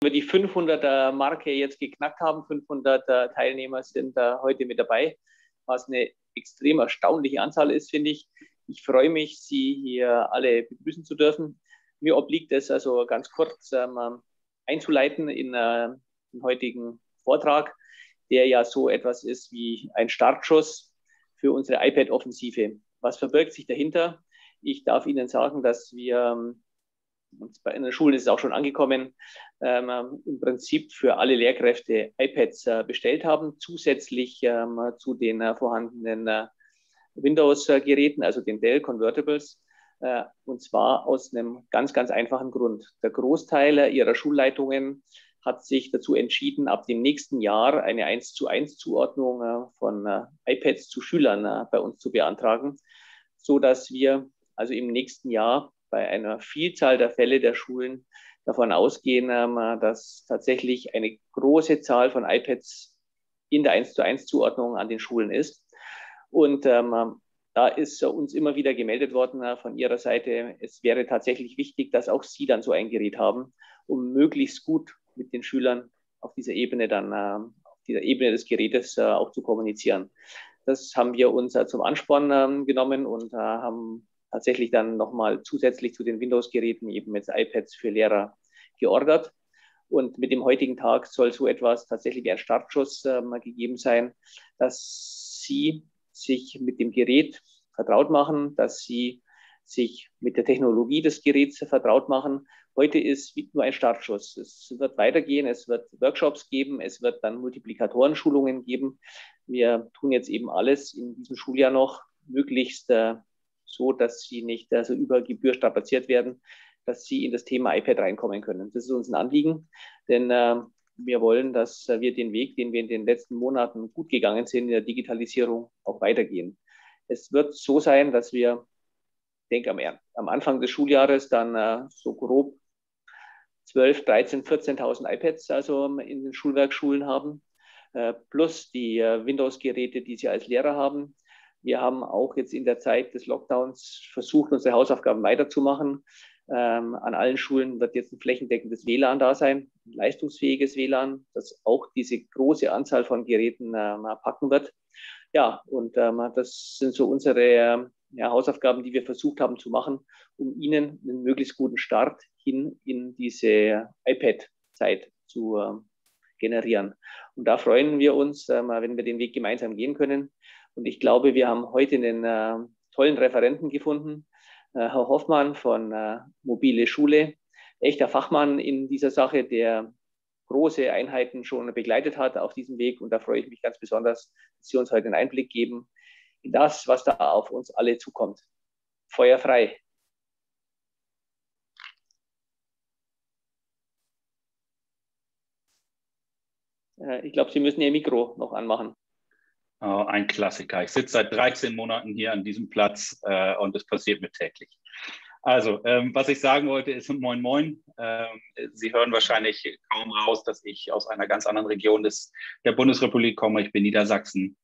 wir die 500er-Marke jetzt geknackt haben. 500 Teilnehmer sind heute mit dabei, was eine extrem erstaunliche Anzahl ist, finde ich. Ich freue mich, Sie hier alle begrüßen zu dürfen. Mir obliegt es also ganz kurz einzuleiten in den heutigen Vortrag, der ja so etwas ist wie ein Startschuss für unsere iPad-Offensive. Was verbirgt sich dahinter? Ich darf Ihnen sagen, dass wir, und bei den Schulen ist es auch schon angekommen, im Prinzip für alle Lehrkräfte iPads bestellt haben, zusätzlich zu den vorhandenen Windows-Geräten, also den Dell Convertibles, und zwar aus einem ganz, ganz einfachen Grund. Der Großteil Ihrer Schulleitungen hat sich dazu entschieden, ab dem nächsten Jahr eine 1:1 Zuordnung von iPads zu Schülern bei uns zu beantragen, so dass wir also im nächsten Jahr bei einer Vielzahl der Fälle der Schulen davon ausgehen, dass tatsächlich eine große Zahl von iPads in der 1:1 Zuordnung an den Schulen ist. Und da ist uns immer wieder gemeldet worden von Ihrer Seite, es wäre tatsächlich wichtig, dass auch Sie dann so ein Gerät haben, um möglichst gut mit den Schülern auf dieser Ebene auf dieser Ebene des Gerätes auch zu kommunizieren. Das haben wir uns zum Ansporn genommen und haben tatsächlich dann nochmal zusätzlich zu den Windows-Geräten eben jetzt iPads für Lehrer geordert. Und mit dem heutigen Tag soll so etwas tatsächlich ein Startschuss gegeben sein, dass Sie sich mit dem Gerät vertraut machen, dass Sie sich mit der Technologie des Geräts vertraut machen. Heute ist nur ein Startschuss. Es wird weitergehen, es wird Workshops geben, es wird dann Multiplikatoren-Schulungen geben. Wir tun jetzt eben alles in diesem Schuljahr noch möglichst so, dass Sie nicht so über Gebühr strapaziert werden, dass Sie in das Thema iPad reinkommen können. Das ist uns ein Anliegen, denn wir wollen, dass wir den Weg, den wir in den letzten Monaten gut gegangen sind in der Digitalisierung, auch weitergehen. Es wird so sein, dass wir, ich denke, am Anfang des Schuljahres dann so grob 12, 13, 14.000 iPads also in den Schulwerkschulen haben, plus die Windows-Geräte, die Sie als Lehrer haben. Wir haben auch jetzt in der Zeit des Lockdowns versucht, unsere Hausaufgaben weiterzumachen. An allen Schulen wird jetzt ein flächendeckendes WLAN da sein, ein leistungsfähiges WLAN, das auch diese große Anzahl von Geräten packen wird. Ja, und das sind so unsere Hausaufgaben, die wir versucht haben zu machen, um Ihnen einen möglichst guten Start hin in diese iPad-Zeit zu generieren. Und da freuen wir uns, wenn wir den Weg gemeinsam gehen können. Und ich glaube, wir haben heute einen tollen Referenten gefunden, Herr Hoffmann von Mobile Schule, echter Fachmann in dieser Sache, der große Einheiten schon begleitet hat auf diesem Weg. Und da freue ich mich ganz besonders, dass Sie uns heute einen Einblick geben in das, was da auf uns alle zukommt. Feuer frei. Ich glaube, Sie müssen Ihr Mikro noch anmachen. Oh, ein Klassiker. Ich sitze seit 13 Monaten hier an diesem Platz und es passiert mir täglich. Also, was ich sagen wollte, ist Moin Moin. Sie hören wahrscheinlich kaum raus, dass ich aus einer ganz anderen Region der Bundesrepublik komme. Ich bin Niedersachse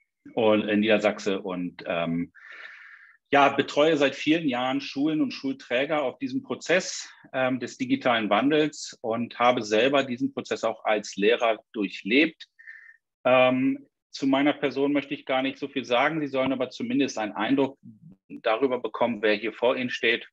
und betreue seit vielen Jahren Schulen und Schulträger auf diesem Prozess des digitalen Wandels und habe selber diesen Prozess auch als Lehrer durchlebt. Zu meiner Person möchte ich gar nicht so viel sagen. Sie sollen aber zumindest einen Eindruck darüber bekommen, wer hier vor Ihnen steht.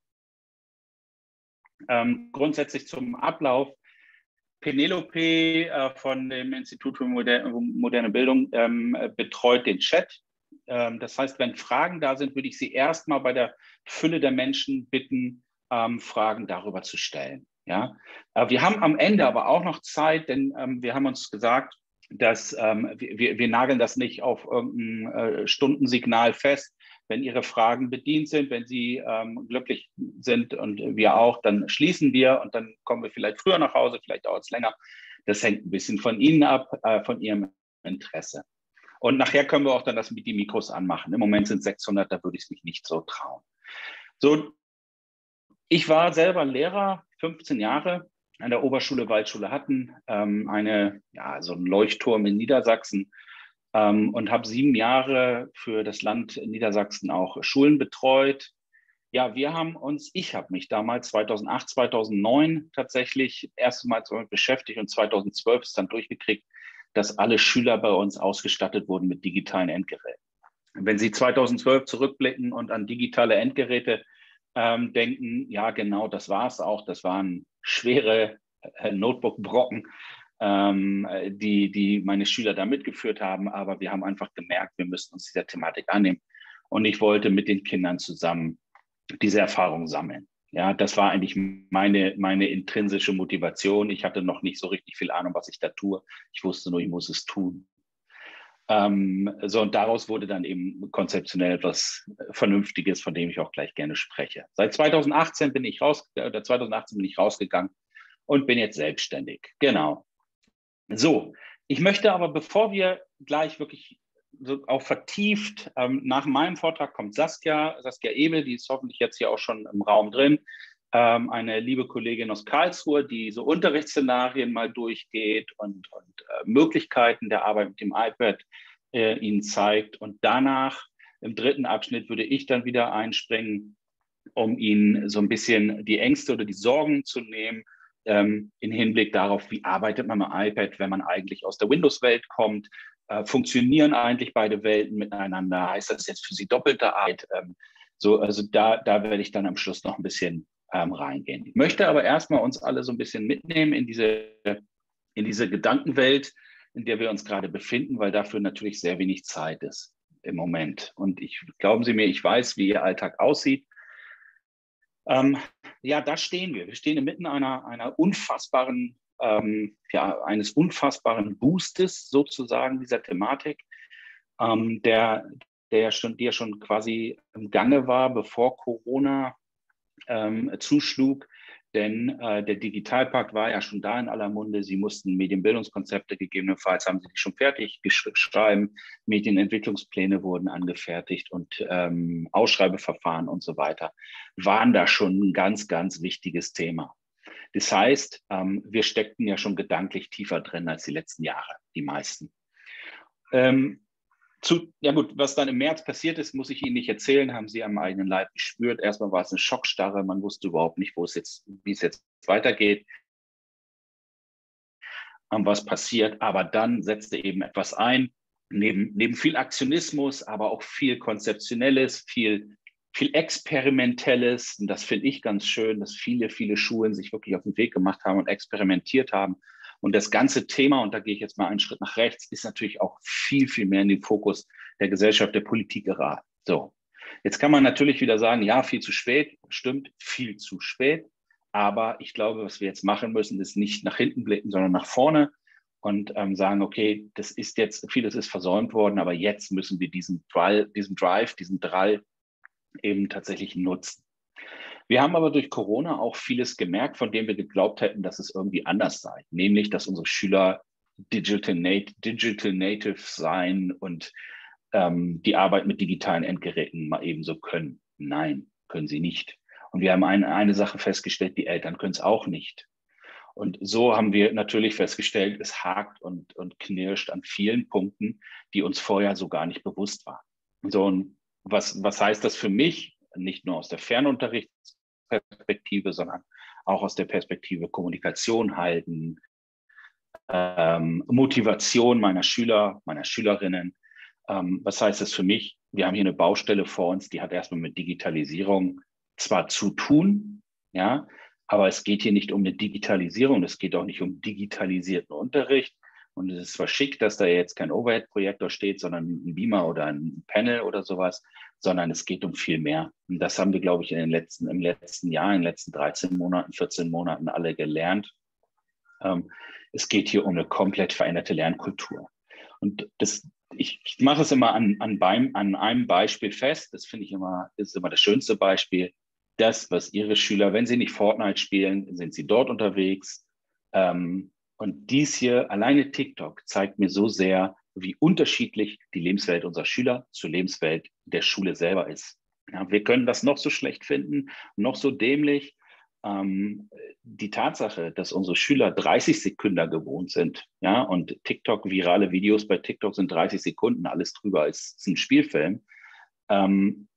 Grundsätzlich zum Ablauf. Penelope von dem Institut für moderne Bildung betreut den Chat. Das heißt, wenn Fragen da sind, würde ich Sie erstmal bei der Fülle der Menschen bitten, Fragen darüber zu stellen. Ja? Wir haben am Ende aber auch noch Zeit, denn wir haben uns gesagt, dass wir nageln das nicht auf irgendein Stundensignal fest. Wenn Ihre Fragen bedient sind, wenn Sie glücklich sind und wir auch, dann schließen wir und dann kommen wir vielleicht früher nach Hause, vielleicht dauert es länger. Das hängt ein bisschen von Ihnen ab, von Ihrem Interesse. Und nachher können wir auch dann die Mikros anmachen. Im Moment sind 600, da würde ich es mich nicht so trauen. So, ich war selber Lehrer, 15 Jahre an der Oberschule Waldschule Hatten, so ein Leuchtturm in Niedersachsen, und habe 7 Jahre für das Land Niedersachsen auch Schulen betreut. Ja, ich habe mich damals 2008, 2009 tatsächlich erstmals damit beschäftigt und 2012 ist dann durchgekriegt, dass alle Schüler bei uns ausgestattet wurden mit digitalen Endgeräten. Wenn Sie 2012 zurückblicken und an digitale Endgeräte denken, ja genau, das war es auch. Das waren schwere Notebook-Brocken, die meine Schüler da mitgeführt haben. Aber wir haben einfach gemerkt, wir müssen uns dieser Thematik annehmen. Und ich wollte mit den Kindern zusammen diese Erfahrung sammeln. Ja, das war eigentlich meine intrinsische Motivation. Ich hatte noch nicht so richtig viel Ahnung, was ich da tue. Ich wusste nur, ich muss es tun. Und daraus wurde dann eben konzeptionell etwas Vernünftiges, von dem ich auch gleich gerne spreche. Seit 2018 bin ich rausgegangen und bin jetzt selbstständig. Genau. So, ich möchte aber, bevor wir gleich wirklich so auch vertieft, nach meinem Vortrag kommt Saskia Ebel, die ist hoffentlich jetzt hier auch schon im Raum drin, eine liebe Kollegin aus Karlsruhe, die so Unterrichtsszenarien mal durchgeht und Möglichkeiten der Arbeit mit dem iPad Ihnen zeigt. Und danach, im dritten Abschnitt, würde ich dann wieder einspringen, um Ihnen so ein bisschen die Ängste oder die Sorgen zu nehmen, im Hinblick darauf, wie arbeitet man mit dem iPad, wenn man eigentlich aus der Windows-Welt kommt. Funktionieren eigentlich beide Welten miteinander? Heißt das jetzt für Sie doppelte Arbeit? Also da werde ich dann am Schluss noch ein bisschen reingehen. Ich möchte aber erstmal uns alle so ein bisschen mitnehmen in diese Gedankenwelt, in der wir uns gerade befinden, weil dafür natürlich sehr wenig Zeit ist im Moment. Und glauben Sie mir, ich weiß, wie Ihr Alltag aussieht. Ja, da stehen wir. Wir stehen inmitten einer unfassbaren, eines unfassbaren Boostes sozusagen dieser Thematik, der ja schon quasi im Gange war, bevor Corona zuschlug. Denn der Digitalpakt war ja schon da in aller Munde. Sie mussten Medienbildungskonzepte, gegebenenfalls haben sie die schon fertig geschrieben. Medienentwicklungspläne wurden angefertigt und Ausschreibeverfahren und so weiter waren da schon ein ganz, ganz wichtiges Thema. Das heißt, wir steckten ja schon gedanklich tiefer drin als die letzten Jahre, die meisten. Ja gut, was dann im März passiert ist, muss ich Ihnen nicht erzählen, haben Sie am eigenen Leib gespürt. Erstmal war es eine Schockstarre, man wusste überhaupt nicht, wie es jetzt weitergeht, was passiert. Aber dann setzte eben etwas ein, neben viel Aktionismus, aber auch viel Konzeptionelles, viel Experimentelles. Und das finde ich ganz schön, dass viele Schulen sich wirklich auf den Weg gemacht haben und experimentiert haben. Und das ganze Thema, und da gehe ich jetzt mal einen Schritt nach rechts, ist natürlich auch viel mehr in den Fokus der Gesellschaft, der Politik geraten. So, jetzt kann man natürlich wieder sagen, ja, viel zu spät. Stimmt, viel zu spät. Aber ich glaube, was wir jetzt machen müssen, ist nicht nach hinten blicken, sondern nach vorne und sagen, okay, vieles ist versäumt worden, aber jetzt müssen wir diesen Drall eben tatsächlich nutzen. Wir haben aber durch Corona auch vieles gemerkt, von dem wir geglaubt hätten, dass es irgendwie anders sei. Nämlich, dass unsere Schüler Digital Native sein und die Arbeit mit digitalen Endgeräten mal ebenso können. Nein, können sie nicht. Und wir haben eine Sache festgestellt, die Eltern können es auch nicht. Und so haben wir natürlich festgestellt, es hakt und knirscht an vielen Punkten, die uns vorher so gar nicht bewusst waren. So, und was heißt das für mich? Nicht nur aus der Fernunterrichtsperspektive, sondern auch aus der Perspektive Kommunikation halten, Motivation meiner Schüler, meiner Schülerinnen. Was heißt das für mich? Wir haben hier eine Baustelle vor uns, die hat erstmal mit Digitalisierung zwar zu tun, ja, aber es geht hier nicht um eine Digitalisierung, es geht auch nicht um digitalisierten Unterricht. Und es ist zwar schick, dass da jetzt kein Overhead-Projektor steht, sondern ein Beamer oder ein Panel oder sowas, sondern es geht um viel mehr. Und das haben wir, glaube ich, im letzten Jahr, in den letzten 13 Monaten, 14 Monaten alle gelernt. Es geht hier um eine komplett veränderte Lernkultur. Und ich mache es immer an einem Beispiel fest. Das finde ich ist immer das schönste Beispiel. Das, was Ihre Schüler, wenn sie nicht Fortnite spielen, sind sie dort unterwegs. Und dies hier, alleine TikTok, zeigt mir so sehr, wie unterschiedlich die Lebenswelt unserer Schüler zur Lebenswelt der Schule selber ist. Ja, wir können das noch so schlecht finden, noch so dämlich. Die Tatsache, dass unsere Schüler 30 Sekunden gewohnt sind, ja, und virale Videos bei TikTok sind 30 Sekunden, alles drüber ist ein Spielfilm.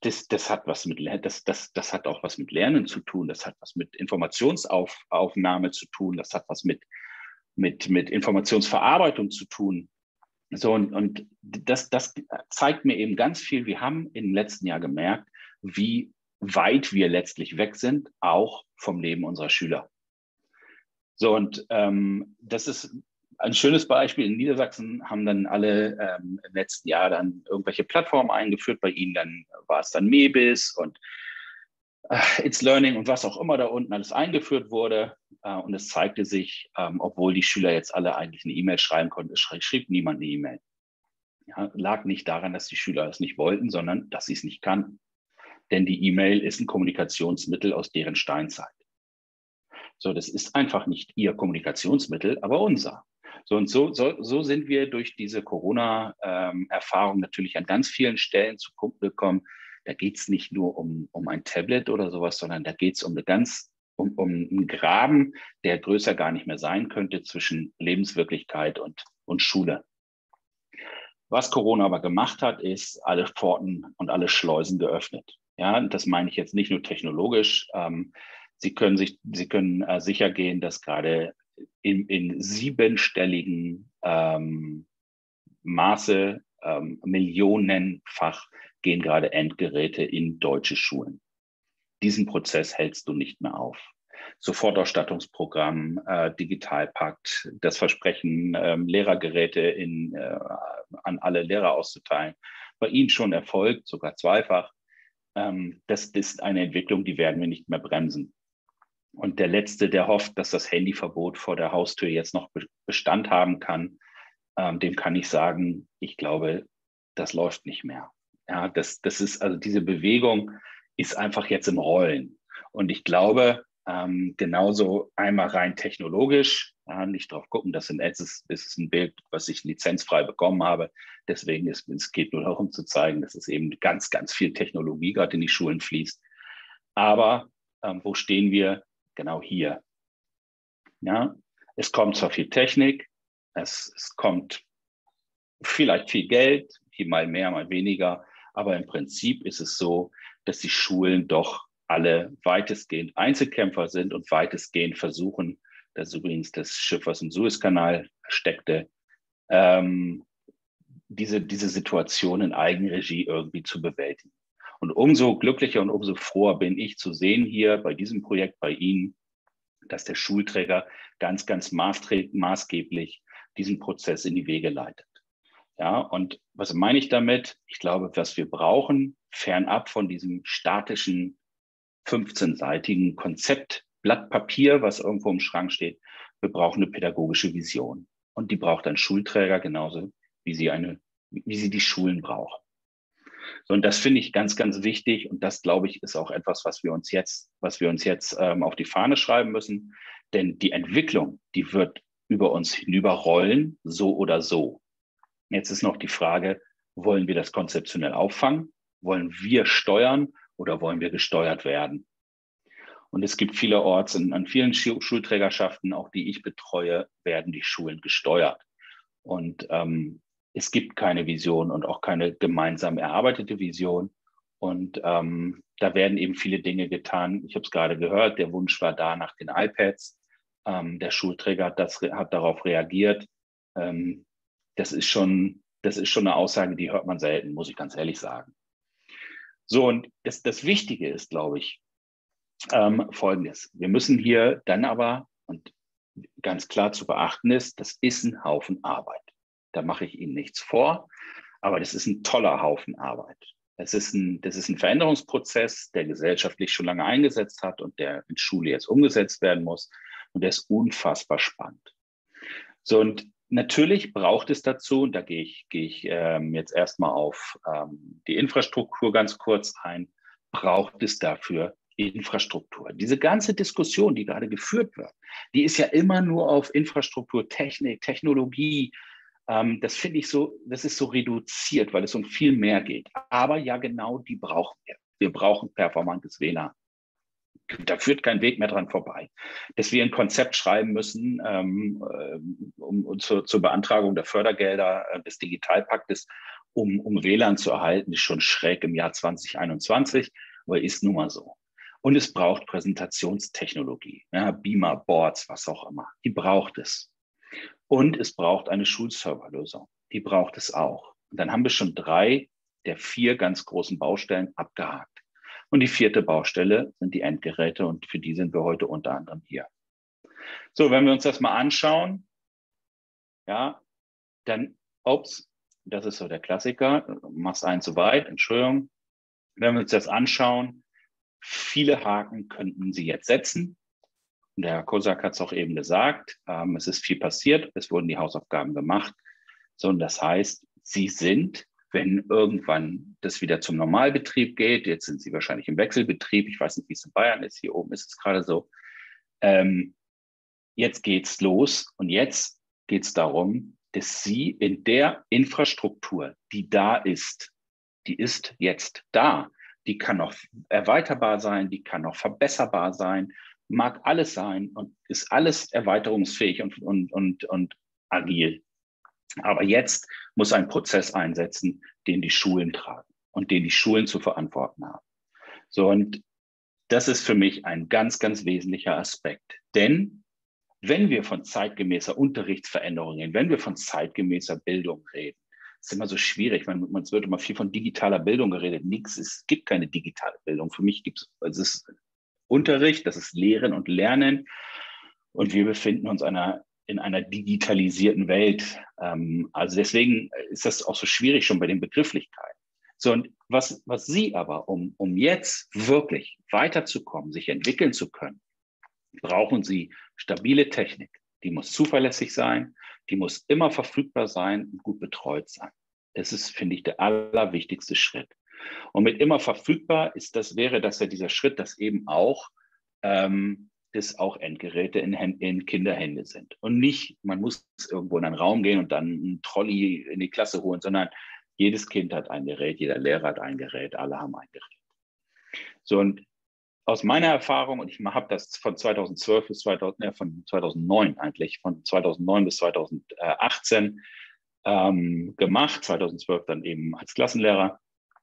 das hat was mit das hat auch was mit Lernen zu tun, das hat was mit Informationsaufnahme zu tun, das hat was mit Informationsverarbeitung zu tun. So, und das zeigt mir eben ganz viel. Wir haben im letzten Jahr gemerkt, wie weit wir letztlich weg sind, auch vom Leben unserer Schüler. So, und das ist ein schönes Beispiel. In Niedersachsen haben dann alle im letzten Jahr dann irgendwelche Plattformen eingeführt. Bei ihnen dann war es dann Mebis und It's Learning und was auch immer da unten alles eingeführt wurde. Und es zeigte sich, obwohl die Schüler jetzt alle eigentlich eine E-Mail schreiben konnten, es schrieb niemand eine E-Mail. Ja, lag nicht daran, dass die Schüler es nicht wollten, sondern dass sie es nicht kannten. Denn die E-Mail ist ein Kommunikationsmittel aus deren Steinzeit. So, das ist einfach nicht ihr Kommunikationsmittel, aber unser. So und so sind wir durch diese Corona-Erfahrung natürlich an ganz vielen Stellen zu Punkten gekommen. Da geht es nicht nur um ein Tablet oder sowas, sondern da geht es um einen Graben, der größer gar nicht mehr sein könnte zwischen Lebenswirklichkeit und Schule. Was Corona aber gemacht hat, ist alle Pforten und alle Schleusen geöffnet. Ja, das meine ich jetzt nicht nur technologisch. Sie können sicher gehen, dass gerade in siebenstelligen Maße, millionenfach, gehen gerade Endgeräte in deutsche Schulen. Diesen Prozess hältst du nicht mehr auf. Sofortausstattungsprogramm, Digitalpakt, das Versprechen, Lehrergeräte an alle Lehrer auszuteilen, bei Ihnen schon erfolgt, sogar zweifach. Das ist eine Entwicklung, die werden wir nicht mehr bremsen. Und der Letzte, der hofft, dass das Handyverbot vor der Haustür jetzt noch Bestand haben kann, dem kann ich sagen, ich glaube, das läuft nicht mehr. Ja, das ist, also diese Bewegung ist einfach jetzt im Rollen. Und ich glaube, genauso einmal rein technologisch, nicht drauf gucken, das ist ein Bild, was ich lizenzfrei bekommen habe. Deswegen es geht nur darum zu zeigen, dass es eben ganz, ganz viel Technologie gerade in die Schulen fließt. Aber wo stehen wir? Genau hier. Ja, es kommt zwar viel Technik, es kommt vielleicht viel Geld, mal mehr, mal weniger, aber im Prinzip ist es so, dass die Schulen doch alle weitestgehend Einzelkämpfer sind und weitestgehend versuchen, das ist übrigens das Schiff, was im Suezkanal steckte, diese Situation in Eigenregie irgendwie zu bewältigen. Und umso glücklicher und umso froher bin ich zu sehen hier bei diesem Projekt bei Ihnen, dass der Schulträger ganz, ganz maßgeblich diesen Prozess in die Wege leitet. Ja, und was meine ich damit? Ich glaube, was wir brauchen, fernab von diesem statischen 15-seitigen Konzeptblatt Papier, was irgendwo im Schrank steht, wir brauchen eine pädagogische Vision. Und die braucht ein Schulträger genauso, wie sie die Schulen brauchen. So, und das finde ich ganz, ganz wichtig. Und das, glaube ich, ist auch etwas, was wir uns jetzt auf die Fahne schreiben müssen. Denn die Entwicklung, die wird über uns hinüberrollen, so oder so. Jetzt ist noch die Frage, wollen wir das konzeptionell auffangen? Wollen wir steuern oder wollen wir gesteuert werden? Und es gibt vielerorts, an vielen Schulträgerschaften, auch die ich betreue, werden die Schulen gesteuert. Und es gibt keine Vision und auch keine gemeinsam erarbeitete Vision. Und da werden eben viele Dinge getan. Ich habe es gerade gehört, der Wunsch war da nach den iPads. Der Schulträger hat darauf reagiert. Das ist schon eine Aussage, die hört man selten, muss ich ganz ehrlich sagen. So, und das Wichtige ist, glaube ich, Folgendes. Wir müssen hier dann aber, und ganz klar zu beachten ist, das ist ein Haufen Arbeit. Da mache ich Ihnen nichts vor, aber das ist ein toller Haufen Arbeit. Das ist ein Veränderungsprozess, der gesellschaftlich schon lange eingesetzt hat und der in Schule jetzt umgesetzt werden muss. Und der ist unfassbar spannend. So, und natürlich braucht es dazu, und da gehe ich jetzt erstmal auf die Infrastruktur ganz kurz ein, braucht es dafür Infrastruktur. Diese ganze Diskussion, die gerade geführt wird, die ist ja immer nur auf Infrastruktur, Technik, Technologie. Das finde ich so, das ist so reduziert, weil es um viel mehr geht. Aber ja, genau die brauchen wir. Wir brauchen performantes WLAN. Da führt kein Weg mehr dran vorbei. Dass wir ein Konzept schreiben müssen zur Beantragung der Fördergelder des Digitalpaktes, um WLAN zu erhalten, ist schon schräg im Jahr 2021, aber ist nun mal so. Und es braucht Präsentationstechnologie, ja, Beamer, Boards, was auch immer. Die braucht es. Und es braucht eine Schulserverlösung. Die braucht es auch. Und dann haben wir schon 3 der 4 ganz großen Baustellen abgehakt. Und die 4. Baustelle sind die Endgeräte und für die sind wir heute unter anderem hier. So, wenn wir uns das mal anschauen, ja, dann, ups, das ist so der Klassiker, machst einen zu weit, Entschuldigung. Wenn wir uns das anschauen, viele Haken könnten Sie jetzt setzen. Und der Herr Kosak hat es auch eben gesagt, es ist viel passiert, es wurden die Hausaufgaben gemacht. So, und das heißt, Sie sind, wenn irgendwann das wieder zum Normalbetrieb geht, jetzt sind Sie wahrscheinlich im Wechselbetrieb, ich weiß nicht, wie es in Bayern ist, hier oben ist es gerade so, jetzt geht's los und jetzt geht es darum, dass Sie in der Infrastruktur, die da ist, die ist jetzt da, die kann noch erweiterbar sein, die kann noch verbesserbar sein, mag alles sein und ist alles erweiterungsfähig und agil. Aber jetzt muss ein Prozess einsetzen, den die Schulen tragen und den die Schulen zu verantworten haben. So, und das ist für mich ein ganz, ganz wesentlicher Aspekt. Denn wenn wir von zeitgemäßer Unterrichtsveränderung reden, wenn wir von zeitgemäßer Bildung reden, ist immer so schwierig. Man wird immer viel von digitaler Bildung geredet. Nichts, es gibt keine digitale Bildung. Für mich gibt es ist Unterricht, das ist Lehren und Lernen. Und wir befinden uns in einer digitalisierten Welt. Also deswegen ist das auch so schwierig schon bei den Begrifflichkeiten. So, und was Sie aber, um jetzt wirklich weiterzukommen, sich entwickeln zu können, brauchen Sie stabile Technik. Die muss zuverlässig sein, die muss immer verfügbar sein und gut betreut sein. Das ist, finde ich, der allerwichtigste Schritt. Und mit immer verfügbar wäre das ja dieser Schritt, dass eben auch Endgeräte in Kinderhände sind. Und nicht, man muss irgendwo in einen Raum gehen und dann einen Trolley in die Klasse holen, sondern jedes Kind hat ein Gerät, jeder Lehrer hat ein Gerät, alle haben ein Gerät. So, und aus meiner Erfahrung, und ich habe das von 2012 bis von 2009 eigentlich, von 2009 bis 2018 gemacht, 2012 dann eben als Klassenlehrer,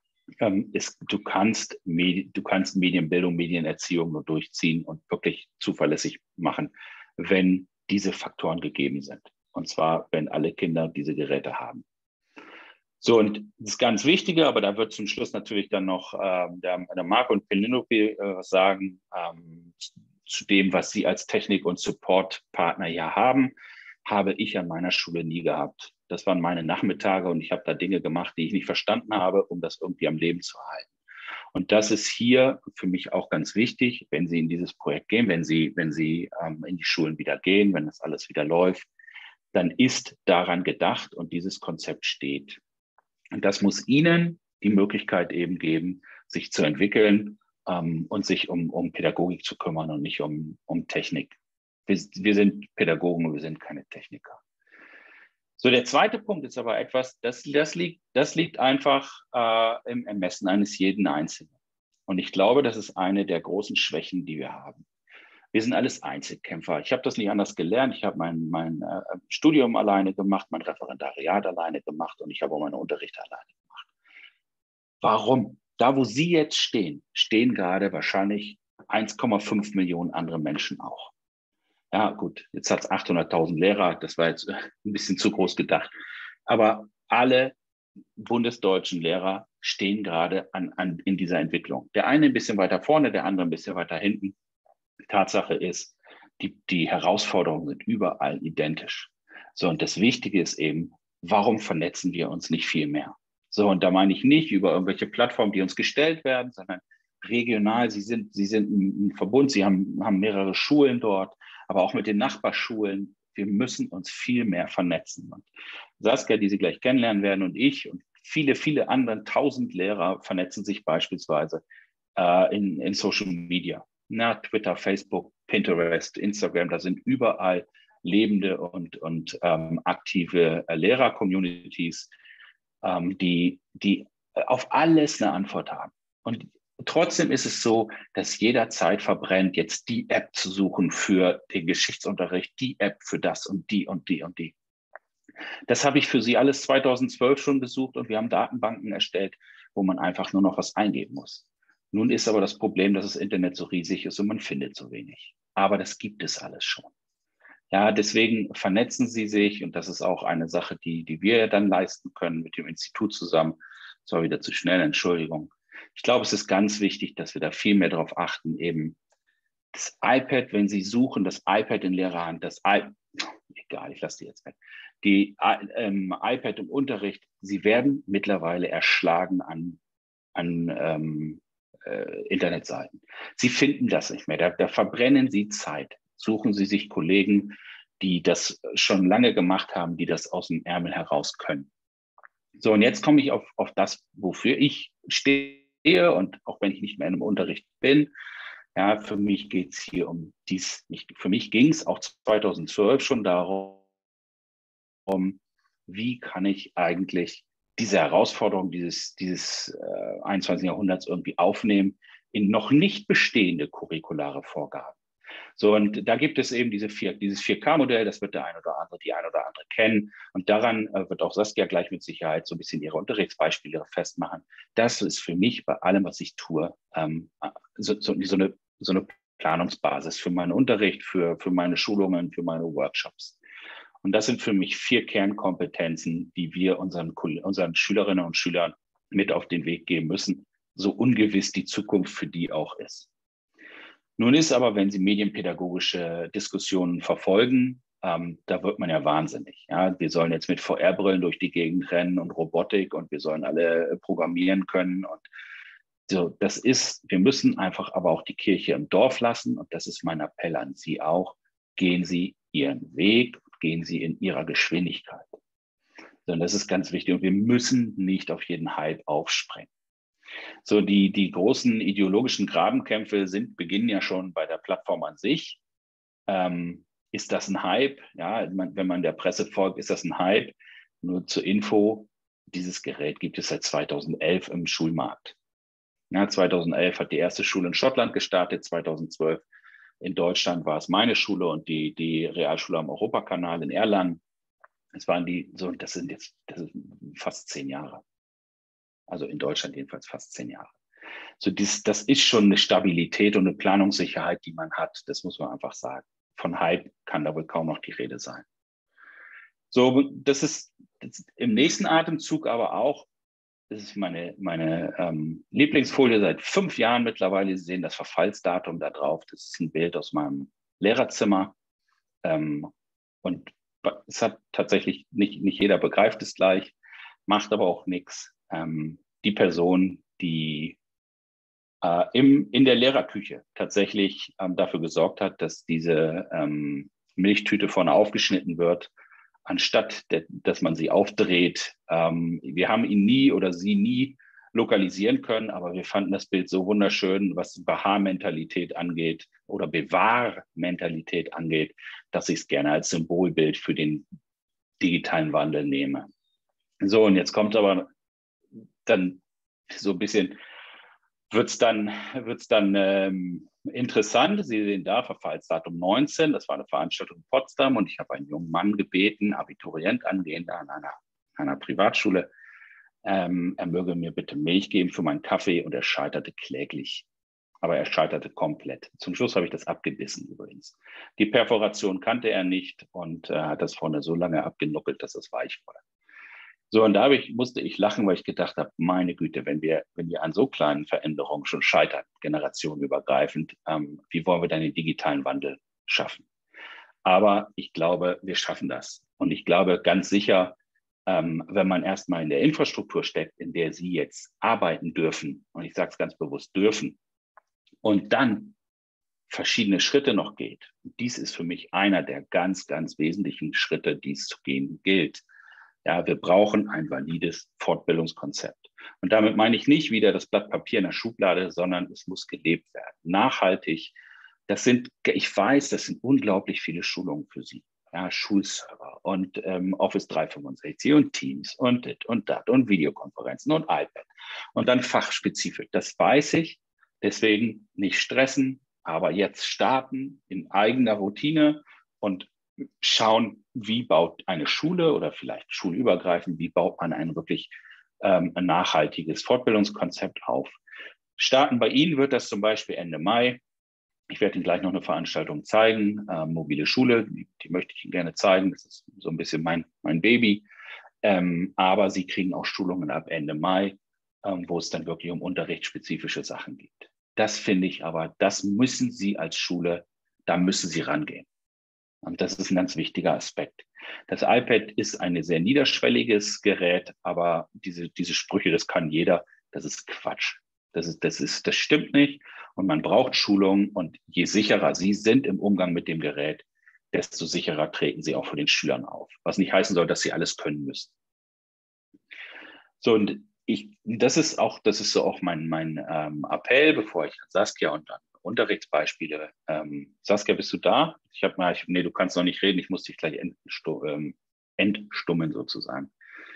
du kannst Medienbildung, Medienerziehung nur durchziehen und wirklich zuverlässig machen, wenn diese Faktoren gegeben sind. Und zwar, wenn alle Kinder diese Geräte haben. So, und das ganz Wichtige, aber da wird zum Schluss natürlich dann noch der Marc und Penelope sagen, zu dem, was Sie als Technik- und Supportpartner ja haben, habe ich an meiner Schule nie gehabt. Das waren meine Nachmittage und ich habe da Dinge gemacht, die ich nicht verstanden habe, um das irgendwie am Leben zu halten. Und das ist hier für mich auch ganz wichtig, wenn Sie in dieses Projekt gehen, wenn Sie in die Schulen wieder gehen, wenn das alles wieder läuft, dann ist daran gedacht und dieses Konzept steht. Und das muss Ihnen die Möglichkeit eben geben, sich zu entwickeln und sich um Pädagogik zu kümmern und nicht um Technik. Wir sind Pädagogen und wir sind keine Techniker. So, der zweite Punkt ist aber etwas, das liegt einfach im Ermessen eines jeden Einzelnen. Und ich glaube, das ist eine der großen Schwächen, die wir haben. Wir sind alles Einzelkämpfer. Ich habe das nicht anders gelernt. Ich habe mein Studium alleine gemacht, mein Referendariat alleine gemacht und ich habe auch meinen Unterricht alleine gemacht. Warum? Da, wo Sie jetzt stehen gerade wahrscheinlich 1,5 Millionen andere Menschen auch. Ja, gut, jetzt hat es 800.000 Lehrer. Das war jetzt ein bisschen zu groß gedacht. Aber alle bundesdeutschen Lehrer stehen gerade in dieser Entwicklung. Der eine ein bisschen weiter vorne, der andere ein bisschen weiter hinten. Tatsache ist, die Herausforderungen sind überall identisch. So, und das Wichtige ist eben, warum vernetzen wir uns nicht viel mehr? So, und da meine ich nicht über irgendwelche Plattformen, die uns gestellt werden, sondern regional. Sie sind ein Verbund, Sie haben mehrere Schulen dort, aber auch mit den Nachbarschulen. Wir müssen uns viel mehr vernetzen. Und Saskia, die Sie gleich kennenlernen werden, und ich und viele, viele andere 1000 Lehrer vernetzen sich beispielsweise in Social Media. Na, Twitter, Facebook, Pinterest, Instagram, da sind überall lebende und aktive Lehrer-Communities, die auf alles eine Antwort haben. Und trotzdem ist es so, dass jeder Zeit verbrennt, jetzt die App zu suchen für den Geschichtsunterricht, die App für das und die und die und die. Das habe ich für Sie alles 2012 schon besucht und wir haben Datenbanken erstellt, wo man einfach nur noch was eingeben muss. Nun ist aber das Problem, dass das Internet so riesig ist und man findet so wenig. Aber das gibt es alles schon. Ja, deswegen vernetzen Sie sich und das ist auch eine Sache, die wir dann leisten können mit dem Institut zusammen. Das war wieder zu schnell, Entschuldigung. Ich glaube, es ist ganz wichtig, dass wir da viel mehr darauf achten, eben das iPad, wenn Sie suchen, das iPad in leerer Hand, egal, ich lasse die jetzt weg. Die iPad im Unterricht, sie werden mittlerweile erschlagen an Internetseiten. Sie finden das nicht mehr. Da verbrennen Sie Zeit. Suchen Sie sich Kollegen, die das schon lange gemacht haben, die das aus dem Ärmel heraus können. So, und jetzt komme ich auf das, wofür ich stehe und auch wenn ich nicht mehr in einem Unterricht bin, ja, für mich geht es hier um dies nicht. Für mich ging es auch 2012 schon darum, wie kann ich eigentlich diese Herausforderung dieses 21. Jahrhunderts irgendwie aufnehmen in noch nicht bestehende curriculare Vorgaben. So, und da gibt es eben dieses 4K-Modell, das wird die ein oder andere kennen. Und daran wird auch Saskia gleich mit Sicherheit so ein bisschen ihre Unterrichtsbeispiele festmachen. Das ist für mich bei allem, was ich tue, so eine Planungsbasis für meinen Unterricht, für meine Schulungen, für meine Workshops. Und das sind für mich 4 Kernkompetenzen, die wir unseren Schülerinnen und Schülern mit auf den Weg geben müssen, so ungewiss die Zukunft für die auch ist. Nun ist aber, wenn Sie medienpädagogische Diskussionen verfolgen, da wird man ja wahnsinnig. Ja? Wir sollen jetzt mit VR-Brillen durch die Gegend rennen und Robotik und wir sollen alle programmieren können. Und so, wir müssen einfach aber auch die Kirche im Dorf lassen. Und das ist mein Appell an Sie auch. Gehen Sie Ihren Weg, gehen Sie in Ihrer Geschwindigkeit. So, und das ist ganz wichtig. Und wir müssen nicht auf jeden Hype aufspringen. So, die großen ideologischen Grabenkämpfe beginnen ja schon bei der Plattform an sich. Ist das ein Hype? Ja, wenn man der Presse folgt, ist das ein Hype? Nur zur Info, dieses Gerät gibt es seit 2011 im Schulmarkt. Ja, 2011 hat die erste Schule in Schottland gestartet, 2012 in Deutschland war es meine Schule und die Realschule am Europakanal in Erlangen. Das sind fast 10 Jahre. Also in Deutschland jedenfalls fast 10 Jahre. So das ist schon eine Stabilität und eine Planungssicherheit, die man hat. Das muss man einfach sagen. Von Hype kann da wohl kaum noch die Rede sein. So, das ist im nächsten Atemzug aber auch, das ist meine Lieblingsfolie seit 5 Jahren mittlerweile. Sie sehen das Verfallsdatum da drauf. Das ist ein Bild aus meinem Lehrerzimmer. Und es hat tatsächlich nicht jeder begreift es gleich, macht aber auch nichts. Die Person, die in der Lehrerküche tatsächlich dafür gesorgt hat, dass diese Milchtüte vorne aufgeschnitten wird, anstatt dass man sie aufdreht. Wir haben ihn nie oder sie nie lokalisieren können, aber wir fanden das Bild so wunderschön, was Beharrmentalität angeht oder Bewahrmentalität angeht, dass ich es gerne als Symbolbild für den digitalen Wandel nehme. So, und jetzt kommt aber dann so ein bisschen, wird's dann interessant. Sie sehen da Verfallsdatum 19. Das war eine Veranstaltung in Potsdam und ich habe einen jungen Mann gebeten, Abiturient angehend an einer Privatschule, er möge mir bitte Milch geben für meinen Kaffee und er scheiterte kläglich. Aber er scheiterte komplett. Zum Schluss habe ich das abgebissen übrigens. Die Perforation kannte er nicht und hat das vorne so lange abgenuckelt, dass es weich wurde. So, und da musste ich lachen, weil ich gedacht habe, meine Güte, wenn wir an so kleinen Veränderungen schon scheitern, generationenübergreifend, wie wollen wir dann den digitalen Wandel schaffen? Aber ich glaube, wir schaffen das. Und ich glaube ganz sicher, wenn man erstmal in der Infrastruktur steckt, in der Sie jetzt arbeiten dürfen, und ich sage es ganz bewusst dürfen, und dann verschiedene Schritte noch geht. Dies ist für mich einer der ganz, ganz wesentlichen Schritte, die es zu gehen gilt. Ja, wir brauchen ein valides Fortbildungskonzept. Und damit meine ich nicht wieder das Blatt Papier in der Schublade, sondern es muss gelebt werden. Nachhaltig. Ich weiß, das sind unglaublich viele Schulungen für Sie. Ja, Schulserver und Office 365 und Teams und das und Videokonferenzen und iPad. Und dann fachspezifisch. Das weiß ich. Deswegen nicht stressen, aber jetzt starten in eigener Routine und schauen, wie baut eine Schule oder vielleicht schulübergreifend, wie baut man ein wirklich ein nachhaltiges Fortbildungskonzept auf. Starten bei Ihnen wird das zum Beispiel Ende Mai. Ich werde Ihnen gleich noch eine Veranstaltung zeigen, mobile Schule, die möchte ich Ihnen gerne zeigen. Das ist so ein bisschen mein Baby. Aber Sie kriegen auch Schulungen ab Ende Mai, wo es dann wirklich um unterrichtsspezifische Sachen geht. Das finde ich aber, das müssen Sie als Schule, da müssen Sie rangehen. Und das ist ein ganz wichtiger Aspekt. Das iPad ist ein sehr niederschwelliges Gerät, aber diese Sprüche, das kann jeder, das ist Quatsch. Das stimmt nicht. Und man braucht Schulungen. Und je sicherer Sie sind im Umgang mit dem Gerät, desto sicherer treten Sie auch vor den Schülern auf. Was nicht heißen soll, dass Sie alles können müssen. So, und das ist so auch mein Appell, bevor ich Saskia und dann Unterrichtsbeispiele. Saskia, bist du da? Nee, du kannst noch nicht reden. Ich muss dich gleich entstummen sozusagen.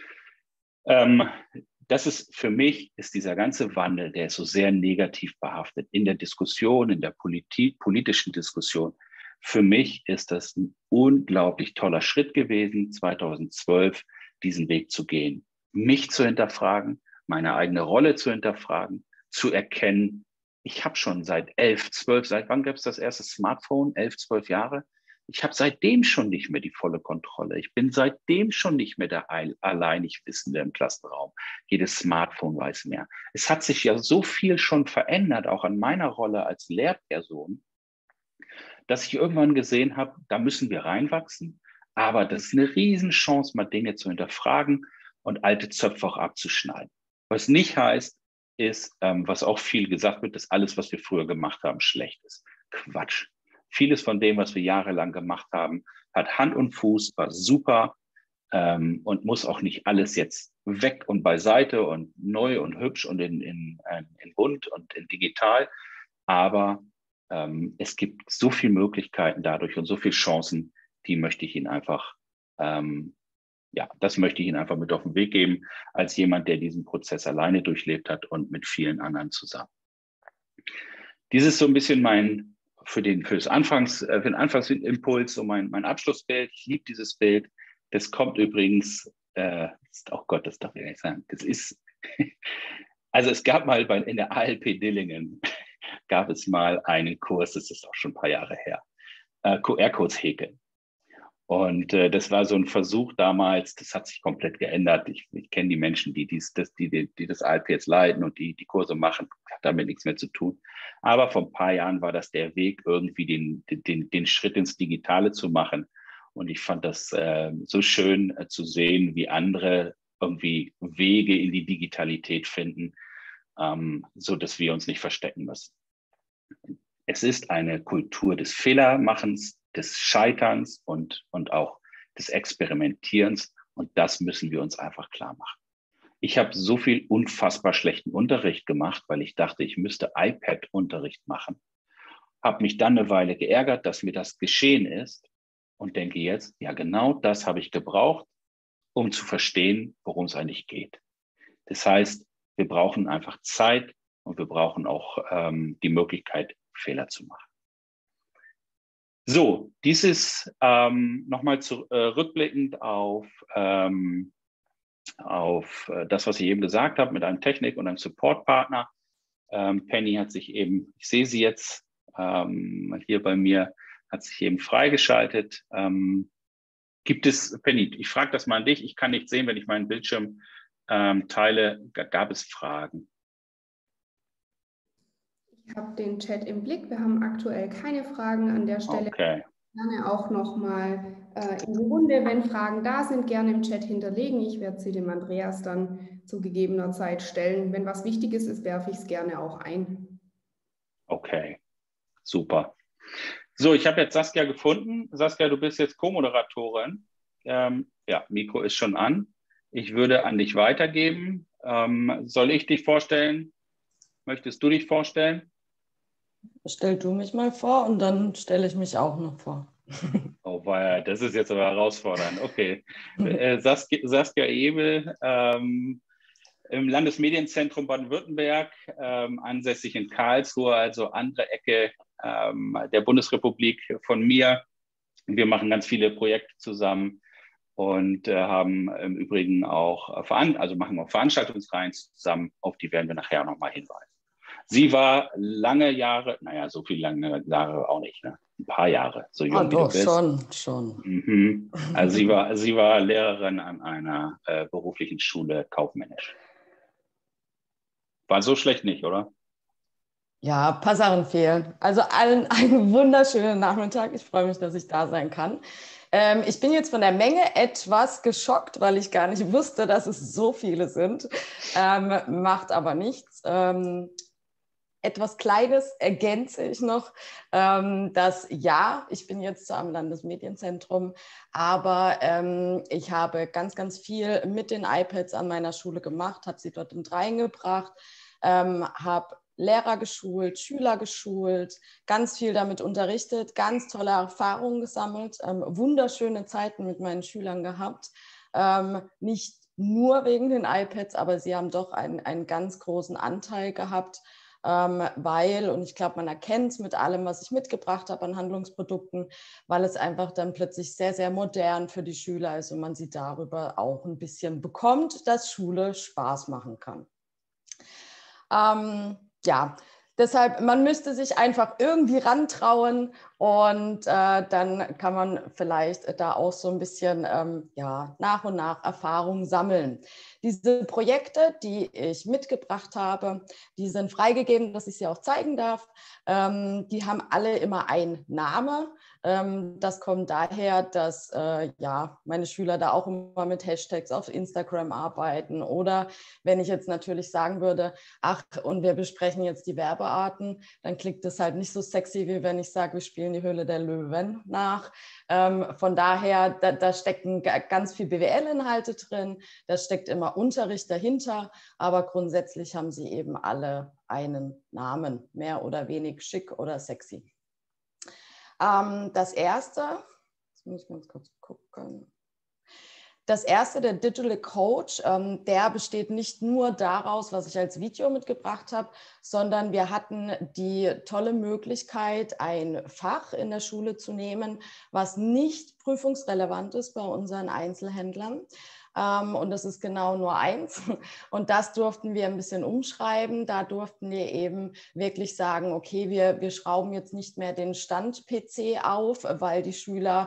Das ist für mich, ist dieser ganze Wandel, der ist so sehr negativ behaftet in der Diskussion, in der politischen Diskussion. Für mich ist das ein unglaublich toller Schritt gewesen, 2012 diesen Weg zu gehen, mich zu hinterfragen, meine eigene Rolle zu hinterfragen, zu erkennen, ich habe schon seit 11, 12, seit wann gab es das erste Smartphone? 11, 12 Jahre. Ich habe seitdem schon nicht mehr die volle Kontrolle. Ich bin seitdem schon nicht mehr der alleinig Wissende im Klassenraum. Jedes Smartphone weiß mehr. Es hat sich ja so viel schon verändert, auch an meiner Rolle als Lehrperson, dass ich irgendwann gesehen habe, da müssen wir reinwachsen. Aber das ist eine Riesenchance, mal Dinge zu hinterfragen und alte Zöpfe auch abzuschneiden. Was nicht heißt, ist, was auch viel gesagt wird, dass alles, was wir früher gemacht haben, schlecht ist. Quatsch. Vieles von dem, was wir jahrelang gemacht haben, hat Hand und Fuß, war super und muss auch nicht alles jetzt weg und beiseite und neu und hübsch und in bunt und in digital. Aber es gibt so viele Möglichkeiten dadurch und so viele Chancen, die möchte ich Ihnen einfach das möchte ich Ihnen einfach mit auf den Weg geben, als jemand, der diesen Prozess alleine durchlebt hat und mit vielen anderen zusammen. Dies ist so ein bisschen für den Anfangsimpuls, so mein Abschlussbild. Ich liebe dieses Bild. Das kommt übrigens, oh Gott, das darf ich nicht sagen. Das ist, also es gab mal in der ALP Dillingen, gab es mal einen Kurs, das ist auch schon ein paar Jahre her, QR-Codes häkeln. Und das war so ein Versuch damals, das hat sich komplett geändert. Ich kenne die Menschen, die das ALP jetzt leiten und die Kurse machen, hat damit nichts mehr zu tun. Aber vor ein paar Jahren war das der Weg, irgendwie den Schritt ins Digitale zu machen. Und ich fand das so schön zu sehen, wie andere irgendwie Wege in die Digitalität finden, so dass wir uns nicht verstecken müssen. Es ist eine Kultur des Fehlermachens, des Scheiterns und auch des Experimentierens. Und das müssen wir uns einfach klar machen. Ich habe so viel unfassbar schlechten Unterricht gemacht, weil ich dachte, ich müsste iPad-Unterricht machen. Habe mich dann eine Weile geärgert, dass mir das geschehen ist und denke jetzt, ja, genau das habe ich gebraucht, um zu verstehen, worum es eigentlich geht. Das heißt, wir brauchen einfach Zeit und wir brauchen auch die Möglichkeit, Fehler zu machen. So, dies ist nochmal rückblickend auf das, was ich eben gesagt habe, mit einem Technik- und einem Supportpartner. Penny hat sich eben, ich sehe sie jetzt hier bei mir, hat sich eben freigeschaltet. Gibt es, Penny, ich frage das mal an dich, ich kann nicht sehen, wenn ich meinen Bildschirm teile, gab es Fragen? Ich habe den Chat im Blick. Wir haben aktuell keine Fragen an der Stelle. Okay. Gerne auch nochmal in die Runde, wenn Fragen da sind, gerne im Chat hinterlegen. Ich werde sie dem Andreas dann zu gegebener Zeit stellen. Wenn was Wichtiges ist, werfe ich es gerne auch ein. Okay, super. So, ich habe jetzt Saskia gefunden. Saskia, du bist jetzt Co-Moderatorin. Ja, Mikro ist schon an. Ich würde an dich weitergeben. Soll ich dich vorstellen? Möchtest du dich vorstellen? Stell du mich mal vor und dann stelle ich mich auch noch vor. Oh, das ist jetzt aber herausfordernd. Okay. Saskia Ebel, im Landesmedienzentrum Baden-Württemberg, ansässig in Karlsruhe, also andere Ecke der Bundesrepublik von mir. Wir machen ganz viele Projekte zusammen und haben im Übrigen auch, machen auch Veranstaltungsreihen zusammen, auf die werden wir nachher nochmal hinweisen. Sie war lange Jahre, naja, so viele lange Jahre auch nicht, ne? Ein paar Jahre, so jung wie du bist. Schon. Mhm. Also sie war Lehrerin an einer beruflichen Schule, kaufmännisch. War so schlecht nicht, oder? Ja, ein paar Sachen fehlen. Also allen einen wunderschönen Nachmittag. Ich freue mich, dass ich da sein kann. Ich bin jetzt von der Menge etwas geschockt, weil ich gar nicht wusste, dass es so viele sind. Macht aber nichts. Etwas Kleines ergänze ich noch, dass ja, ich bin jetzt am Landesmedienzentrum, aber ich habe ganz, ganz viel mit den iPads an meiner Schule gemacht, habe sie dort mit reingebracht, habe Lehrer geschult, Schüler geschult, ganz viel damit unterrichtet, ganz tolle Erfahrungen gesammelt, wunderschöne Zeiten mit meinen Schülern gehabt. Nicht nur wegen den iPads, aber sie haben doch einen ganz großen Anteil gehabt, weil, und ich glaube, man erkennt es mit allem, was ich mitgebracht habe an Handlungsprodukten, weil es einfach dann plötzlich sehr, sehr modern für die Schüler ist und man sie darüber auch ein bisschen bekommt, dass Schule Spaß machen kann. Ja, deshalb, man müsste sich einfach irgendwie rantrauen und dann kann man vielleicht da auch so ein bisschen ja, nach und nach Erfahrung sammeln. Diese Projekte, die ich mitgebracht habe, die sind freigegeben, dass ich sie auch zeigen darf. Die haben alle immer einen Namen. Das kommt daher, dass ja, meine Schüler da auch immer mit Hashtags auf Instagram arbeiten. Oder wenn ich jetzt natürlich sagen würde, ach, und wir besprechen jetzt die Werbearten, dann klingt das halt nicht so sexy, wie wenn ich sage, wir spielen die Höhle der Löwen nach. Von daher, da stecken ganz viel BWL-Inhalte drin, da steckt immer Unterricht dahinter, aber grundsätzlich haben sie eben alle einen Namen, mehr oder weniger schick oder sexy. Das erste, jetzt muss ich ganz kurz gucken. Das erste, der Digital Coach, der besteht nicht nur daraus, was ich als Video mitgebracht habe, sondern wir hatten die tolle Möglichkeit, ein Fach in der Schule zu nehmen, was nicht prüfungsrelevant ist bei unseren Einzelhändlern. Und das ist genau nur eins. Und das durften wir ein bisschen umschreiben. Da durften wir eben wirklich sagen, okay, wir schrauben jetzt nicht mehr den Stand-PC auf, weil die Schüler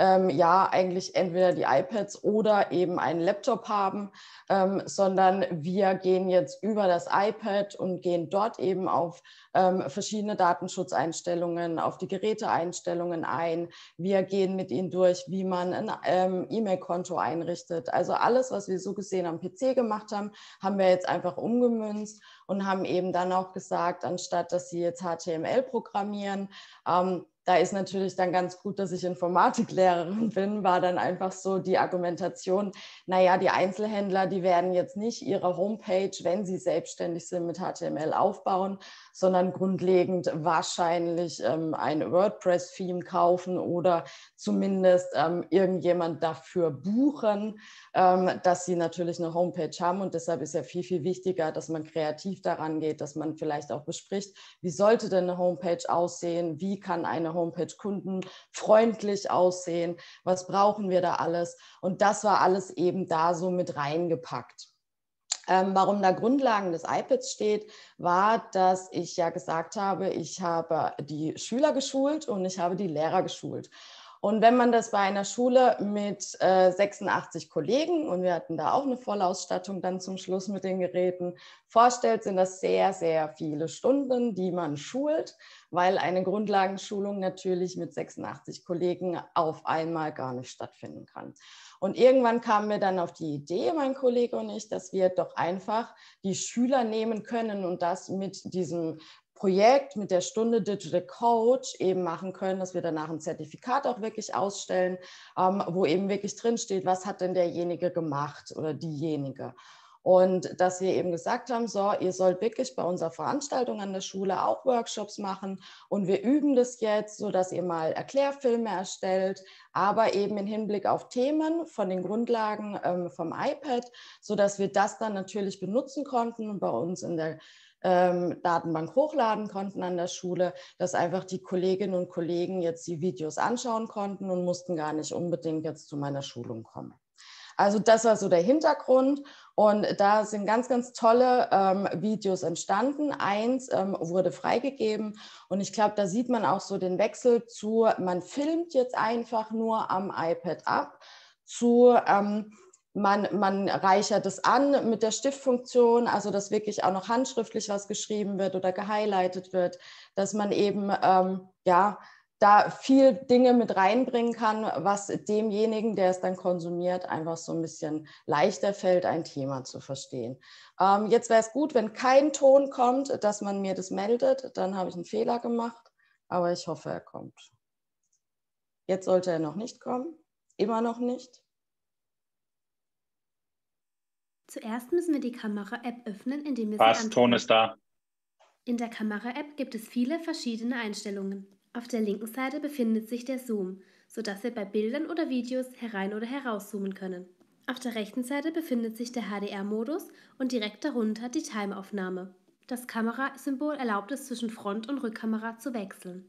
ja eigentlich entweder die iPads oder eben einen Laptop haben, sondern wir gehen jetzt über das iPad und gehen dort eben auf verschiedene Datenschutzeinstellungen, auf die Geräteeinstellungen ein. Wir gehen mit ihnen durch, wie man ein E-Mail-Konto einrichtet. Also alles, was wir so gesehen am PC gemacht haben, haben wir jetzt einfach umgemünzt und haben eben dann auch gesagt, anstatt dass sie jetzt HTML programmieren, da ist natürlich dann ganz gut, dass ich Informatiklehrerin bin, war dann einfach so die Argumentation, naja, die Einzelhändler, die werden jetzt nicht ihre Homepage, wenn sie selbstständig sind, mit HTML aufbauen, sondern grundlegend wahrscheinlich ein WordPress-Theme kaufen oder zumindest irgendjemand dafür buchen, dass sie natürlich eine Homepage haben. Und deshalb ist ja viel, viel wichtiger, dass man kreativ daran geht, dass man vielleicht auch bespricht, wie sollte denn eine Homepage aussehen, wie kann eine Homepage kundenfreundlich aussehen, was brauchen wir da alles? Und das war alles eben da so mit reingepackt. Warum da Grundlagen des iPads steht, war, dass ich ja gesagt habe, ich habe die Schüler geschult und ich habe die Lehrer geschult. Und wenn man das bei einer Schule mit 86 Kollegen, und wir hatten da auch eine Vollausstattung dann zum Schluss mit den Geräten, vorstellt, sind das sehr, sehr viele Stunden, die man schult, weil eine Grundlagenschulung natürlich mit 86 Kollegen auf einmal gar nicht stattfinden kann. Und irgendwann kamen wir dann auf die Idee, mein Kollege und ich, dass wir doch einfach die Schüler nehmen können und das mit diesem Projekt mit der Stunde Digital Coach eben machen können, dass wir danach ein Zertifikat auch wirklich ausstellen, wo eben wirklich drinsteht, was hat denn derjenige gemacht oder diejenige. Und dass wir eben gesagt haben, so, ihr sollt wirklich bei unserer Veranstaltung an der Schule auch Workshops machen und wir üben das jetzt, sodass ihr mal Erklärfilme erstellt, aber eben im Hinblick auf Themen von den Grundlagen vom iPad, sodass wir das dann natürlich benutzen konnten und bei uns in der Datenbank hochladen konnten an der Schule, dass einfach die Kolleginnen und Kollegen jetzt die Videos anschauen konnten und mussten gar nicht unbedingt jetzt zu meiner Schulung kommen. Also das war so der Hintergrund und da sind ganz, ganz tolle Videos entstanden. Eins wurde freigegeben und ich glaube, da sieht man auch so den Wechsel zu, man filmt jetzt einfach nur am iPad ab, zu man reichert es an mit der Stiftfunktion, also dass wirklich auch noch handschriftlich was geschrieben wird oder gehighlightet wird, dass man eben da viel Dinge mit reinbringen kann, was demjenigen, der es dann konsumiert, einfach so ein bisschen leichter fällt, ein Thema zu verstehen. Jetzt wäre es gut, wenn kein Ton kommt, dass man mir das meldet, dann habe ich einen Fehler gemacht, aber ich hoffe, er kommt. Jetzt sollte er noch nicht kommen, immer noch nicht. Zuerst müssen wir die Kamera-App öffnen, indem wir sie Passt, Ton ist da. In der Kamera-App gibt es viele verschiedene Einstellungen. Auf der linken Seite befindet sich der Zoom, sodass wir bei Bildern oder Videos herein- oder herauszoomen können. Auf der rechten Seite befindet sich der HDR-Modus und direkt darunter die Timeaufnahme. Das Kamerasymbol erlaubt es, zwischen Front- und Rückkamera zu wechseln.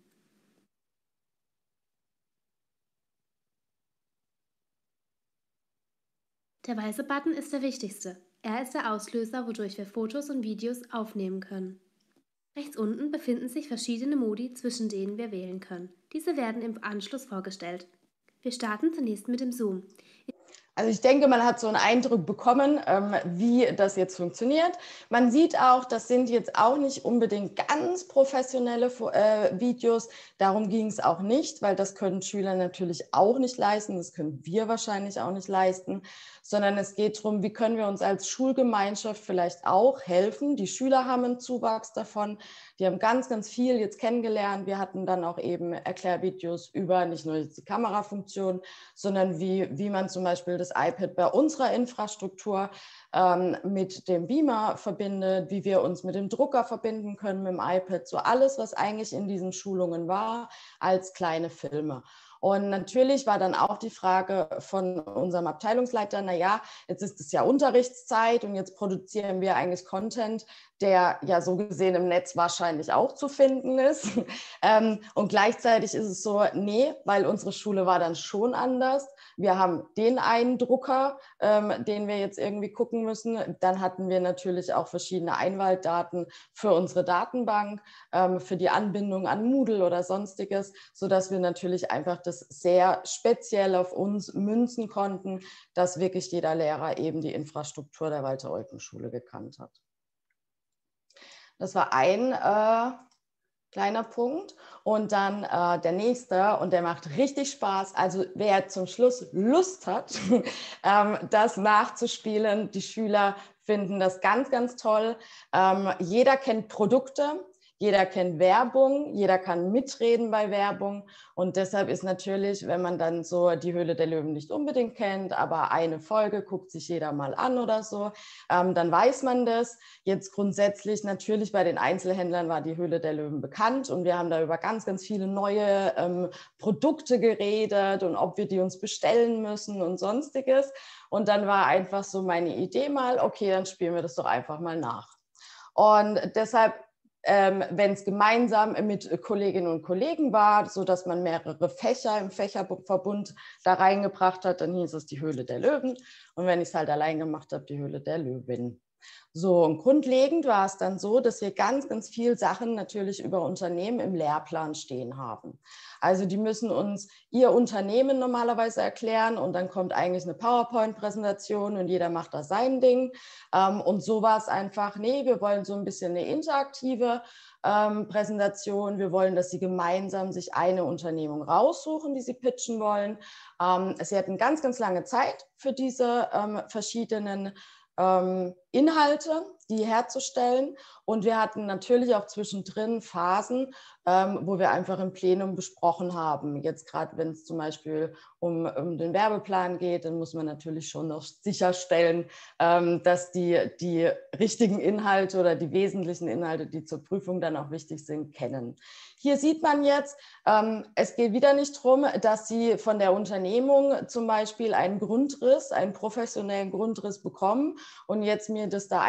Der weiße Button ist der wichtigste. Er ist der Auslöser, wodurch wir Fotos und Videos aufnehmen können. Rechts unten befinden sich verschiedene Modi, zwischen denen wir wählen können. Diese werden im Anschluss vorgestellt. Wir starten zunächst mit dem Zoom. Also ich denke, man hat so einen Eindruck bekommen, wie das jetzt funktioniert. Man sieht auch, das sind jetzt auch nicht unbedingt ganz professionelle Videos. Darum ging es auch nicht, weil das können Schüler natürlich auch nicht leisten. Das können wir wahrscheinlich auch nicht leisten, sondern es geht darum, wie können wir uns als Schulgemeinschaft vielleicht auch helfen. Die Schüler haben einen Zuwachs davon. Die haben ganz, ganz viel jetzt kennengelernt. Wir hatten dann auch eben Erklärvideos über nicht nur die Kamerafunktion, sondern wie man zum Beispiel das iPad bei unserer Infrastruktur mit dem Beamer verbindet, wie wir uns mit dem Drucker verbinden können, mit dem iPad, so alles, was eigentlich in diesen Schulungen war, als kleine Filme. Und natürlich war dann auch die Frage von unserem Abteilungsleiter, naja, jetzt ist es ja Unterrichtszeit und jetzt produzieren wir eigentlich Content, der ja so gesehen im Netz wahrscheinlich auch zu finden ist. Und gleichzeitig ist es so, nee, weil unsere Schule war dann schon anders. Wir haben den einen Drucker, den wir jetzt irgendwie gucken müssen. Dann hatten wir natürlich auch verschiedene Einwahldaten für unsere Datenbank, für die Anbindung an Moodle oder sonstiges, sodass wir natürlich einfach das sehr speziell auf uns münzen konnten, dass wirklich jeder Lehrer eben die Infrastruktur der Walter-Eucken-Schule gekannt hat. Das war ein kleiner Punkt. Und dann der nächste, und der macht richtig Spaß. Also wer zum Schluss Lust hat, das nachzuspielen, die Schüler finden das ganz, ganz toll. Jeder kennt Produkte. Jeder kennt Werbung, jeder kann mitreden bei Werbung und deshalb ist natürlich, wenn man dann so die Höhle der Löwen nicht unbedingt kennt, aber eine Folge guckt sich jeder mal an oder so, dann weiß man das. Jetzt grundsätzlich natürlich bei den Einzelhändlern war die Höhle der Löwen bekannt und wir haben da über ganz, ganz viele neue Produkte geredet und ob wir die uns bestellen müssen und sonstiges. Und dann war einfach so meine Idee mal, okay, dann spielen wir das doch einfach mal nach. Und deshalb wenn es gemeinsam mit Kolleginnen und Kollegen war, sodass man mehrere Fächer im Fächerverbund da reingebracht hat, dann hieß es die Höhle der Löwen. Und wenn ich es halt allein gemacht habe, die Höhle der Löwin. So, und grundlegend war es dann so, dass wir ganz, ganz viele Sachen natürlich über Unternehmen im Lehrplan stehen haben. Also die müssen uns ihr Unternehmen normalerweise erklären und dann kommt eigentlich eine PowerPoint-Präsentation und jeder macht da sein Ding. Und so war es einfach, nee, wir wollen so ein bisschen eine interaktive Präsentation. Wir wollen, dass sie gemeinsam sich eine Unternehmung raussuchen, die sie pitchen wollen. Sie hatten ganz, ganz lange Zeit für diese verschiedenen Inhalte, die herzustellen. Und wir hatten natürlich auch zwischendrin Phasen, wo wir einfach im Plenum besprochen haben. Jetzt gerade, wenn es zum Beispiel um den Werbeplan geht, dann muss man natürlich schon noch sicherstellen, dass die richtigen Inhalte oder die wesentlichen Inhalte, die zur Prüfung dann auch wichtig sind, kennen. Hier sieht man jetzt, es geht wieder nicht darum, dass Sie von der Unternehmung zum Beispiel einen Grundriss, einen professionellen Grundriss bekommen und jetzt mir das da einzeichnen,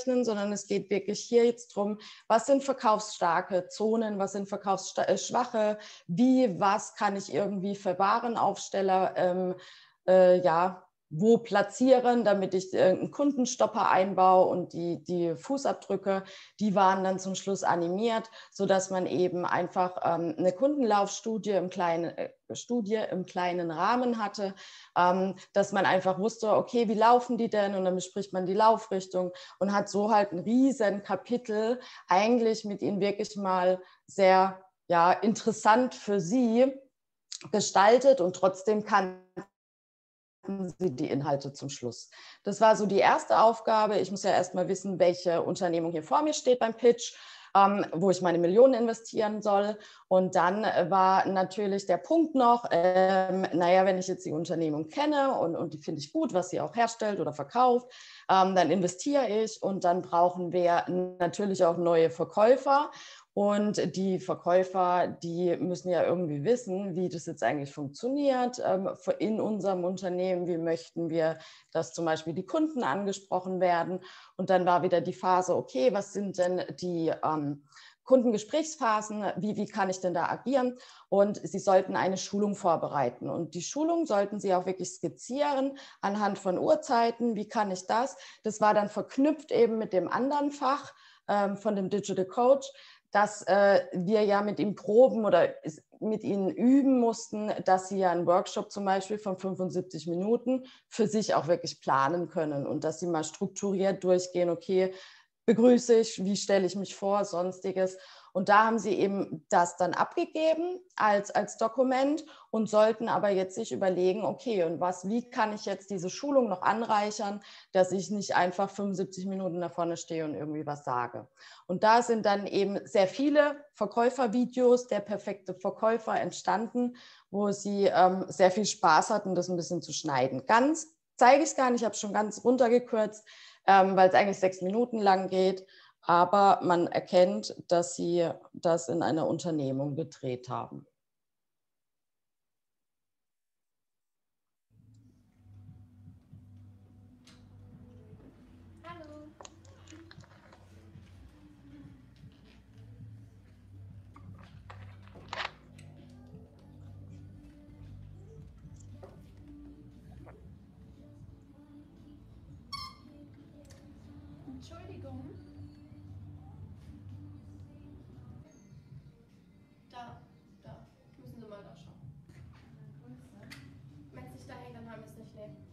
auszurechnen, sondern es geht wirklich hier jetzt darum, was sind verkaufsstarke Zonen, was sind verkaufsschwache, was kann ich irgendwie für Warenaufsteller ja, wo platzieren, damit ich einen Kundenstopper einbaue, und die Fußabdrücke, die waren dann zum Schluss animiert, sodass man eben einfach eine Kundenlaufstudie im kleinen Rahmen hatte, dass man einfach wusste, okay, wie laufen die denn, und dann bespricht man die Laufrichtung und hat so halt ein riesen Kapitel eigentlich mit ihnen wirklich mal sehr interessant für sie gestaltet, und trotzdem kann sie die Inhalte zum Schluss. Das war so die erste Aufgabe. Ich muss ja erstmal wissen, welche Unternehmung hier vor mir steht beim Pitch, wo ich meine Millionen investieren soll. Und dann war natürlich der Punkt noch, naja, wenn ich jetzt die Unternehmung kenne und die finde ich gut, was sie auch herstellt oder verkauft, dann investiere ich, und dann brauchen wir natürlich auch neue Verkäufer. Und die Verkäufer, die müssen ja irgendwie wissen, wie das jetzt eigentlich funktioniert in unserem Unternehmen. Wie möchten wir, dass zum Beispiel die Kunden angesprochen werden? Und dann war wieder die Phase, okay, was sind denn die Kundengesprächsphasen? Wie kann ich denn da agieren? Und sie sollten eine Schulung vorbereiten. Und die Schulung sollten sie auch wirklich skizzieren anhand von Uhrzeiten. Wie kann ich das? Das war dann verknüpft eben mit dem anderen Fach von dem Digital Coach, dass wir ja mit ihm proben oder mit ihnen üben mussten, dass sie ja einen Workshop zum Beispiel von 75 Minuten für sich auch wirklich planen können, und dass sie mal strukturiert durchgehen, okay, begrüße ich, wie stelle ich mich vor, sonstiges. Und da haben sie eben das dann abgegeben als Dokument und sollten aber jetzt sich überlegen, okay, und wie kann ich jetzt diese Schulung noch anreichern, dass ich nicht einfach 75 Minuten da vorne stehe und irgendwie was sage. Und da sind dann eben sehr viele Verkäufervideos, der perfekte Verkäufer, entstanden, wo sie sehr viel Spaß hatten, das ein bisschen zu schneiden. Ganz zeige ich es gar nicht, ich habe es schon ganz runtergekürzt, weil es eigentlich 6 Minuten lang geht. Aber man erkennt, dass sie das in einer Unternehmung gedreht haben. Hallo. Entschuldigung. Da müssen Sie mal da schauen. Wenn es nicht da hängt, dann haben wir es nicht, ne?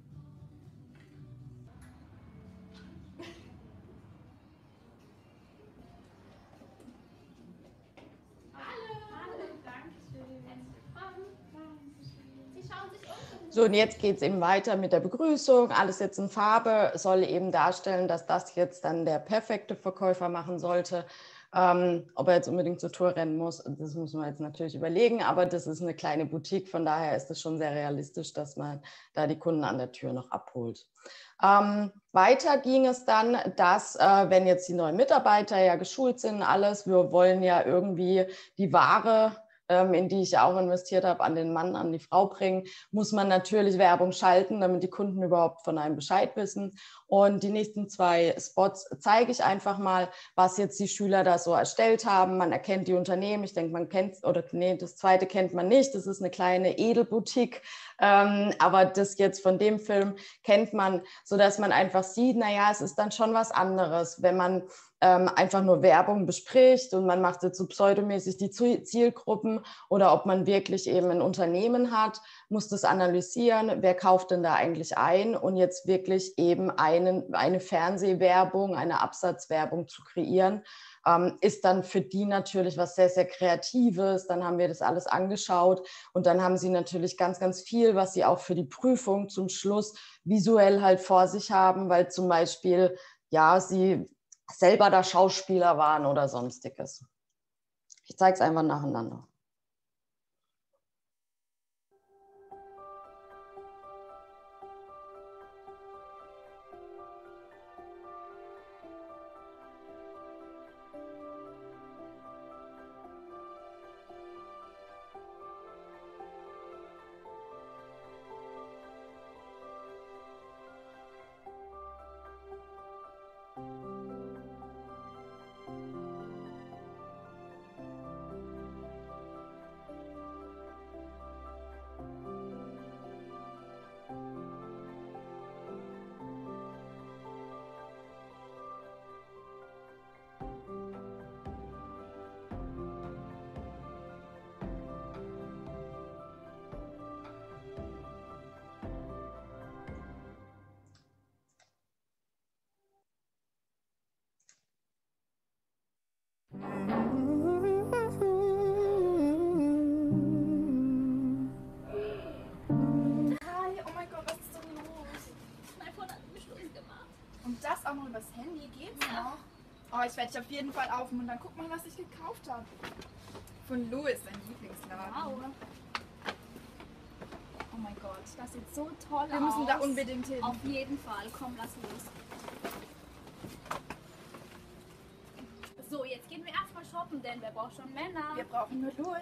Hallo, danke schön. Sie schauen sich um. So, und jetzt geht es eben weiter mit der Begrüßung. Alles jetzt in Farbe soll eben darstellen, dass das jetzt dann der perfekte Verkäufer machen sollte. Ob er jetzt unbedingt zur Tour rennen muss, das muss man jetzt natürlich überlegen, aber das ist eine kleine Boutique, von daher ist es schon sehr realistisch, dass man da die Kunden an der Tür noch abholt. Weiter ging es dann, dass wenn jetzt die neuen Mitarbeiter ja geschult sind, alles, wir wollen ja irgendwie die Ware, in die ich auch investiert habe, an den Mann, an die Frau bringen, muss man natürlich Werbung schalten, damit die Kunden überhaupt von einem Bescheid wissen. Und die nächsten 2 Spots zeige ich einfach mal, was jetzt die Schüler da so erstellt haben. Man erkennt die Unternehmen, ich denke, man kennt, oder nee, das zweite kennt man nicht, das ist eine kleine Edelboutique, aber das jetzt von dem Film kennt man, sodass man einfach sieht, naja, es ist dann schon was anderes, wenn man einfach nur Werbung bespricht und man macht jetzt so pseudomäßig die Zielgruppen, oder ob man wirklich eben ein Unternehmen hat, muss das analysieren, wer kauft denn da eigentlich ein, und jetzt wirklich eben eine Fernsehwerbung, eine Absatzwerbung zu kreieren, ist dann für die natürlich was sehr, sehr Kreatives. Dann haben wir das alles angeschaut und dann haben sie natürlich ganz, ganz viel, was sie auch für die Prüfung zum Schluss visuell halt vor sich haben, weil zum Beispiel, ja, sie selber da Schauspieler waren oder sonstiges. Ich zeige es einfach nacheinander. das auch noch übers Handy? Geht's noch? Oh, ich werde dich auf jeden Fall aufnehmen und dann guck mal, was ich gekauft habe. Von Louis, dein Lieblingsladen. Wow. Oh mein Gott, das sieht so toll aus. Wir müssen da unbedingt hin. Auf jeden Fall. Komm, lass los. So, jetzt gehen wir erstmal shoppen, denn wer braucht schon Männer? Wir brauchen nur Louis.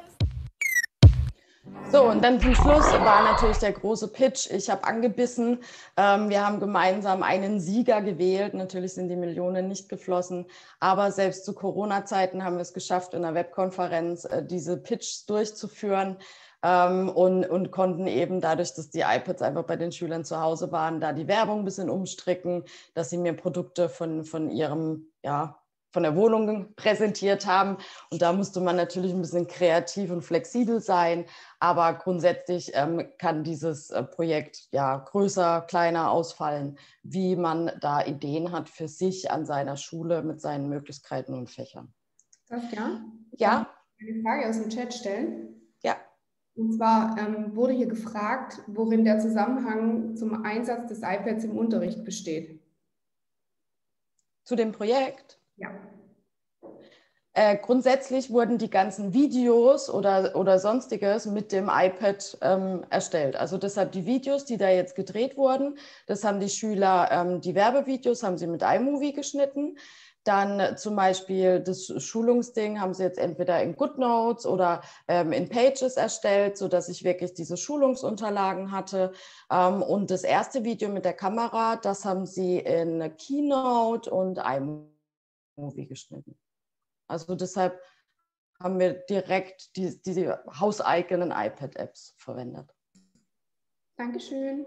So, und dann zum Schluss war natürlich der große Pitch. Ich habe angebissen. Wir haben gemeinsam einen Sieger gewählt. Natürlich sind die Millionen nicht geflossen. Aber selbst zu Corona-Zeiten haben wir es geschafft, in einer Webkonferenz diese Pitches durchzuführen und konnten eben dadurch, dass die iPads einfach bei den Schülern zu Hause waren, da die Werbung ein bisschen umstricken, dass sie mir Produkte von der Wohnung präsentiert haben. Und da musste man natürlich ein bisschen kreativ und flexibel sein. Aber grundsätzlich kann dieses Projekt ja größer, kleiner ausfallen, wie man da Ideen hat für sich an seiner Schule mit seinen Möglichkeiten und Fächern. Saskia? Ja? Ich will eine Frage aus dem Chat stellen. Ja. Und zwar wurde hier gefragt, worin der Zusammenhang zum Einsatz des iPads im Unterricht besteht. Zu dem Projekt? Ja. Grundsätzlich wurden die ganzen Videos oder Sonstiges mit dem iPad erstellt. Also deshalb die Videos, die da jetzt gedreht wurden, das haben die Schüler, die Werbevideos haben sie mit iMovie geschnitten. Dann zum Beispiel das Schulungsding haben sie jetzt entweder in GoodNotes oder in Pages erstellt, sodass ich wirklich diese Schulungsunterlagen hatte. Und das erste Video mit der Kamera, das haben sie in Keynote und iMovie geschnitten. Also deshalb haben wir direkt diese hauseigenen iPad-Apps verwendet. Dankeschön.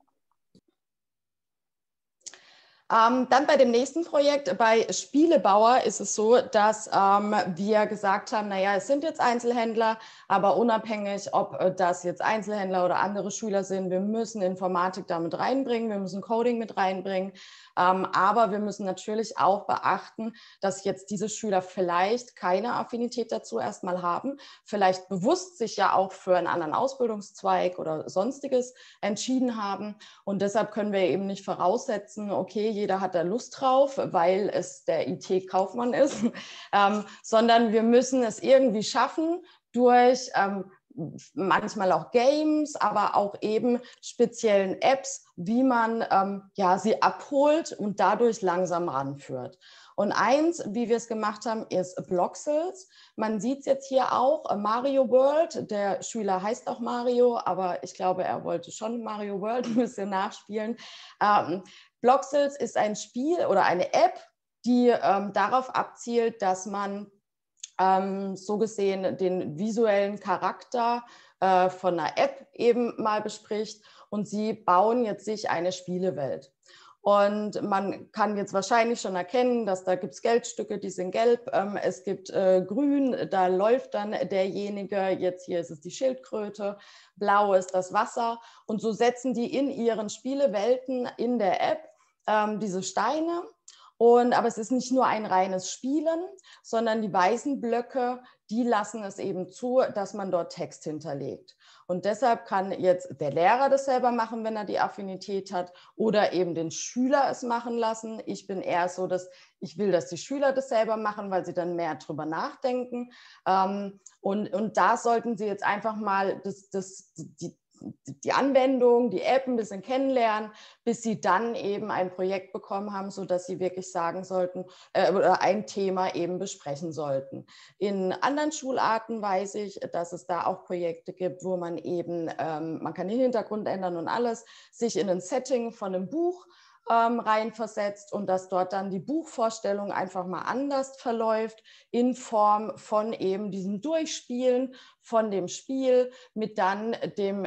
Dann bei dem nächsten Projekt, bei Spielebauer, ist es so, dass wir gesagt haben, naja, es sind jetzt Einzelhändler, aber unabhängig, ob das jetzt Einzelhändler oder andere Schüler sind, wir müssen Informatik damit reinbringen, wir müssen Coding mit reinbringen. Aber wir müssen natürlich auch beachten, dass jetzt diese Schüler vielleicht keine Affinität dazu erstmal haben, vielleicht bewusst sich ja auch für einen anderen Ausbildungszweig oder Sonstiges entschieden haben. Und deshalb können wir eben nicht voraussetzen, okay, jeder hat da Lust drauf, weil es der IT-Kaufmann ist, sondern wir müssen es irgendwie schaffen, durch manchmal auch Games, aber auch eben speziellen Apps, wie man sie abholt und dadurch langsam ranführt. Und eins, wie wir es gemacht haben, ist Bloxels. Man sieht es jetzt hier auch, Mario World. Der Schüler heißt auch Mario, aber ich glaube, er wollte schon Mario World ein bisschen nachspielen. Bloxels ist ein Spiel oder eine App, die darauf abzielt, dass man so gesehen den visuellen Charakter von einer App eben mal bespricht, und sie bauen jetzt sich eine Spielewelt. Und man kann jetzt wahrscheinlich schon erkennen, dass da gibt es Geldstücke, die sind gelb, es gibt grün, da läuft dann derjenige, jetzt hier ist es die Schildkröte, blau ist das Wasser, und so setzen die in ihren Spielewelten in der App diese Steine. Aber es ist nicht nur ein reines Spielen, sondern die weißen Blöcke, die lassen es eben zu, dass man dort Text hinterlegt. Und deshalb kann jetzt der Lehrer das selber machen, wenn er die Affinität hat, oder eben den Schüler es machen lassen. Ich bin eher so, dass ich will, dass die Schüler das selber machen, weil sie dann mehr drüber nachdenken. Und da sollten sie jetzt einfach mal die Anwendung, die App ein bisschen kennenlernen, bis sie dann eben ein Projekt bekommen haben, sodass sie wirklich sagen sollten oder ein Thema eben besprechen sollten. In anderen Schularten weiß ich, dass es da auch Projekte gibt, wo man eben, man kann den Hintergrund ändern und alles, sich in ein Setting von einem Buch reinversetzt und dass dort dann die Buchvorstellung einfach mal anders verläuft in Form von eben diesem Durchspielen von dem Spiel mit dann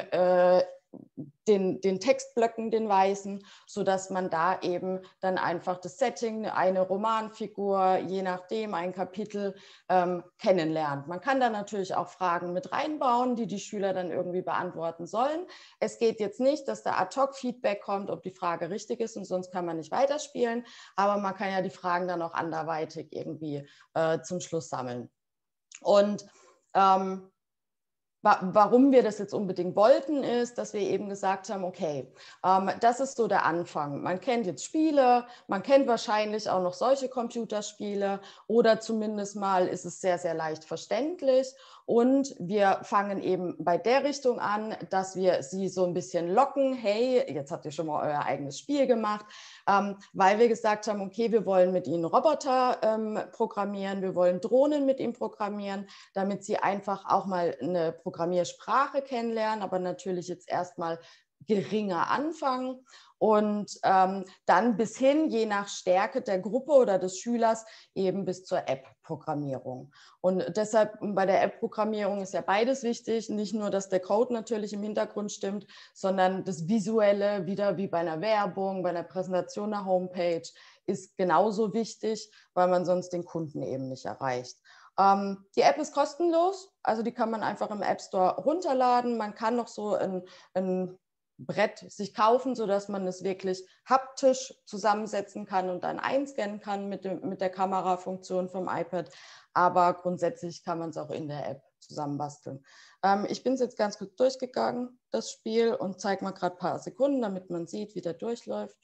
den Textblöcken, den weißen, sodass man da eben dann einfach das Setting, eine Romanfigur, je nachdem ein Kapitel kennenlernt. Man kann da natürlich auch Fragen mit reinbauen, die die Schüler dann irgendwie beantworten sollen. Es geht jetzt nicht, dass da Ad-Hoc-Feedback kommt, ob die Frage richtig ist, und sonst kann man nicht weiterspielen, aber man kann ja die Fragen dann auch anderweitig irgendwie zum Schluss sammeln. Und warum wir das jetzt unbedingt wollten, ist, dass wir eben gesagt haben, okay, das ist so der Anfang. Man kennt jetzt Spiele, man kennt wahrscheinlich auch noch solche Computerspiele oder zumindest mal ist es sehr, sehr leicht verständlich. Und wir fangen eben bei der Richtung an, dass wir sie so ein bisschen locken. Hey, jetzt habt ihr schon mal euer eigenes Spiel gemacht, weil wir gesagt haben, okay, wir wollen mit ihnen Roboter programmieren, wir wollen Drohnen mit ihnen programmieren, damit sie einfach auch mal eine Programmiersprache kennenlernen, aber natürlich jetzt erstmal geringer anfangen und dann bis hin, je nach Stärke der Gruppe oder des Schülers, eben bis zur App-Programmierung. Und deshalb bei der App-Programmierung ist ja beides wichtig, nicht nur, dass der Code natürlich im Hintergrund stimmt, sondern das Visuelle, wieder wie bei einer Werbung, bei einer Präsentation einer Homepage, ist genauso wichtig, weil man sonst den Kunden eben nicht erreicht. Die App ist kostenlos, also die kann man einfach im App Store runterladen. Man kann noch so ein Brett sich kaufen, sodass man es wirklich haptisch zusammensetzen kann und dann einscannen kann mit der Kamerafunktion vom iPad. Aber grundsätzlich kann man es auch in der App zusammenbasteln. Ich bin es jetzt ganz kurz durchgegangen, das Spiel, und zeige mal gerade ein paar Sekunden, damit man sieht, wie der durchläuft.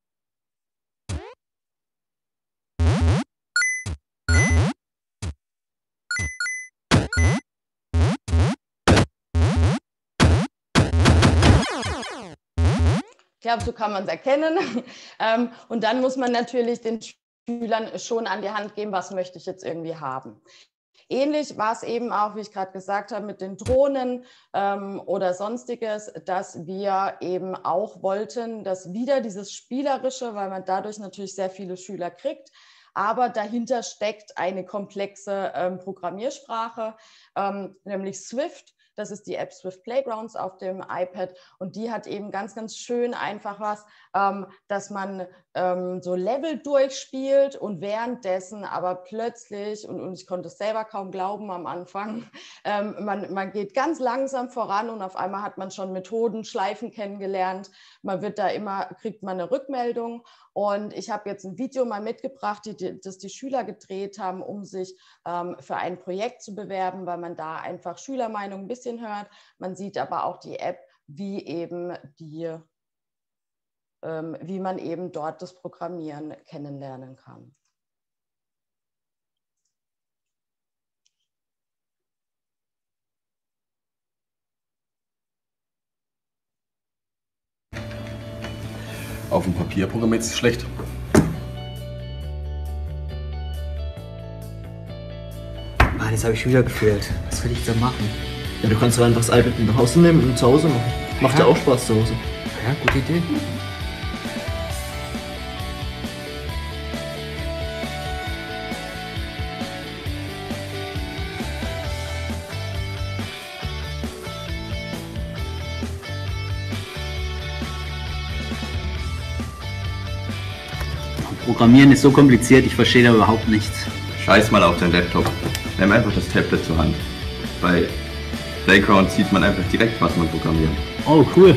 Ich glaube, so kann man es erkennen. Und dann muss man natürlich den Schülern schon an die Hand geben, was möchte ich jetzt irgendwie haben. Ähnlich war es eben auch, wie ich gerade gesagt habe, mit den Drohnen oder Sonstiges, dass wir eben auch wollten, dass wieder dieses Spielerische, weil man dadurch natürlich sehr viele Schüler kriegt, aber dahinter steckt eine komplexe Programmiersprache, nämlich Swift. Das ist die App Swift Playgrounds auf dem iPad und die hat eben ganz, ganz schön einfach was, dass man so Level durchspielt und währenddessen aber plötzlich, und ich konnte es selber kaum glauben am Anfang, man geht ganz langsam voran und auf einmal hat man schon Methoden, Schleifen kennengelernt. Man wird da immer, kriegt man eine Rückmeldung. Und ich habe jetzt ein Video mal mitgebracht, das die Schüler gedreht haben, um sich für ein Projekt zu bewerben, weil man da einfach Schülermeinung ein bisschen hört. Man sieht aber auch die App, wie man eben dort das Programmieren kennenlernen kann. Auf dem Papier programmiert ist schlecht. Mann, jetzt habe ich wieder gefehlt. Was will ich da machen? Ja, du kannst doch einfach das iPad mit nach Hause nehmen und zu Hause machen. Macht ja auch Spaß zu Hause. Ja, gute Idee. Programmieren ist so kompliziert, ich verstehe da überhaupt nichts. Scheiß mal auf den Laptop. Nimm einfach das Tablet zur Hand. Bei Playground sieht man einfach direkt, was man programmiert. Oh, cool.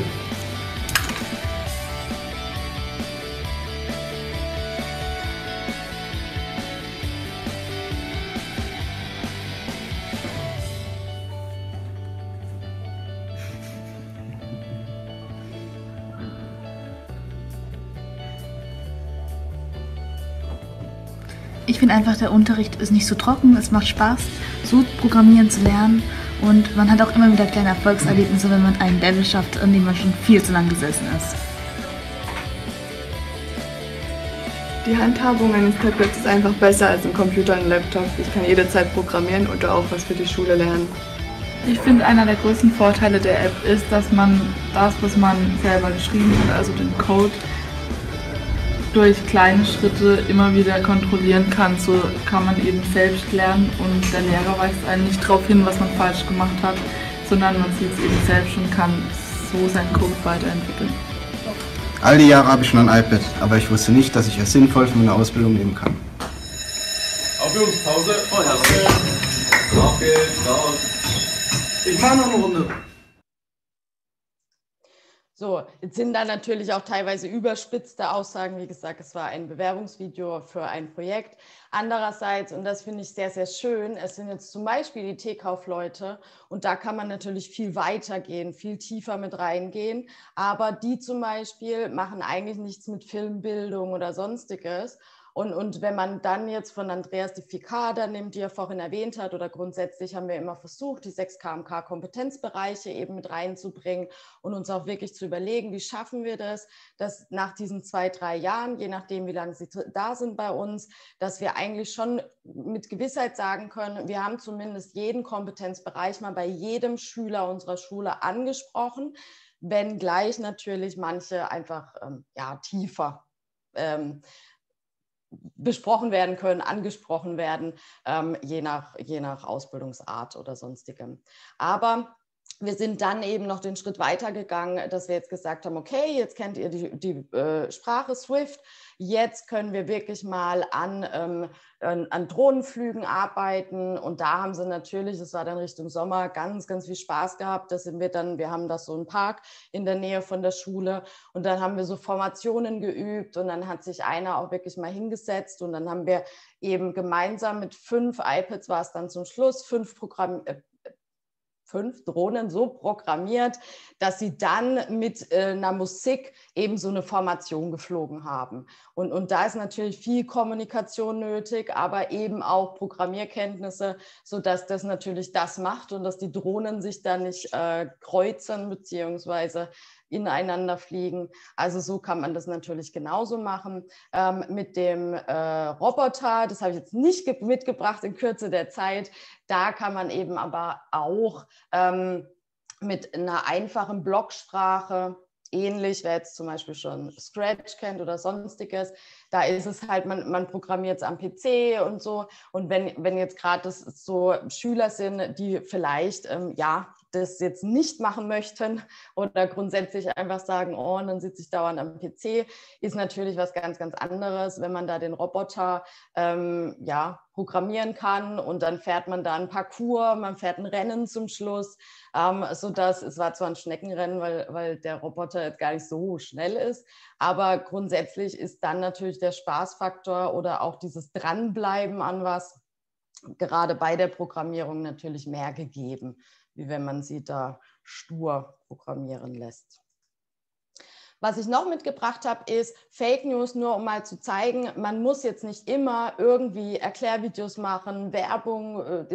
Ich finde einfach, der Unterricht ist nicht so trocken, es macht Spaß, so programmieren zu lernen und man hat auch immer wieder kleine Erfolgserlebnisse, wenn man einen Level schafft, an dem man schon viel zu lang gesessen ist. Die Handhabung eines Tablets ist einfach besser als ein Computer und ein Laptop. Ich kann jederzeit programmieren und auch was für die Schule lernen. Ich finde, einer der größten Vorteile der App ist, dass man das, was man selber geschrieben hat, also den Code, durch kleine Schritte immer wieder kontrollieren kann. So kann man eben selbst lernen und der Lehrer weist einen nicht darauf hin, was man falsch gemacht hat, sondern man sieht es eben selbst und kann so seinen Code weiterentwickeln. All die Jahre habe ich schon ein iPad, aber ich wusste nicht, dass ich es sinnvoll für meine Ausbildung nehmen kann. Aufführungspause. Auf geht's, raus. Ich mache noch eine Runde. So, jetzt sind da natürlich auch teilweise überspitzte Aussagen. Wie gesagt, es war ein Bewerbungsvideo für ein Projekt. Andererseits, und das finde ich sehr, sehr schön, es sind jetzt zum Beispiel die Teekaufleute und da kann man natürlich viel weiter gehen, viel tiefer mit reingehen. Aber die zum Beispiel machen eigentlich nichts mit Filmbildung oder Sonstiges. Und wenn man dann jetzt von Andreas die 4K nimmt, die er vorhin erwähnt hat, oder grundsätzlich haben wir immer versucht, die 6 kmk-Kompetenzbereiche eben mit reinzubringen und uns auch wirklich zu überlegen, wie schaffen wir das, dass nach diesen 2-3 Jahren, je nachdem, wie lange sie da sind bei uns, dass wir eigentlich schon mit Gewissheit sagen können, wir haben zumindest jeden Kompetenzbereich mal bei jedem Schüler unserer Schule angesprochen, wenngleich natürlich manche einfach tiefer besprochen werden können, angesprochen werden, je nach Ausbildungsart oder sonstigem. Aber wir sind dann eben noch den Schritt weiter gegangen, dass wir jetzt gesagt haben, okay, jetzt kennt ihr die Sprache Swift, jetzt können wir wirklich mal an Drohnenflügen arbeiten und da haben sie natürlich, das war dann Richtung Sommer, ganz, ganz viel Spaß gehabt. Wir haben da so einen Park in der Nähe von der Schule und dann haben wir so Formationen geübt und dann hat sich einer auch wirklich mal hingesetzt und dann haben wir eben gemeinsam mit 5 iPads, war es dann zum Schluss, 5 Drohnen so programmiert, dass sie dann mit einer Musik eben so eine Formation geflogen haben. Und da ist natürlich viel Kommunikation nötig, aber eben auch Programmierkenntnisse, sodass das natürlich das macht und dass die Drohnen sich da nicht kreuzen bzw. ineinander fliegen. Also so kann man das natürlich genauso machen. Mit dem Roboter, das habe ich jetzt nicht mitgebracht in Kürze der Zeit, da kann man eben aber auch mit einer einfachen Blocksprache, ähnlich, wer jetzt zum Beispiel schon Scratch kennt oder sonstiges, da ist es halt, man programmiert es am PC und so. Und wenn jetzt gerade so Schüler sind, die vielleicht das jetzt nicht machen möchten oder grundsätzlich einfach sagen, oh, und dann sitze ich dauernd am PC, ist natürlich was ganz, ganz anderes, wenn man da den Roboter programmieren kann und dann fährt man da einen Parcours, man fährt ein Rennen zum Schluss, sodass, es war zwar ein Schneckenrennen, weil der Roboter jetzt gar nicht so schnell ist, aber grundsätzlich ist dann natürlich der Spaßfaktor oder auch dieses Dranbleiben an was, gerade bei der Programmierung natürlich mehr gegeben, wie wenn man sie da stur programmieren lässt. Was ich noch mitgebracht habe, ist Fake News, nur um mal zu zeigen, man muss jetzt nicht immer irgendwie Erklärvideos machen, Werbung,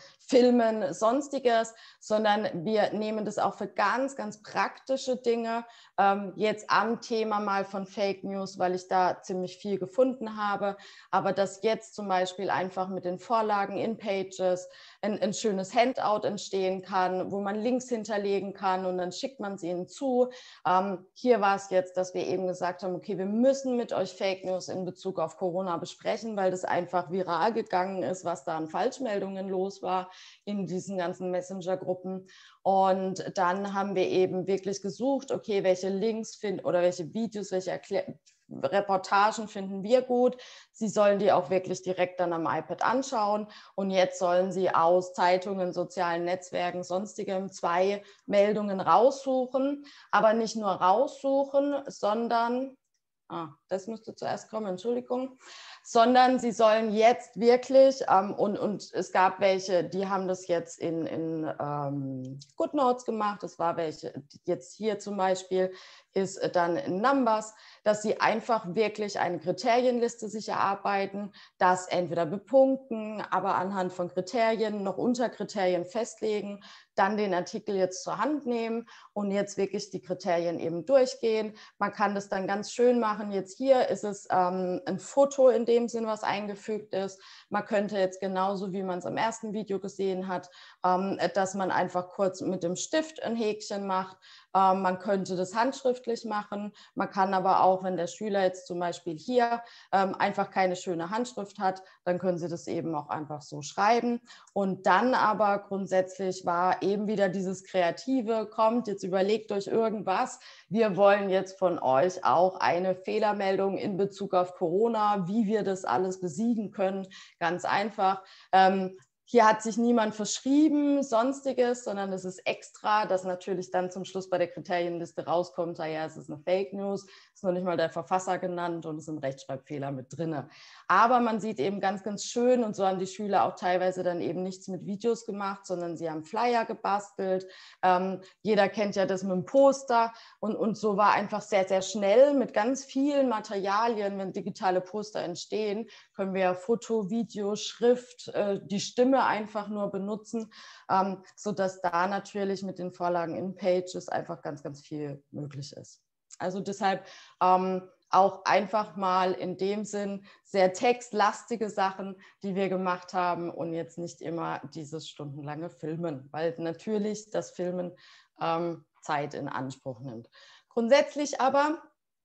Filmen, sonstiges, sondern wir nehmen das auch für ganz, ganz praktische Dinge. Jetzt am Thema mal von Fake News, weil ich da ziemlich viel gefunden habe, aber dass jetzt zum Beispiel einfach mit den Vorlagen in Pages ein schönes Handout entstehen kann, wo man Links hinterlegen kann und dann schickt man sie ihnen zu. Hier war es jetzt, dass wir eben gesagt haben, okay, wir müssen mit euch Fake News in Bezug auf Corona besprechen, weil das einfach viral gegangen ist, was da an Falschmeldungen los war in diesen ganzen Messenger-Gruppen. Und dann haben wir eben wirklich gesucht, okay, welche Links oder welche Videos, welche Reportagen finden wir gut. Sie sollen die auch wirklich direkt dann am iPad anschauen. Und jetzt sollen Sie aus Zeitungen, sozialen Netzwerken, sonstigem 2 Meldungen raussuchen. Aber nicht nur raussuchen, sondern, das müsste zuerst kommen, Entschuldigung, sondern Sie sollen jetzt wirklich, und es gab welche, die haben das jetzt in GoodNotes gemacht, es war welche, jetzt hier zum Beispiel, ist dann in Numbers, dass Sie einfach wirklich eine Kriterienliste sich erarbeiten, das entweder bepunkten, aber anhand von Kriterien, noch Unterkriterien festlegen, dann den Artikel jetzt zur Hand nehmen und jetzt wirklich die Kriterien eben durchgehen. Man kann das dann ganz schön machen. Jetzt hier ist es ein Foto in dem Sinn, was eingefügt ist. Man könnte jetzt genauso, wie man es im ersten Video gesehen hat, dass man einfach kurz mit dem Stift ein Häkchen macht. Man könnte das handschriftlich machen. Man kann aber auch, wenn der Schüler jetzt zum Beispiel hier einfach keine schöne Handschrift hat, dann können Sie das eben auch einfach so schreiben. Und dann aber grundsätzlich war eben wieder dieses Kreative, kommt, jetzt überlegt euch irgendwas. Wir wollen jetzt von euch auch eine Fehlermeldung in Bezug auf Corona, wie wir das alles besiegen können. Ganz einfach. Hier hat sich niemand verschrieben, sonstiges, sondern es ist extra, dass natürlich dann zum Schluss bei der Kriterienliste rauskommt, ja, es ist eine Fake News, ist noch nicht mal der Verfasser genannt und es sind Rechtschreibfehler mit drin. Aber man sieht eben ganz, ganz schön, und so haben die Schüler auch teilweise dann eben nichts mit Videos gemacht, sondern sie haben Flyer gebastelt. Jeder kennt ja das mit dem Poster und so war einfach sehr, sehr schnell mit ganz vielen Materialien, wenn digitale Poster entstehen, können wir Foto, Video, Schrift, die Stimme einfach nur benutzen, sodass da natürlich mit den Vorlagen in Pages einfach ganz, ganz viel möglich ist. Also deshalb auch einfach mal in dem Sinn sehr textlastige Sachen, die wir gemacht haben und jetzt nicht immer dieses stundenlange Filmen, weil natürlich das Filmen Zeit in Anspruch nimmt. Grundsätzlich aber,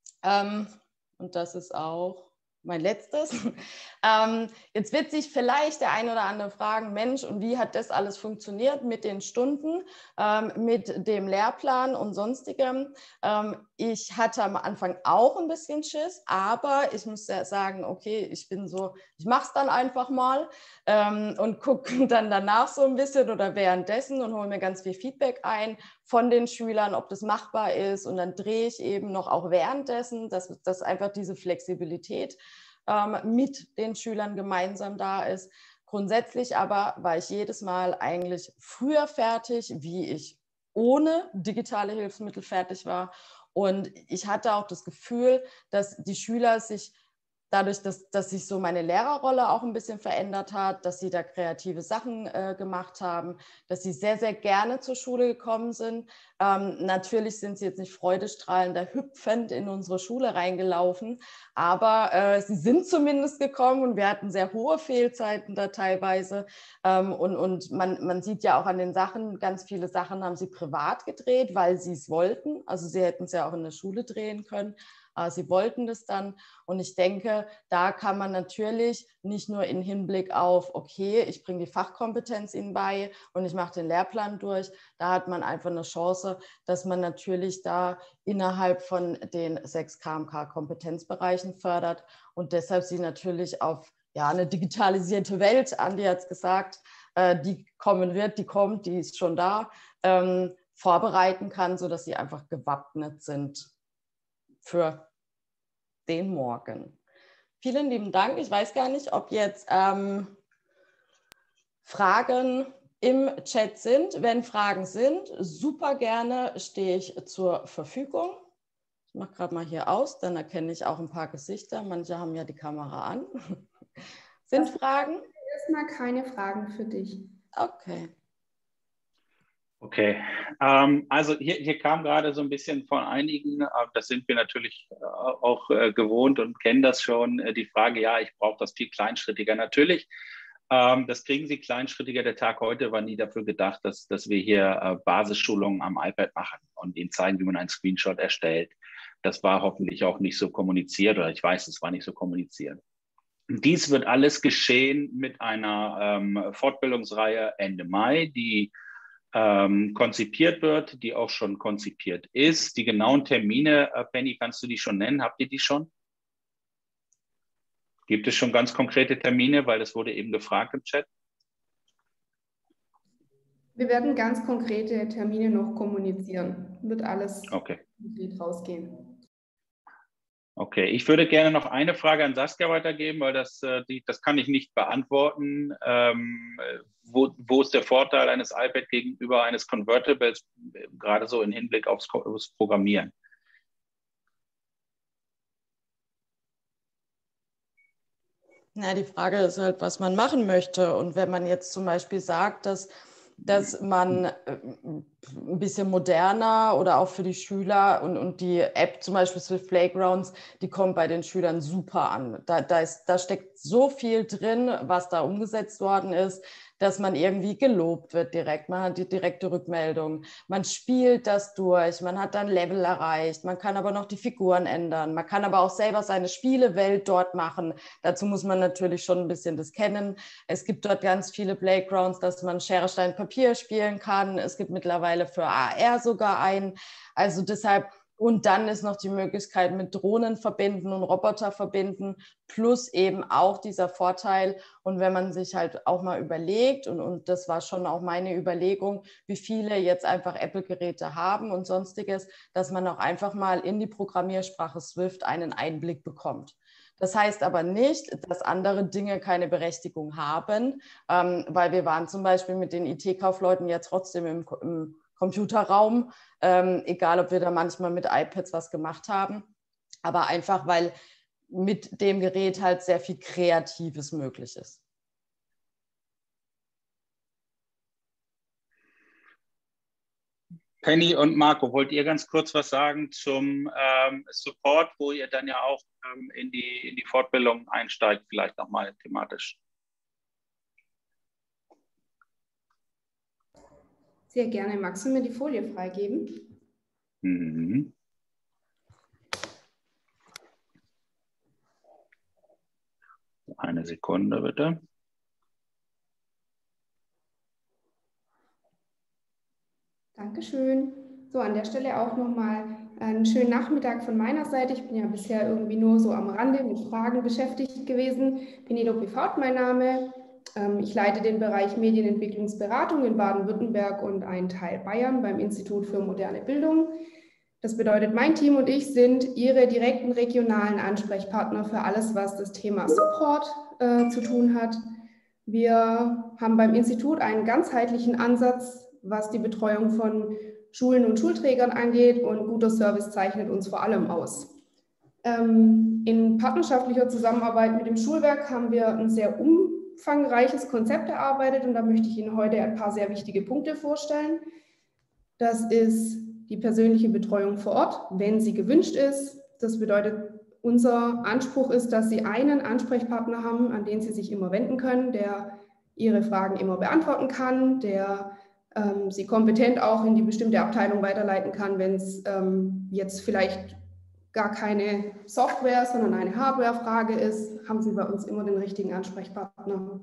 und das ist auch mein letztes. Jetzt wird sich vielleicht der ein oder andere fragen, Mensch, und wie hat das alles funktioniert mit den Stunden, mit dem Lehrplan und sonstigem? Ich hatte am Anfang auch ein bisschen Schiss, aber ich muss ja sagen, okay, ich mache es dann einfach mal und gucke dann danach so ein bisschen oder währenddessen und hole mir ganz viel Feedback ein von den Schülern, ob das machbar ist, und dann drehe ich eben noch auch währenddessen, dass einfach diese Flexibilität mit den Schülern gemeinsam da ist. Grundsätzlich aber war ich jedes Mal eigentlich früher fertig, wie ich ohne digitale Hilfsmittel fertig war, und ich hatte auch das Gefühl, dass die Schüler sich dadurch, dass sich so meine Lehrerrolle auch ein bisschen verändert hat, dass sie da kreative Sachen gemacht haben, dass sie sehr, sehr gerne zur Schule gekommen sind. Natürlich sind sie jetzt nicht freudestrahlend hüpfend in unsere Schule reingelaufen, aber sie sind zumindest gekommen, und wir hatten sehr hohe Fehlzeiten da teilweise. Und man sieht ja auch an den Sachen, ganz viele Sachen haben sie privat gedreht, weil sie es wollten. Also sie hätten es ja auch in der Schule drehen können. Sie wollten das dann, und ich denke, da kann man natürlich nicht nur in Hinblick auf, okay, ich bringe die Fachkompetenz ihnen bei und ich mache den Lehrplan durch, da hat man einfach eine Chance, dass man natürlich da innerhalb von den 6 KMK-Kompetenzbereichen fördert und deshalb sie natürlich auf eine digitalisierte Welt, Andi hat es gesagt, die kommen wird, die kommt, die ist schon da, vorbereiten kann, sodass sie einfach gewappnet sind für den Morgen. Vielen lieben Dank. Ich weiß gar nicht, ob jetzt Fragen im Chat sind. Wenn Fragen sind, super gerne stehe ich zur Verfügung. Ich mache gerade mal hier aus, dann erkenne ich auch ein paar Gesichter. Manche haben ja die Kamera an. Sind Fragen? Erstmal keine Fragen für dich. Okay. Okay, also hier kam gerade so ein bisschen von einigen, das sind wir natürlich auch gewohnt und kennen das schon, die Frage, ja, ich brauche das viel kleinschrittiger. Natürlich, das kriegen Sie kleinschrittiger. Der Tag heute war nie dafür gedacht, dass wir hier Basisschulungen am iPad machen und Ihnen zeigen, wie man einen Screenshot erstellt. Das war hoffentlich auch nicht so kommuniziert, oder ich weiß, es war nicht so kommuniziert. Dies wird alles geschehen mit einer Fortbildungsreihe Ende Mai, die konzipiert wird, die auch schon konzipiert ist. Die genauen Termine, Penny, kannst du die schon nennen? Habt ihr die schon? Gibt es schon ganz konkrete Termine, weil das wurde eben gefragt im Chat? Wir werden ganz konkrete Termine noch kommunizieren. Wird alles konkret rausgehen. Okay, ich würde gerne noch eine Frage an Saskia weitergeben, weil das kann ich nicht beantworten. Wo ist der Vorteil eines iPad gegenüber eines Convertibles, gerade so im Hinblick aufs Programmieren? Na, die Frage ist halt, was man machen möchte. Und wenn man jetzt zum Beispiel sagt, dass man ein bisschen moderner oder auch für die Schüler und die App zum Beispiel Swift Playgrounds, die kommt bei den Schülern super an. Da steckt so viel drin, was da umgesetzt worden ist, dass man irgendwie gelobt wird direkt. Man hat die direkte Rückmeldung. Man spielt das durch. Man hat dann Level erreicht. Man kann aber noch die Figuren ändern. Man kann aber auch selber seine Spielewelt dort machen. Dazu muss man natürlich schon ein bisschen das kennen. Es gibt dort ganz viele Playgrounds, dass man Schere, Stein, Papier spielen kann. Es gibt mittlerweile für AR sogar einen. Also deshalb Und dann ist noch die Möglichkeit mit Drohnen verbinden und Roboter verbinden, plus eben auch dieser Vorteil. Und wenn man sich halt auch mal überlegt, und das war schon auch meine Überlegung, wie viele jetzt einfach Apple-Geräte haben und sonstiges, dass man auch einfach mal in die Programmiersprache Swift einen Einblick bekommt. Das heißt aber nicht, dass andere Dinge keine Berechtigung haben, weil wir waren zum Beispiel mit den IT-Kaufleuten ja trotzdem im Computerraum, egal ob wir da manchmal mit iPads was gemacht haben, aber einfach, weil mit dem Gerät halt sehr viel Kreatives möglich ist. Penny und Marco, wollt ihr ganz kurz was sagen zum Support, wo ihr dann ja auch in die Fortbildung einsteigt, vielleicht nochmal thematisch? Sehr gerne. Magst du mir die Folie freigeben? Mhm. Eine Sekunde bitte. Dankeschön. So, an der Stelle auch nochmal einen schönen Nachmittag von meiner Seite. Ich bin ja bisher irgendwie nur so am Rande mit Fragen beschäftigt gewesen. Penelope Faut mein Name. Ich leite den Bereich Medienentwicklungsberatung in Baden-Württemberg und einen Teil Bayern beim Institut für moderne Bildung. Das bedeutet, mein Team und ich sind Ihre direkten regionalen Ansprechpartner für alles, was das Thema Support zu tun hat. Wir haben beim Institut einen ganzheitlichen Ansatz, was die Betreuung von Schulen und Schulträgern angeht, und guter Service zeichnet uns vor allem aus. In partnerschaftlicher Zusammenarbeit mit dem Schulwerk haben wir ein sehr umfangreiches Konzept erarbeitet, und da möchte ich Ihnen heute ein paar sehr wichtige Punkte vorstellen. Das ist die persönliche Betreuung vor Ort, wenn sie gewünscht ist. Das bedeutet, unser Anspruch ist, dass Sie einen Ansprechpartner haben, an den Sie sich immer wenden können, der Ihre Fragen immer beantworten kann, der Sie kompetent auch in die bestimmte Abteilung weiterleiten kann, wenn es jetzt vielleicht gar keine Software, sondern eine Hardware-Frage ist, haben Sie bei uns immer den richtigen Ansprechpartner.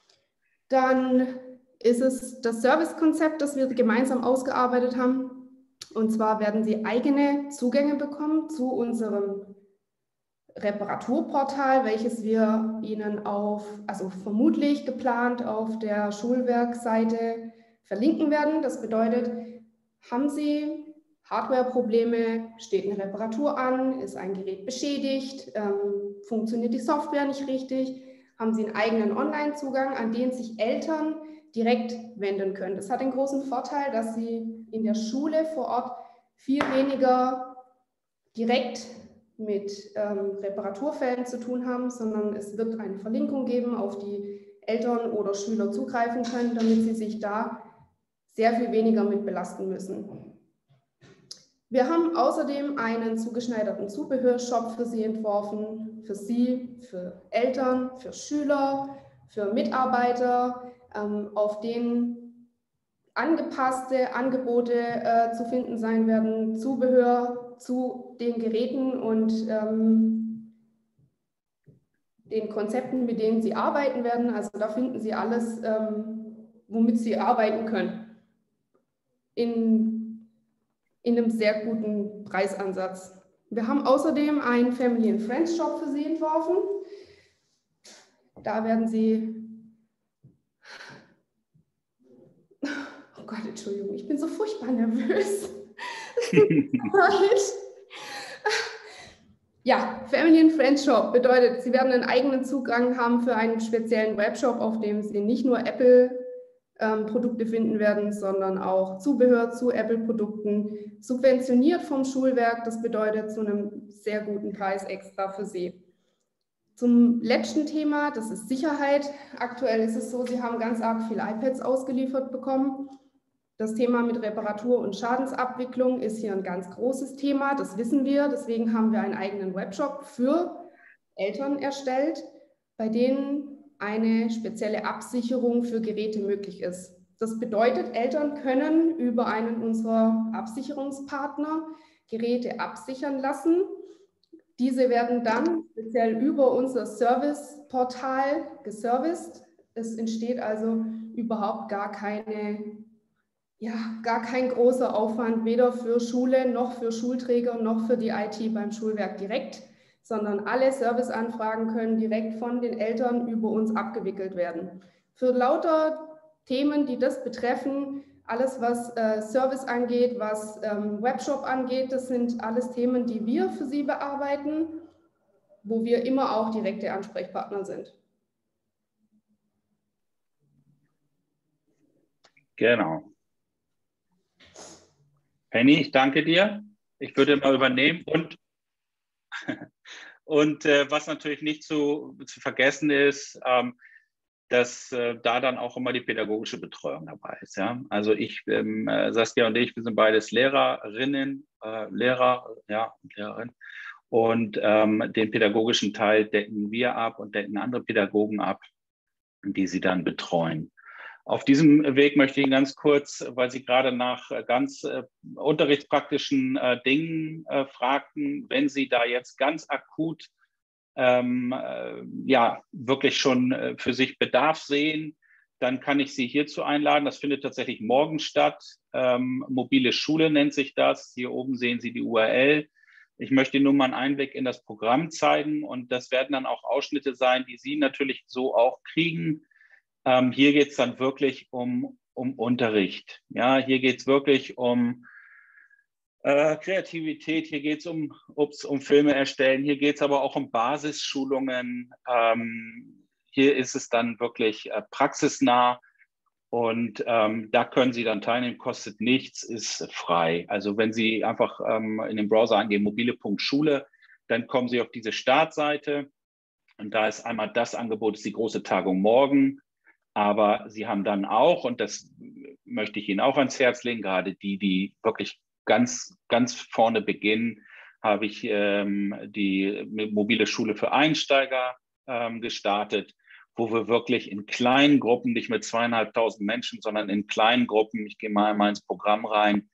Dann ist es das Servicekonzept, das wir gemeinsam ausgearbeitet haben. Und zwar werden Sie eigene Zugänge bekommen zu unserem Reparaturportal, welches wir Ihnen also vermutlich geplant auf der Schulwerkseite verlinken werden. Das bedeutet, haben Sie Hardware-Probleme, steht eine Reparatur an, ist ein Gerät beschädigt, funktioniert die Software nicht richtig, haben Sie einen eigenen Online-Zugang, an den sich Eltern direkt wenden können. Das hat den großen Vorteil, dass Sie in der Schule vor Ort viel weniger direkt mit Reparaturfällen zu tun haben, sondern es wird eine Verlinkung geben, auf die Eltern oder Schüler zugreifen können, damit sie sich da sehr viel weniger mit belasten müssen. Wir haben außerdem einen zugeschneiderten Zubehörshop für Sie entworfen, für Sie, für Eltern, für Schüler, für Mitarbeiter, auf denen angepasste Angebote zu finden sein werden, Zubehör zu den Geräten und den Konzepten, mit denen Sie arbeiten werden. Also da finden Sie alles, womit Sie arbeiten können, in einem sehr guten Preisansatz. Wir haben außerdem einen Family and Friends Shop für Sie entworfen. Da werden Sie, oh Gott, Entschuldigung, ich bin so furchtbar nervös. Ja, Family and Friends Shop bedeutet, Sie werden einen eigenen Zugang haben für einen speziellen Webshop, auf dem Sie nicht nur Apple-Produkte finden werden, sondern auch Zubehör zu Apple-Produkten, subventioniert vom Schulwerk. Das bedeutet zu einem sehr guten Preis extra für Sie. Zum letzten Thema, das ist Sicherheit. Aktuell ist es so, Sie haben ganz arg viele iPads ausgeliefert bekommen. Das Thema mit Reparatur und Schadensabwicklung ist hier ein ganz großes Thema, das wissen wir. Deswegen haben wir einen eigenen Webshop für Eltern erstellt, bei denen eine spezielle Absicherung für Geräte möglich ist. Das bedeutet, Eltern können über einen unserer Absicherungspartner Geräte absichern lassen. Diese werden dann speziell über unser Serviceportal geserviced. Es entsteht also überhaupt gar keine ja, gar kein großer Aufwand, weder für Schule noch für Schulträger noch für die IT beim Schulwerk direkt, sondern alle Serviceanfragen können direkt von den Eltern über uns abgewickelt werden. Für lauter Themen, die das betreffen, alles was Service angeht, was Webshop angeht, das sind alles Themen, die wir für Sie bearbeiten, wo wir immer auch direkte Ansprechpartner sind. Genau. Penny, ich danke dir. Ich würde mal übernehmen und was natürlich nicht zu vergessen ist, dass da dann auch immer die pädagogische Betreuung dabei ist. Ja? Also ich, Saskia und ich, wir sind beides Lehrerinnen, Lehrerin. Und den pädagogischen Teil decken wir ab und decken andere Pädagogen ab, die sie dann betreuen. Auf diesem Weg möchte ich Ihnen ganz kurz, weil Sie gerade nach ganz unterrichtspraktischen Dingen fragten, wenn Sie da jetzt ganz akut wirklich schon für sich Bedarf sehen, dann kann ich Sie hierzu einladen. Das findet tatsächlich morgen statt. Mobile Schule nennt sich das. Hier oben sehen Sie die URL. Ich möchte Ihnen nur mal einen Einblick in das Programm zeigen und das werden dann auch Ausschnitte sein, die Sie natürlich so auch kriegen. Hier geht es dann wirklich um Unterricht. Ja, hier geht es wirklich um Kreativität, hier geht es um Filme erstellen, hier geht es aber auch um Basisschulungen. Hier ist es dann wirklich praxisnah und da können Sie dann teilnehmen, kostet nichts, ist frei. Also wenn Sie einfach in den Browser eingeben, mobile.schule, dann kommen Sie auf diese Startseite und da ist einmal das Angebot, ist die große Tagung morgen. Aber Sie haben dann auch, und das möchte ich Ihnen auch ans Herz legen, gerade die wirklich ganz, ganz vorne beginnen, habe ich die mobile Schule für Einsteiger gestartet, wo wir wirklich in kleinen Gruppen, nicht mit 2.500 Menschen, sondern in kleinen Gruppen, ich gehe mal einmal ins Programm rein,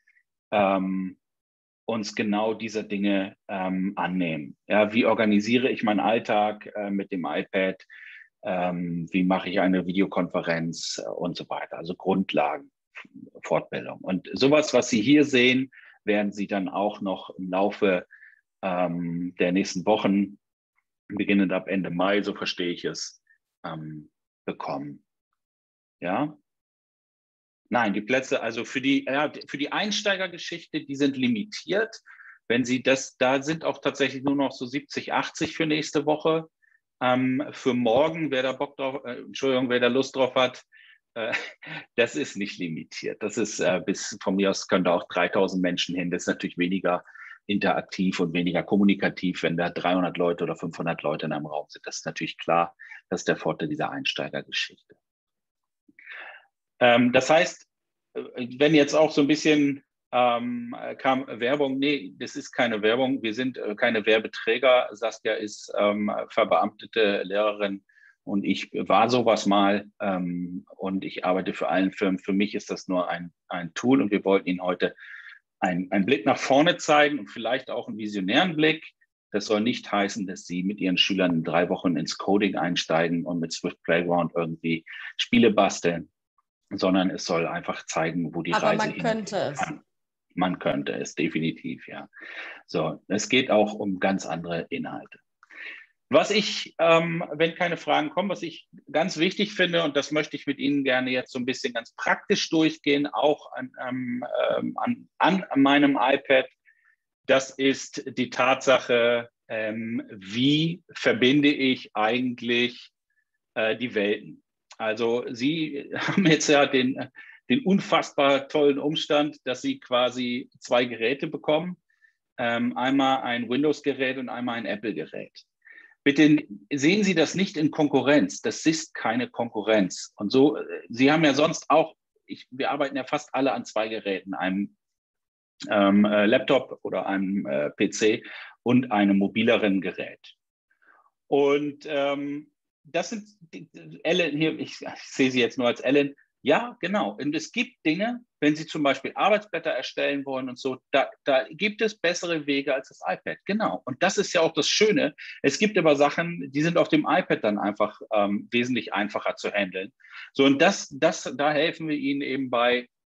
uns genau dieser Dinge annehmen. Ja, wie organisiere ich meinen Alltag mit dem iPad? Wie mache ich eine Videokonferenz und so weiter. Also Grundlagen, Fortbildung. Und sowas, was Sie hier sehen, werden Sie dann auch noch im Laufe der nächsten Wochen, beginnend ab Ende Mai, so verstehe ich es, bekommen. Ja? Nein, die Plätze, also für die Einsteigergeschichte, die sind limitiert. Wenn Sie das, da sind auch tatsächlich nur noch so 70, 80 für nächste Woche. Für morgen, wer da Bock drauf, wer da Lust drauf hat, das ist nicht limitiert. Das ist bis von mir aus können da auch 3.000 Menschen hin. Das ist natürlich weniger interaktiv und weniger kommunikativ, wenn da 300 Leute oder 500 Leute in einem Raum sind. Das ist natürlich klar, das ist der Vorteil dieser Einsteigergeschichte. Das heißt, wenn jetzt auch so ein bisschen kam Werbung, nee, das ist keine Werbung, wir sind keine Werbeträger. Saskia ist verbeamtete Lehrerin und ich war sowas mal und ich arbeite für allen Firmen. Für mich ist das nur ein Tool und wir wollten Ihnen heute einen Blick nach vorne zeigen und vielleicht auch einen visionären Blick. Das soll nicht heißen, dass Sie mit Ihren Schülern in 3 Wochen ins Coding einsteigen und mit Swift Playground irgendwie Spiele basteln, sondern es soll einfach zeigen, wo die Reise hingeht. Aber man könnte es. Man könnte es, definitiv, ja. So, es geht auch um ganz andere Inhalte. Was ich, wenn keine Fragen kommen, was ich ganz wichtig finde, und das möchte ich mit Ihnen gerne jetzt so ein bisschen ganz praktisch durchgehen, auch an meinem iPad, das ist die Tatsache, wie verbinde ich eigentlich die Welten. Also Sie haben jetzt ja den unfassbar tollen Umstand, dass Sie quasi 2 Geräte bekommen, einmal ein Windows-Gerät und einmal ein Apple-Gerät. Bitte sehen Sie das nicht in Konkurrenz. Das ist keine Konkurrenz. Und so, Sie haben ja sonst auch, wir arbeiten ja fast alle an 2 Geräten, einem Laptop oder einem PC und einem mobileren Gerät. Und das sind Ellen hier, ich sehe sie jetzt nur als Ellen. Ja, genau. Und es gibt Dinge, wenn Sie zum Beispiel Arbeitsblätter erstellen wollen und so, da gibt es bessere Wege als das iPad. Genau. Und das ist ja auch das Schöne. Es gibt aber Sachen, die sind auf dem iPad dann einfach wesentlich einfacher zu handeln. So, und da helfen wir Ihnen eben bei,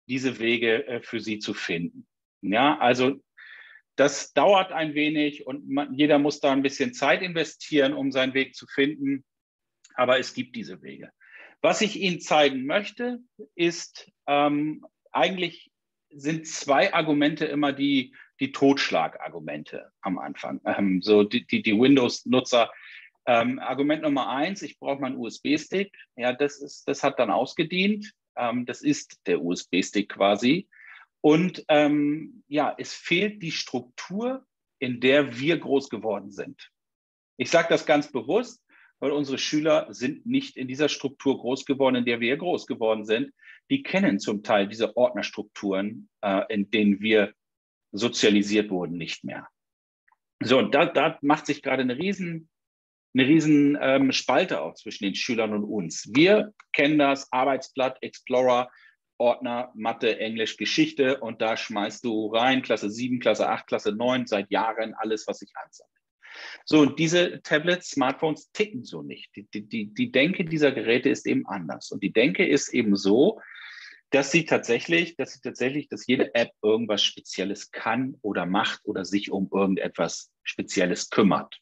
diese Wege für sie zu finden. Ja, also das dauert ein wenig und jeder muss da ein bisschen Zeit investieren, um seinen Weg zu finden. Aber es gibt diese Wege. Was ich Ihnen zeigen möchte, ist eigentlich sind zwei Argumente immer die Totschlagargumente am Anfang. So die Windows-Nutzer. Argument Nummer 1, ich brauche meinen USB-Stick. Ja, das hat dann ausgedient. Das ist der USB-Stick quasi. Und ja, es fehlt die Struktur, in der wir groß geworden sind. Ich sage das ganz bewusst, weil unsere Schüler sind nicht in dieser Struktur groß geworden, in der wir groß geworden sind. Die kennen zum Teil diese Ordnerstrukturen, in denen wir sozialisiert wurden, nicht mehr. So, und da macht sich gerade eine riesen Spalte auch zwischen den Schülern und uns. Wir kennen das Arbeitsblatt, Explorer, Ordner, Mathe, Englisch, Geschichte und da schmeißt du rein, Klasse 7, Klasse 8, Klasse 9, seit Jahren alles, was sich ansammelt. So, und diese Tablets, Smartphones ticken so nicht. Die Denke dieser Geräte ist eben anders. Und die Denke ist eben so, dass jede App irgendwas Spezielles kann oder macht oder sich um irgendetwas Spezielles kümmert.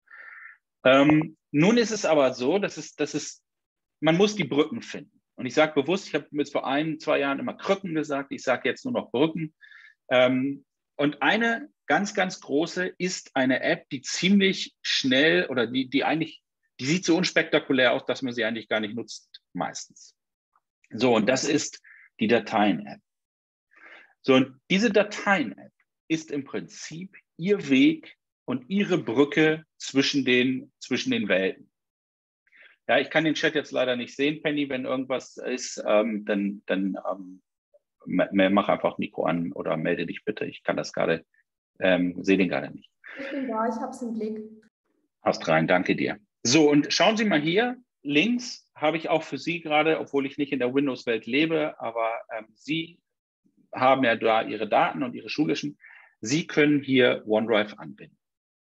Nun ist es aber so, man muss die Brücken finden. Und ich sage bewusst, ich habe jetzt vor 1-2 Jahren immer Krücken gesagt, ich sage jetzt nur noch Brücken. Und eine ganz, ganz große ist eine App, die ziemlich schnell oder die sieht so unspektakulär aus, dass man sie eigentlich gar nicht nutzt, meistens. So, und das ist die Dateien-App. So, und diese Dateien-App ist im Prinzip Ihr Weg und Ihre Brücke zwischen den Welten. Ja, ich kann den Chat jetzt leider nicht sehen, Penny, wenn irgendwas ist, dann mach einfach Mikro an oder melde dich bitte. Ich kann das gerade, sehe den gerade nicht. Ich bin da, ich habe es im Blick. Hast rein, danke dir. So, und schauen Sie mal hier, links habe ich auch für Sie gerade, obwohl ich nicht in der Windows-Welt lebe, aber Sie haben ja da Ihre Daten und Ihre schulischen. Sie können hier OneDrive anbinden.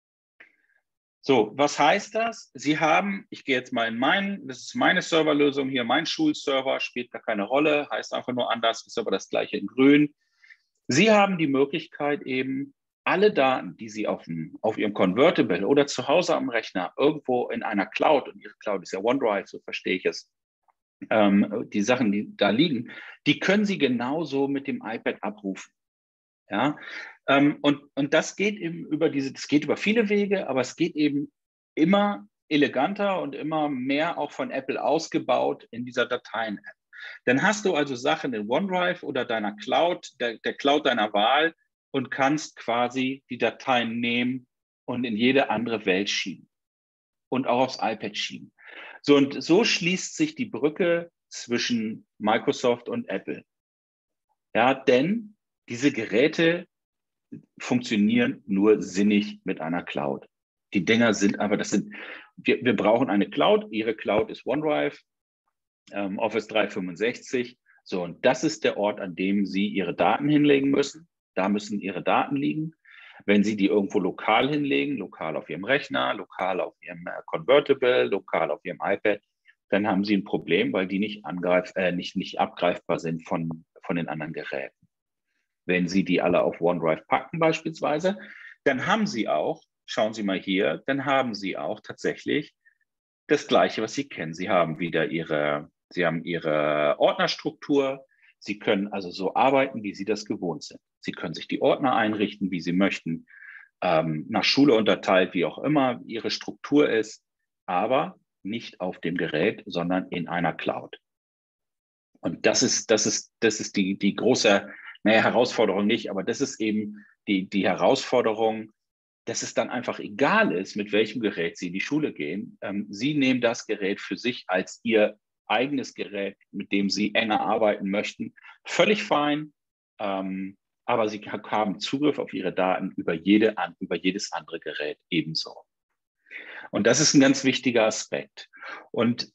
So, was heißt das? Sie haben, ich gehe jetzt mal das ist meine Serverlösung hier, mein Schulserver, spielt gar keine Rolle, heißt einfach nur anders, ist aber das gleiche in grün. Sie haben die Möglichkeit eben, alle Daten, die Sie auf Ihrem Convertible oder zu Hause am Rechner irgendwo in einer Cloud, und Ihre Cloud ist ja OneDrive, so verstehe ich es, die Sachen, die da liegen, die können Sie genauso mit dem iPad abrufen. Ja, und das geht eben das geht über viele Wege, aber es geht eben immer eleganter und immer mehr auch von Apple ausgebaut in dieser Dateien-App. Dann hast du also Sachen in OneDrive oder deiner Cloud, der Cloud deiner Wahl und kannst quasi die Dateien nehmen und in jede andere Welt schieben und auch aufs iPad schieben. So, und so schließt sich die Brücke zwischen Microsoft und Apple. Ja, denn diese Geräte funktionieren nur sinnig mit einer Cloud. Die Dinger sind aber, wir brauchen eine Cloud. Ihre Cloud ist OneDrive, Office 365. So, und das ist der Ort, an dem Sie Ihre Daten hinlegen müssen. Da müssen Ihre Daten liegen. Wenn Sie die irgendwo lokal hinlegen, lokal auf Ihrem Rechner, lokal auf Ihrem Convertible, lokal auf Ihrem iPad, dann haben Sie ein Problem, weil die nicht abgreifbar sind von den anderen Geräten. Wenn Sie die alle auf OneDrive packen beispielsweise, dann haben Sie auch, schauen Sie mal hier, dann haben Sie auch tatsächlich das Gleiche, was Sie kennen. Sie haben Ihre Ordnerstruktur. Sie können also so arbeiten, wie Sie das gewohnt sind. Sie können sich die Ordner einrichten, wie Sie möchten, nach Schule unterteilt, wie auch immer Ihre Struktur ist, aber nicht auf dem Gerät, sondern in einer Cloud. Und das ist die große Herausforderung nicht, aber das ist eben die Herausforderung, dass es dann einfach egal ist, mit welchem Gerät Sie in die Schule gehen. Sie nehmen das Gerät für sich als Ihr eigenes Gerät, mit dem Sie enger arbeiten möchten. Völlig fein, aber Sie haben Zugriff auf Ihre Daten über jedes andere Gerät ebenso. Und das ist ein ganz wichtiger Aspekt. Und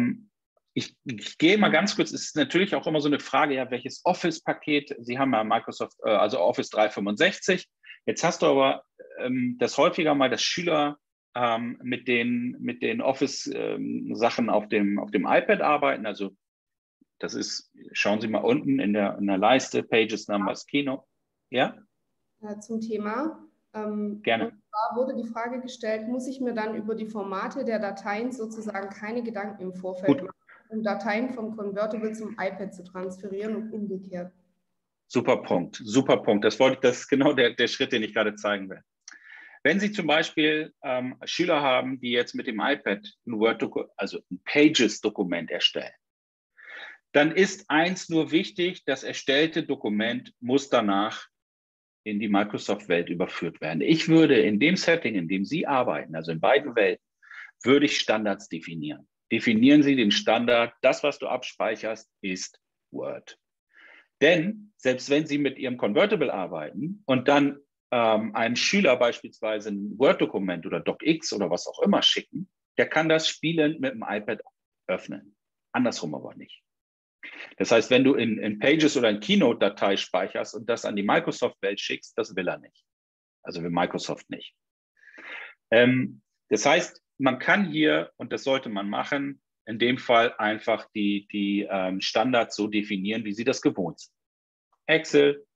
ich gehe mal ganz kurz, es ist natürlich auch immer so eine Frage, ja, welches Office-Paket, Sie haben ja Microsoft, also Office 365, jetzt hast du aber das häufiger mal, dass Schüler mit den Office-Sachen auf dem iPad arbeiten, also Das ist, schauen Sie mal unten in der Leiste, Pages, Numbers, Keynote. Ja? Zum Thema. Gerne. Und zwar wurde die Frage gestellt, muss ich mir dann über die Formate der Dateien sozusagen keine Gedanken im Vorfeld machen, um Dateien vom Convertible zum iPad zu transferieren und umgekehrt? Super Punkt, super Punkt. Das ist genau der Schritt, den ich gerade zeigen will. Wenn Sie zum Beispiel Schüler haben, die jetzt mit dem iPad ein Pages-Dokument erstellen, dann ist eins nur wichtig: Das erstellte Dokument muss danach in die Microsoft-Welt überführt werden. Ich würde in dem Setting, in dem Sie arbeiten, also in beiden Welten, würde ich Standards definieren. Definieren Sie den Standard: Das, was du abspeicherst, ist Word. Denn selbst wenn Sie mit Ihrem Convertible arbeiten und dann einem Schüler beispielsweise ein Word-Dokument oder DocX oder was auch immer schicken, der kann das spielend mit dem iPad öffnen. Andersrum aber nicht. Das heißt, wenn du in Pages oder in Keynote-Datei speicherst und das an die Microsoft-Welt schickst, das will er nicht. Also will Microsoft nicht. Das heißt, man kann hier, und das sollte man machen, in dem Fall einfach die Standards so definieren, wie Sie das gewohnt sind. Excel,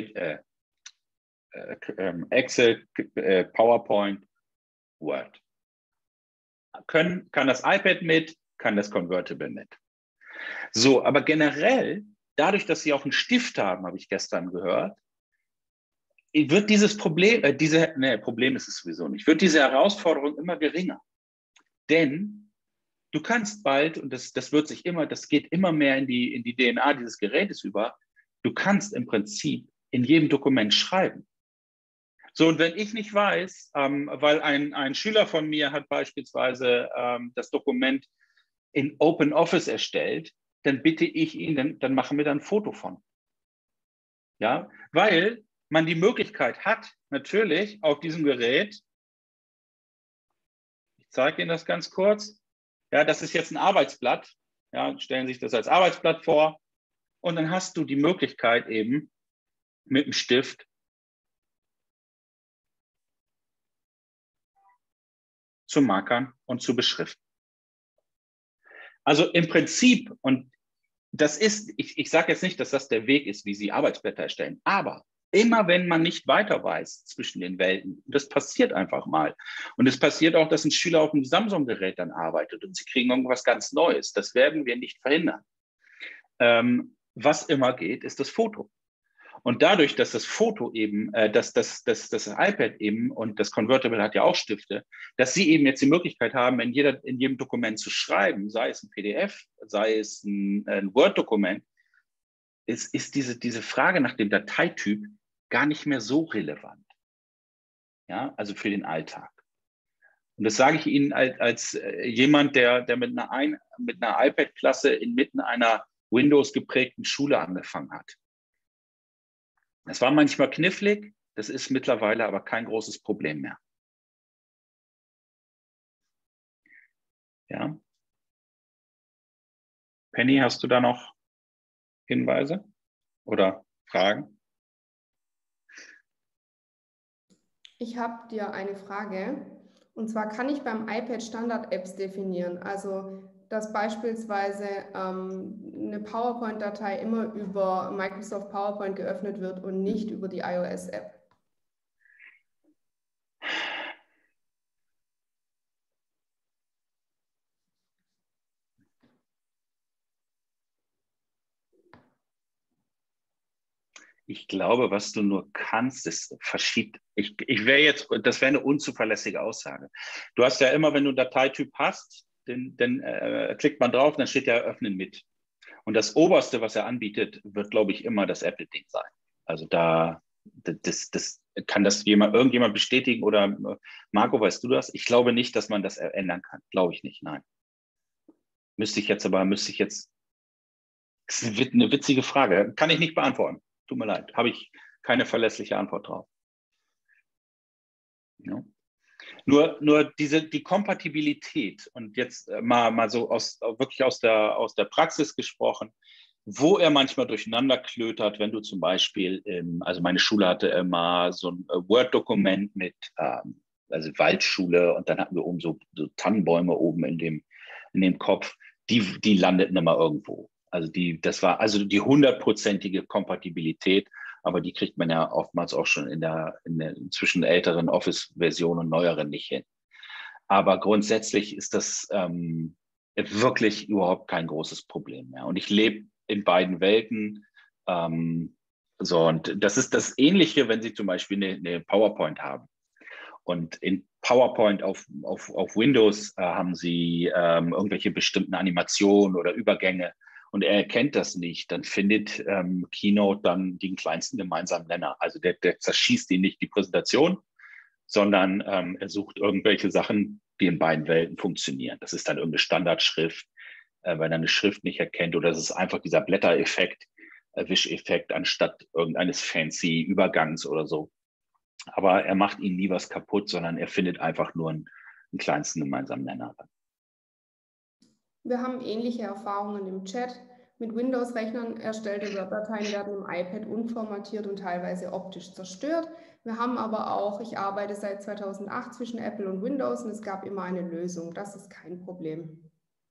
PowerPoint, Word. Kann das iPad mit, kann das Convertible mit. So, aber generell, dadurch, dass Sie auch einen Stift haben, habe ich gestern gehört, wird dieses Problem, Problem ist es sowieso nicht, wird diese Herausforderung immer geringer. Denn du kannst bald, und das geht immer mehr in die DNA dieses Gerätes über, du kannst im Prinzip in jedem Dokument schreiben. So, und wenn ich nicht weiß, weil ein Schüler von mir hat beispielsweise das Dokument in OpenOffice erstellt, dann bitte ich ihn, dann machen wir da ein Foto von. Ja, weil man die Möglichkeit hat, natürlich auf diesem Gerät, ich zeige Ihnen das ganz kurz, ja, das ist jetzt ein Arbeitsblatt, ja, stellen Sie sich das als Arbeitsblatt vor, und dann hast du die Möglichkeit eben mit dem Stift zu markern und zu beschriften. Also im Prinzip, und das ist, ich sage jetzt nicht, dass das der Weg ist, wie Sie Arbeitsblätter erstellen, aber immer wenn man nicht weiter weiß zwischen den Welten, das passiert einfach mal. Und es passiert auch, dass ein Schüler auf einem Samsung-Gerät dann arbeitet und sie kriegen irgendwas ganz Neues. Das werden wir nicht verhindern. Was immer geht, ist das Foto. Und dadurch, dass das Foto eben, dass das iPad eben, und das Convertible hat ja auch Stifte, dass Sie eben jetzt die Möglichkeit haben, in jedem Dokument zu schreiben, sei es ein PDF, sei es ein Word-Dokument, ist diese Frage nach dem Dateityp gar nicht mehr so relevant. Ja, also für den Alltag. Und das sage ich Ihnen als jemand, der mit einer iPad-Klasse inmitten einer Windows-geprägten Schule angefangen hat. Das war manchmal knifflig, das ist mittlerweile aber kein großes Problem mehr. Ja. Penny, hast du da noch Hinweise oder Fragen? Ich habe dir eine Frage. Und zwar kann ich beim iPad Standard-Apps definieren. Also, dass beispielsweise eine PowerPoint-Datei immer über Microsoft PowerPoint geöffnet wird und nicht über die iOS-App. Ich glaube, was du nur kannst, ist verschiebt. Das wäre eine unzuverlässige Aussage. Du hast ja immer, wenn du einen Dateityp hast, dann klickt man drauf, dann steht ja Öffnen mit. Und das Oberste, was er anbietet, wird, glaube ich, immer das Apple-Ding sein. Also das kann das irgendjemand bestätigen, oder Marco, weißt du das? Ich glaube nicht, dass man das ändern kann. Glaube ich nicht, nein. Das ist eine witzige Frage. Kann ich nicht beantworten. Tut mir leid, habe ich keine verlässliche Antwort drauf. Ja. Nur die Kompatibilität, und jetzt mal so wirklich aus der Praxis gesprochen, wo er manchmal durcheinander klötert, wenn du zum Beispiel, also meine Schule hatte immer so ein Word-Dokument mit, also Waldschule, und dann hatten wir oben so Tannenbäume oben in dem Kopf, die landeten immer irgendwo. Also das war also die 100%ige Kompatibilität, aber die kriegt man ja oftmals auch schon zwischen älteren Office-Versionen und neueren nicht hin. Aber grundsätzlich ist das wirklich überhaupt kein großes Problem mehr. Und ich lebe in beiden Welten. Und das ist das Ähnliche, wenn Sie zum Beispiel eine PowerPoint haben. Und in PowerPoint auf Windows haben Sie irgendwelche bestimmten Animationen oder Übergänge und er erkennt das nicht, dann findet Keynote dann den kleinsten gemeinsamen Nenner. Also der zerschießt ihn nicht die Präsentation, sondern er sucht irgendwelche Sachen, die in beiden Welten funktionieren. Das ist dann irgendeine Standardschrift, wenn er eine Schrift nicht erkennt, oder es ist einfach dieser Blättereffekt, Wischeffekt anstatt irgendeines fancy Übergangs oder so. Aber er macht ihnen nie was kaputt, sondern er findet einfach nur einen kleinsten gemeinsamen Nenner. Wir haben ähnliche Erfahrungen im Chat. Mit Windows-Rechnern erstellte Word-Dateien werden im iPad unformatiert und teilweise optisch zerstört. Wir haben aber auch, ich arbeite seit 2008 zwischen Apple und Windows und es gab immer eine Lösung. Das ist kein Problem.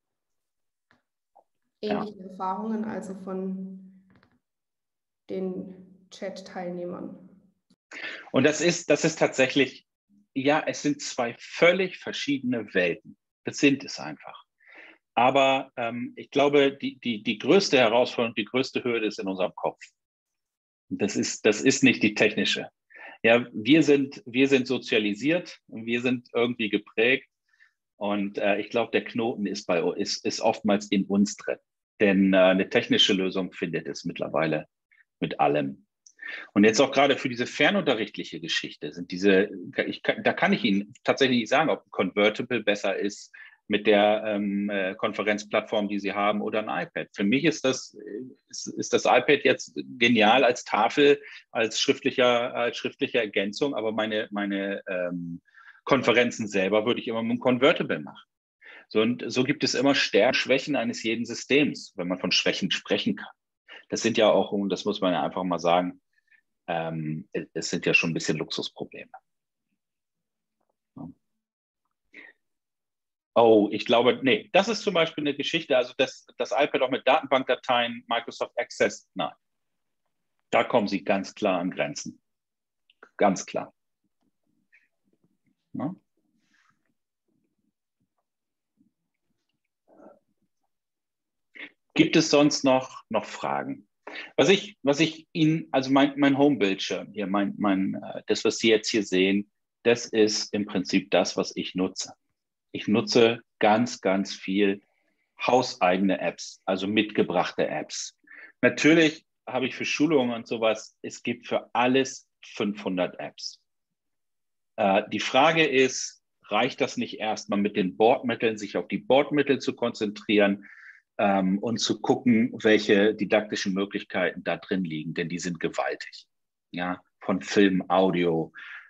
Ähnliche Erfahrungen also von den Chat-Teilnehmern. Und das ist tatsächlich, ja, es sind zwei völlig verschiedene Welten. Das sind es einfach. Aber ich glaube, die größte Herausforderung, die größte Hürde ist in unserem Kopf. Das ist nicht die technische. Ja, wir sind sozialisiert und wir sind irgendwie geprägt. Und ich glaube, der Knoten ist oftmals in uns drin. Denn eine technische Lösung findet es mittlerweile mit allem. Und jetzt auch gerade für diese fernunterrichtliche Geschichte da kann ich Ihnen tatsächlich nicht sagen, ob ein Convertible besser ist mit der Konferenzplattform, die Sie haben, oder ein iPad. Für mich ist das iPad jetzt genial als Tafel, als schriftliche Ergänzung, aber meine Konferenzen selber würde ich immer mit einem Convertible machen. Und so gibt es immer Stärken, Schwächen eines jeden Systems, wenn man von Schwächen sprechen kann. Das sind ja auch, und das muss man ja einfach mal sagen, es sind ja schon ein bisschen Luxusprobleme. Oh, ich glaube, nee, das ist zum Beispiel eine Geschichte, also das iPad auch mit Datenbankdateien, Microsoft Access, nein. Da kommen Sie ganz klar an Grenzen. Ganz klar. Ja. Gibt es sonst noch Fragen? Was ich Ihnen, also mein Home-Bildschirm hier, das, was Sie jetzt hier sehen, das ist im Prinzip das, was ich nutze. Ich nutze ganz, ganz viel hauseigene Apps, also mitgebrachte Apps. Natürlich habe ich für Schulungen und sowas, es gibt für alles 500 Apps. Die Frage ist, reicht das nicht erstmal mit den Bordmitteln, sich auf die Bordmittel zu konzentrieren und zu gucken, welche didaktischen Möglichkeiten da drin liegen, denn die sind gewaltig. Ja, von Film, Audio,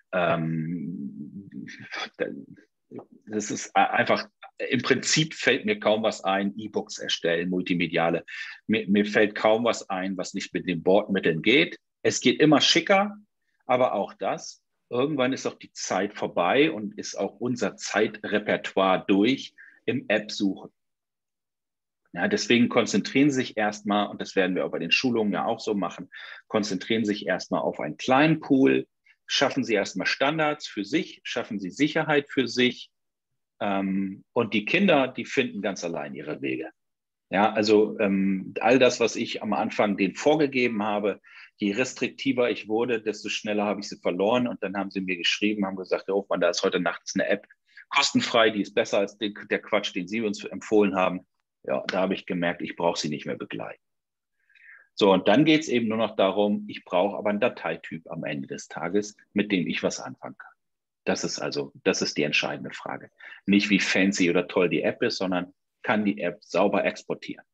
das ist einfach, im Prinzip fällt mir kaum was ein, E-Books erstellen, multimediale. Mir fällt kaum was ein, was nicht mit den Bordmitteln geht. Es geht immer schicker, aber auch das. Irgendwann ist auch die Zeit vorbei und ist auch unser Zeitrepertoire durch im App-Suchen. Ja, deswegen konzentrieren Sie sich erstmal, und das werden wir auch bei den Schulungen ja auch so machen, konzentrieren Sie sich erstmal auf einen kleinen Pool, schaffen Sie erstmal Standards für sich, schaffen Sie Sicherheit für sich und die Kinder, die finden ganz allein ihre Wege. Ja, also all das, was ich am Anfang denen vorgegeben habe, je restriktiver ich wurde, desto schneller habe ich sie verloren und dann haben sie mir geschrieben, haben gesagt, Herr Hofmann, da ist heute nachts eine App kostenfrei, die ist besser als der Quatsch, den Sie uns empfohlen haben. Ja, da habe ich gemerkt, ich brauche sie nicht mehr begleiten. So, und dann geht es eben nur noch darum, ich brauche aber einen Dateityp am Ende des Tages, mit dem ich was anfangen kann. Das ist die entscheidende Frage. Nicht wie fancy oder toll die App ist, sondern kann die App sauber exportieren.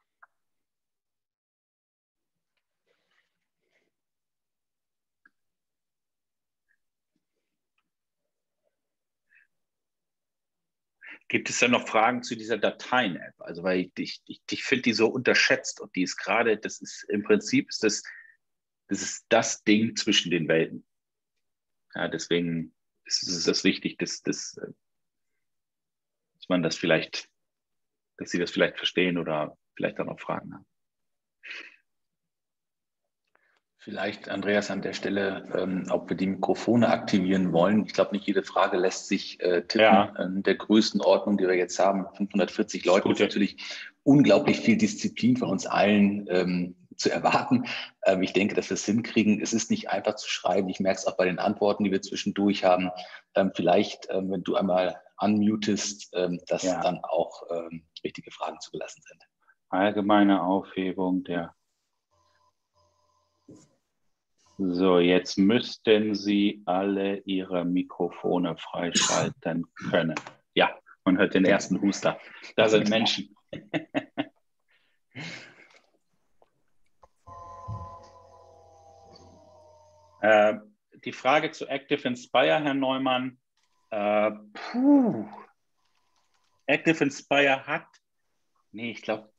Gibt es denn noch Fragen zu dieser Dateien-App? Also, weil ich finde die so unterschätzt und die ist gerade, das ist im Prinzip das ist Ding zwischen den Welten. Ja, deswegen ist es wichtig, dass man das vielleicht, dass Sie das vielleicht verstehen oder vielleicht auch noch Fragen haben. Vielleicht, Andreas, an der Stelle, ob wir die Mikrofone aktivieren wollen. Ich glaube, nicht jede Frage lässt sich tippen. Ja. In der Größenordnung, die wir jetzt haben, 540 Leute, ist natürlich unglaublich viel Disziplin von uns allen zu erwarten. Ich denke, dass wir es hinkriegen. Es ist nicht einfach zu schreiben. Ich merke es auch bei den Antworten, die wir zwischendurch haben. Vielleicht, wenn du einmal unmutest, dass dann auch richtige Fragen zugelassen sind. Allgemeine Aufhebung der... So, jetzt müssten Sie alle Ihre Mikrofone freischalten können. Ja, man hört den ersten Huster. Da sind Menschen. Die Frage zu Active Inspire, Herr Neumann. Active Inspire hat... Nee, ich glaube...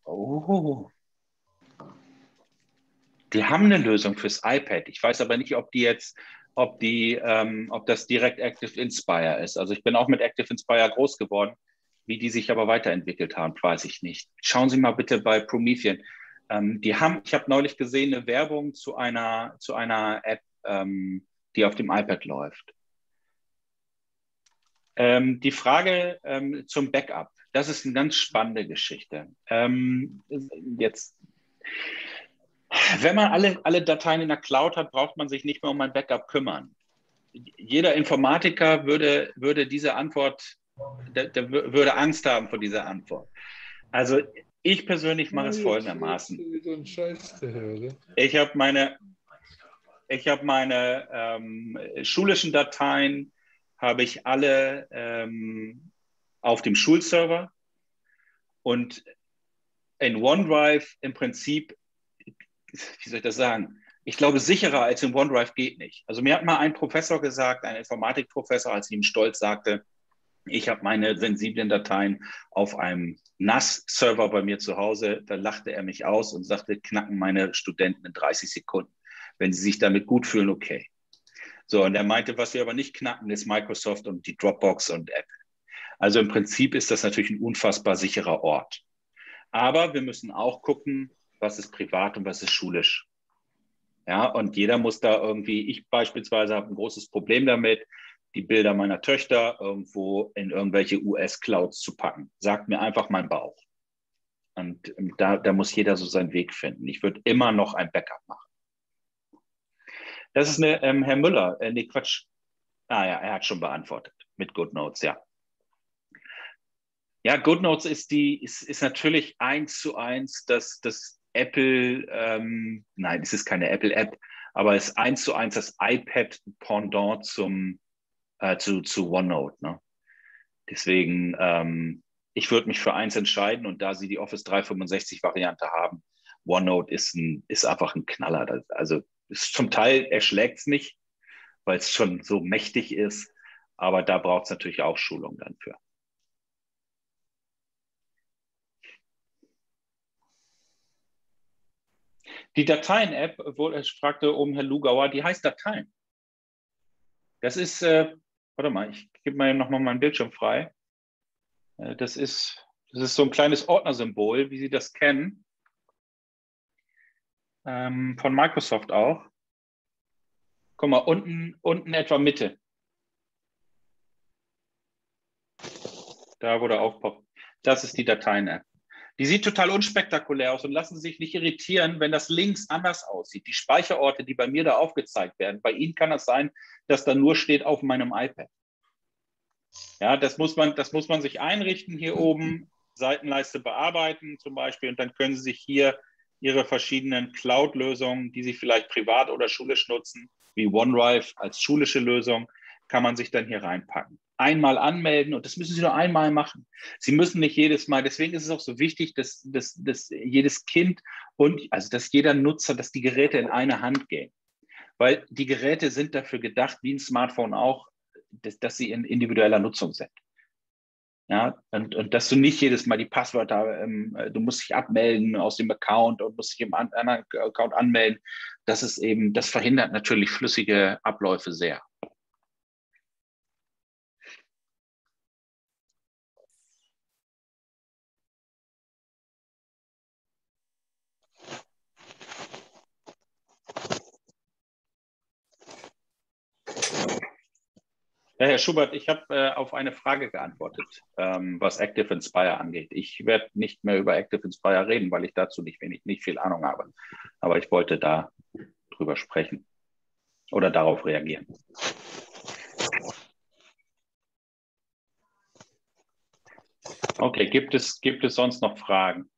Die haben eine Lösung fürs iPad. Ich weiß aber nicht, ob das direkt Active Inspire ist. Also ich bin auch mit Active Inspire groß geworden. Wie die sich aber weiterentwickelt haben, weiß ich nicht. Schauen Sie mal bitte bei Promethean. Ich habe neulich gesehen eine Werbung zu einer App, die auf dem iPad läuft. Die Frage zum Backup, das ist eine ganz spannende Geschichte. Wenn man alle Dateien in der Cloud hat, braucht man sich nicht mehr um ein Backup kümmern. Jeder Informatiker würde diese Antwort, der würde Angst haben vor dieser Antwort. Also ich persönlich mache es folgendermaßen. Ich habe meine schulischen Dateien, habe ich alle auf dem Schulserver und in OneDrive im Prinzip, wie soll ich das sagen? Ich glaube, sicherer als in OneDrive geht nicht. Also mir hat mal ein Professor gesagt, ein Informatikprofessor, als ich ihm stolz sagte, ich habe meine sensiblen Dateien auf einem NAS-Server bei mir zu Hause. Da lachte er mich aus und sagte, knacken meine Studenten in 30 Sekunden. Wenn sie sich damit gut fühlen, okay. So, und er meinte, was wir aber nicht knacken, ist Microsoft und die Dropbox und Apple. Also im Prinzip ist das natürlich ein unfassbar sicherer Ort. Aber wir müssen auch gucken, was ist privat und was ist schulisch. Ja, und jeder muss da irgendwie, ich beispielsweise habe ein großes Problem damit, die Bilder meiner Töchter irgendwo in irgendwelche US-Clouds zu packen. Sagt mir einfach mein Bauch. Und da muss jeder so seinen Weg finden. Ich würde immer noch ein Backup machen. Das ist eine, Herr Müller, nee, Quatsch. Ah ja, er hat schon beantwortet mit GoodNotes, ja. Ja, GoodNotes ist natürlich 1:1 das Apple, nein, es ist keine Apple-App, aber es ist 1:1 das iPad-Pendant zu OneNote. Ne? Deswegen, ich würde mich für eins entscheiden und da Sie die Office 365-Variante haben, OneNote ist einfach ein Knaller. Also zum Teil erschlägt es nicht, weil es schon so mächtig ist, aber da braucht es natürlich auch Schulung dann für. Die Dateien-App, wo ich fragte Herr Lugauer, die heißt Dateien. Das ist, warte mal, ich gebe mal nochmal meinen Bildschirm frei. Das ist so ein kleines Ordnersymbol, wie Sie das kennen. Von Microsoft auch. Guck mal, unten etwa Mitte. Da, wo der aufpoppt. Das ist die Dateien-App. Die sieht total unspektakulär aus und lassen Sie sich nicht irritieren, wenn das links anders aussieht. Die Speicherorte, die bei mir da aufgezeigt werden, bei Ihnen kann das sein, dass da nur steht auf meinem iPad. Ja, das muss man sich einrichten hier oben, Seitenleiste bearbeiten zum Beispiel und dann können Sie sich hier Ihre verschiedenen Cloud-Lösungen, die Sie vielleicht privat oder schulisch nutzen, wie OneDrive als schulische Lösung, kann man sich dann hier reinpacken. Einmal anmelden und das müssen Sie nur einmal machen. Sie müssen nicht jedes Mal, deswegen ist es auch so wichtig, dass jedes Kind also dass jeder Nutzer, dass die Geräte in eine Hand gehen. Weil die Geräte sind dafür gedacht, wie ein Smartphone auch, dass sie in individueller Nutzung sind. Ja, und dass du nicht jedes Mal die Passwörter, du musst dich abmelden aus dem Account und musst dich im anderen Account anmelden. Das verhindert natürlich flüssige Abläufe sehr. Ja, Herr Schubert, ich habe auf eine Frage geantwortet, was Active Inspire angeht. Ich werde nicht mehr über Active Inspire reden, weil ich dazu nicht viel Ahnung habe. Aber ich wollte da drüber sprechen oder darauf reagieren. Okay, gibt es sonst noch Fragen?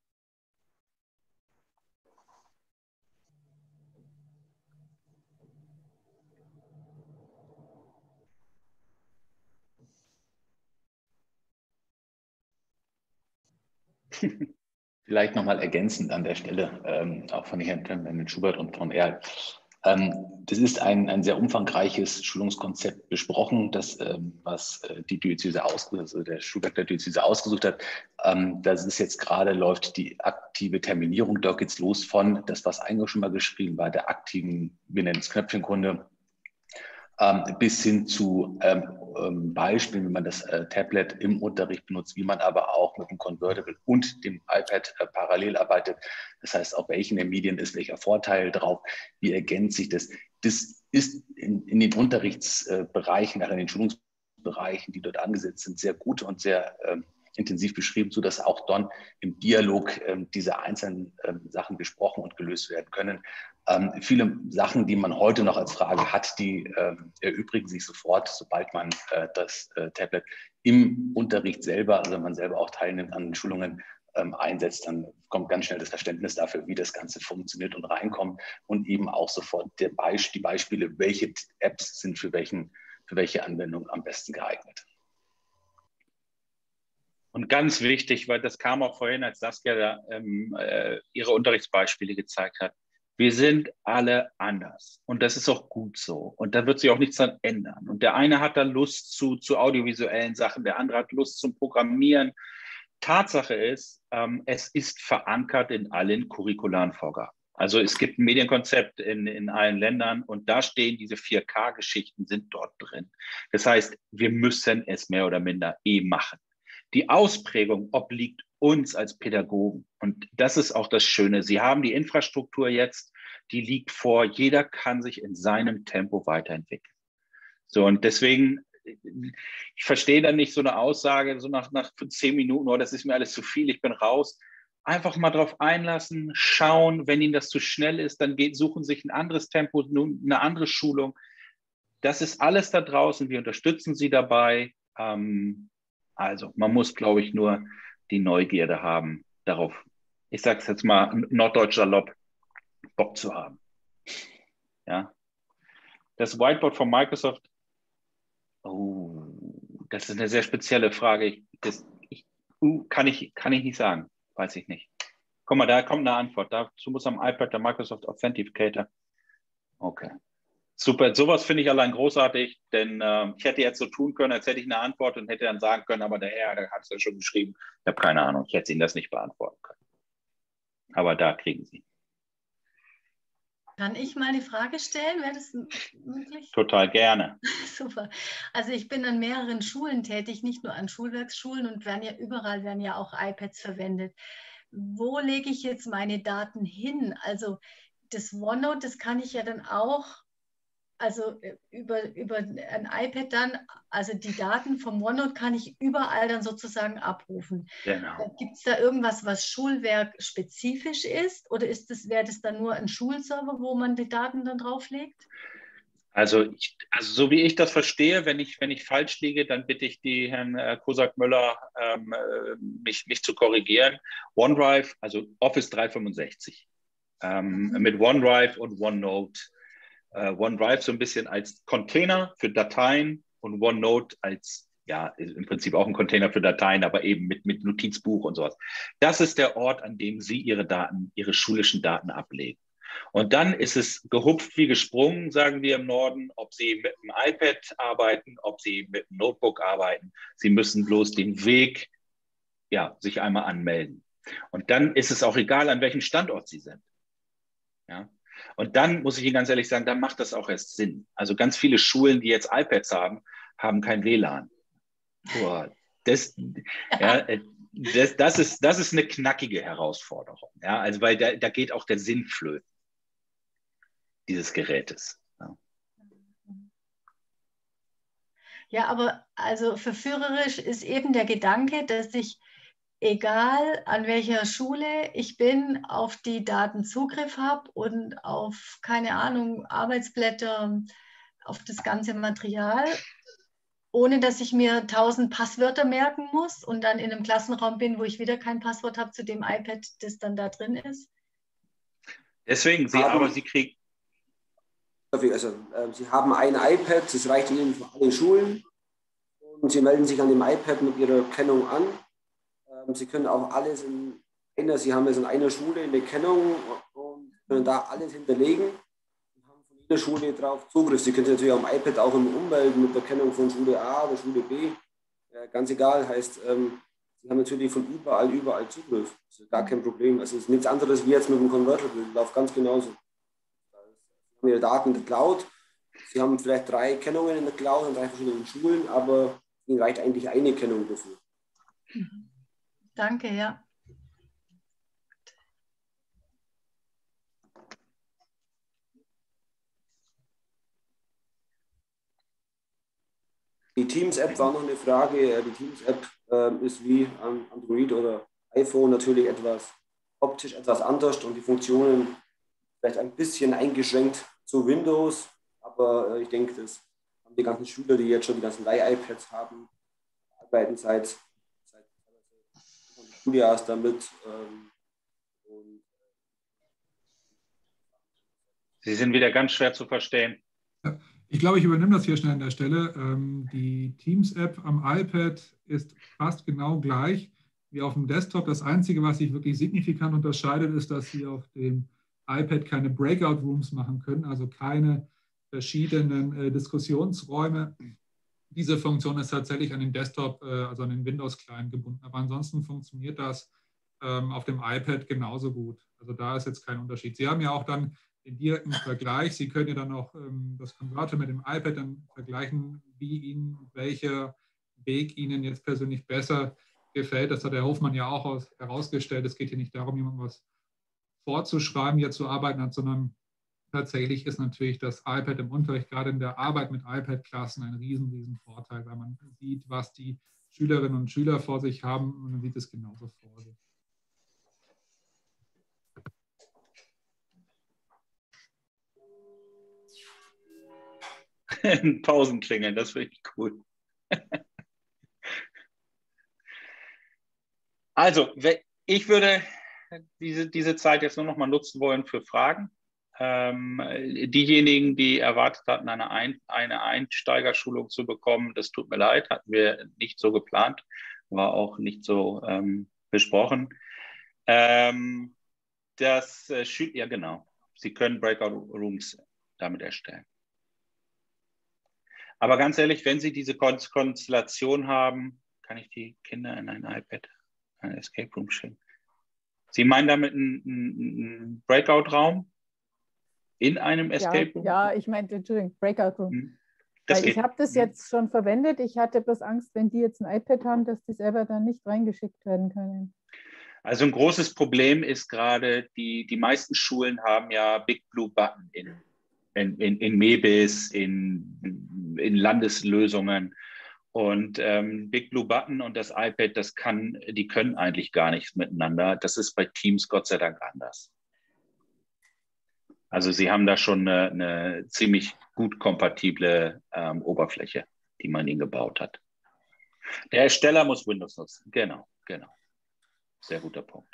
Vielleicht nochmal ergänzend an der Stelle, auch von Herrn Schubert und von Erl. Das ist ein sehr umfangreiches Schulungskonzept besprochen, das, was die Diözese also der Schulwerk der Diözese ausgesucht hat. Das ist jetzt gerade, läuft die aktive Terminierung, dort geht's los von, das, was eigentlich schon mal geschrieben war, der aktiven, wir nennen es Knöpfchenkunde, bis hin zu Beispielen, wie man das Tablet im Unterricht benutzt, wie man aber auch mit dem Convertible und dem iPad parallel arbeitet. Das heißt, auf welchen der Medien ist welcher Vorteil drauf, wie ergänzt sich das. Das ist in den Unterrichtsbereichen, in den Schulungsbereichen, die dort angesetzt sind, sehr gut und sehr intensiv beschrieben, sodass auch dann im Dialog diese einzelnen Sachen besprochen und gelöst werden können. Viele Sachen, die man heute noch als Frage hat, die erübrigen sich sofort, sobald man das Tablet im Unterricht selber, also wenn man selber auch teilnimmt an den Schulungen, einsetzt, dann kommt ganz schnell das Verständnis dafür, wie das Ganze funktioniert und reinkommt und eben auch sofort die Beispiele, welche Apps sind für welche Anwendung am besten geeignet. Und ganz wichtig, weil das kam auch vorhin, als Saskia ihre Unterrichtsbeispiele gezeigt hat, wir sind alle anders und das ist auch gut so und da wird sich auch nichts dran ändern. Und der eine hat da Lust zu audiovisuellen Sachen, der andere hat Lust zum Programmieren. Tatsache ist, es ist verankert in allen curricularen Vorgaben. Also es gibt ein Medienkonzept in allen Ländern und da stehen diese 4K-Geschichten, sind dort drin. Das heißt, wir müssen es mehr oder minder machen. Die Ausprägung obliegt uns als Pädagogen. Und das ist auch das Schöne. Sie haben die Infrastruktur jetzt, die liegt vor. Jeder kann sich in seinem Tempo weiterentwickeln. So, und deswegen, ich verstehe dann nicht so eine Aussage, so nach 10 Minuten, oh, das ist mir alles zu viel, ich bin raus. Einfach mal drauf einlassen, schauen, wenn Ihnen das zu schnell ist, dann suchen sich ein anderes Tempo, eine andere Schulung. Das ist alles da draußen. Wir unterstützen Sie dabei. Also man muss, glaube ich, nur die Neugierde haben, darauf, ich sage es jetzt mal, norddeutsch salopp, Bock zu haben. Ja. Das Whiteboard von Microsoft, oh, das ist eine sehr spezielle Frage. Kann ich nicht sagen, weiß ich nicht. Guck mal, da kommt eine Antwort. Dazu muss am iPad der Microsoft Authenticator. Okay. Super, sowas finde ich allein großartig, denn ich hätte jetzt so tun können, als hätte ich eine Antwort und hätte dann sagen können, aber der Herr, der hat es ja schon geschrieben. Ich habe keine Ahnung, ich hätte Ihnen das nicht beantworten können. Aber da kriegen Sie. Kann ich mal eine Frage stellen? Wäre das möglich? Total gerne. Super. Also ich bin an mehreren Schulen tätig, nicht nur an Schulwerksschulen und überall werden ja auch iPads verwendet. Wo lege ich jetzt meine Daten hin? Also das OneNote, das kann ich ja dann auch, also über ein iPad dann, also die Daten vom OneNote kann ich überall dann sozusagen abrufen. Genau. Gibt es da irgendwas, was schulwerkspezifisch ist oder wäre das dann nur ein Schulserver, wo man die Daten dann drauflegt? Also so wie ich das verstehe, wenn ich falsch liege, dann bitte ich die Herrn Kosak-Müller, mich zu korrigieren. OneDrive, also Office 365, mit OneDrive und OneNote. OneDrive so ein bisschen als Container für Dateien und OneNote als, ja, im Prinzip auch ein Container für Dateien, aber eben mit Notizbuch und sowas. Das ist der Ort, an dem Sie Ihre schulischen Daten ablegen. Und dann ist es gehupft wie gesprungen, sagen wir im Norden, ob Sie mit dem iPad arbeiten, ob Sie mit dem Notebook arbeiten. Sie müssen bloß den Weg, ja, sich einmal anmelden. Und dann ist es auch egal, an welchem Standort Sie sind. Ja. Und dann muss ich Ihnen ganz ehrlich sagen, dann macht das auch erst Sinn. Also ganz viele Schulen, die jetzt iPads haben kein WLAN. Boah, das ist eine knackige Herausforderung. Ja, also weil da geht auch der Sinn flöten dieses Gerätes. Ja. Ja, aber also verführerisch ist eben der Gedanke, dass ich, egal an welcher Schule ich bin, auf die Daten Zugriff habe und auf, keine Ahnung, Arbeitsblätter, auf das ganze Material, ohne dass ich mir 1000 Passwörter merken muss und dann in einem Klassenraum bin, wo ich wieder kein Passwort habe zu dem iPad, das dann da drin ist. Deswegen, Sie kriegen... Also, Sie haben ein iPad, das reicht Ihnen für alle Schulen und Sie melden sich an dem iPad mit Ihrer Kennung an. Sie können auch alles Sie haben es in einer Schule in der Kennung und können da alles hinterlegen und haben von jeder Schule drauf Zugriff. Sie können sich natürlich am iPad auch ummelden mit der Kennung von Schule A oder Schule B. Ganz egal, heißt, Sie haben natürlich von überall Zugriff. Das ist gar kein Problem. Also es ist nichts anderes wie jetzt mit dem Converter. Das läuft ganz genauso. Sie haben Ihre Daten in der Cloud. Sie haben vielleicht 3 Kennungen in der Cloud an 3 verschiedenen Schulen, aber Ihnen reicht eigentlich eine Kennung dafür. Danke, ja. Die Teams-App war noch eine Frage. Die Teams-App ist wie an Android oder iPhone natürlich optisch etwas anders und die Funktionen vielleicht ein bisschen eingeschränkt zu Windows. Aber ich denke, das haben die ganzen Schüler, die jetzt schon die ganzen Leih-iPads haben, arbeiten seit des Schuljahres damit. Sie sind wieder ganz schwer zu verstehen. Ich glaube, ich übernehme das hier schnell an der Stelle. Die Teams-App am iPad ist fast genau gleich wie auf dem Desktop. Das Einzige, was sich wirklich signifikant unterscheidet, ist, dass Sie auf dem iPad keine Breakout-Rooms machen können, also keine verschiedenen Diskussionsräume. Diese Funktion ist tatsächlich an den Desktop, also an den Windows-Client gebunden. Aber ansonsten funktioniert das auf dem iPad genauso gut. Also da ist jetzt kein Unterschied. Sie haben ja auch dann den direkten Vergleich. Sie können ja dann auch das Converter mit dem iPad dann vergleichen, welcher Weg Ihnen jetzt persönlich besser gefällt. Das hat Herr Hofmann ja auch herausgestellt. Es geht hier nicht darum, jemandem was vorzuschreiben, wie er zu arbeiten hat, sondern tatsächlich ist natürlich das iPad im Unterricht, gerade in der Arbeit mit iPad-Klassen, ein riesen Vorteil, weil man sieht, was die Schülerinnen und Schüler vor sich haben und man sieht es genauso vor sich. Pausenklingeln, das finde ich cool. Also, ich würde diese Zeit jetzt nur noch mal nutzen wollen für Fragen. Diejenigen, die erwartet hatten, eine Einsteigerschulung zu bekommen, das tut mir leid, hatten wir nicht so geplant, war auch nicht so besprochen. Ja, genau, Sie können Breakout Rooms damit erstellen. Aber ganz ehrlich, wenn Sie diese Konstellation haben, kann ich die Kinder in ein iPad, ein Escape Room schicken. Sie meinen damit einen Breakout-Raum in einem Escape Room? Ja, ich meinte, Entschuldigung, Breakout Room. Weil ich habe das jetzt schon verwendet. Ich hatte bloß Angst, wenn die jetzt ein iPad haben, dass die selber dann nicht reingeschickt werden können. Also ein großes Problem ist gerade, die meisten Schulen haben ja Big Blue Button in MEBIS, in Landeslösungen. Und Big Blue Button und das iPad, die können eigentlich gar nichts miteinander. Das ist bei Teams Gott sei Dank anders. Also Sie haben da schon eine ziemlich gut kompatible Oberfläche, die man ihnen gebaut hat. Der Ersteller muss Windows nutzen. Genau. Sehr guter Punkt.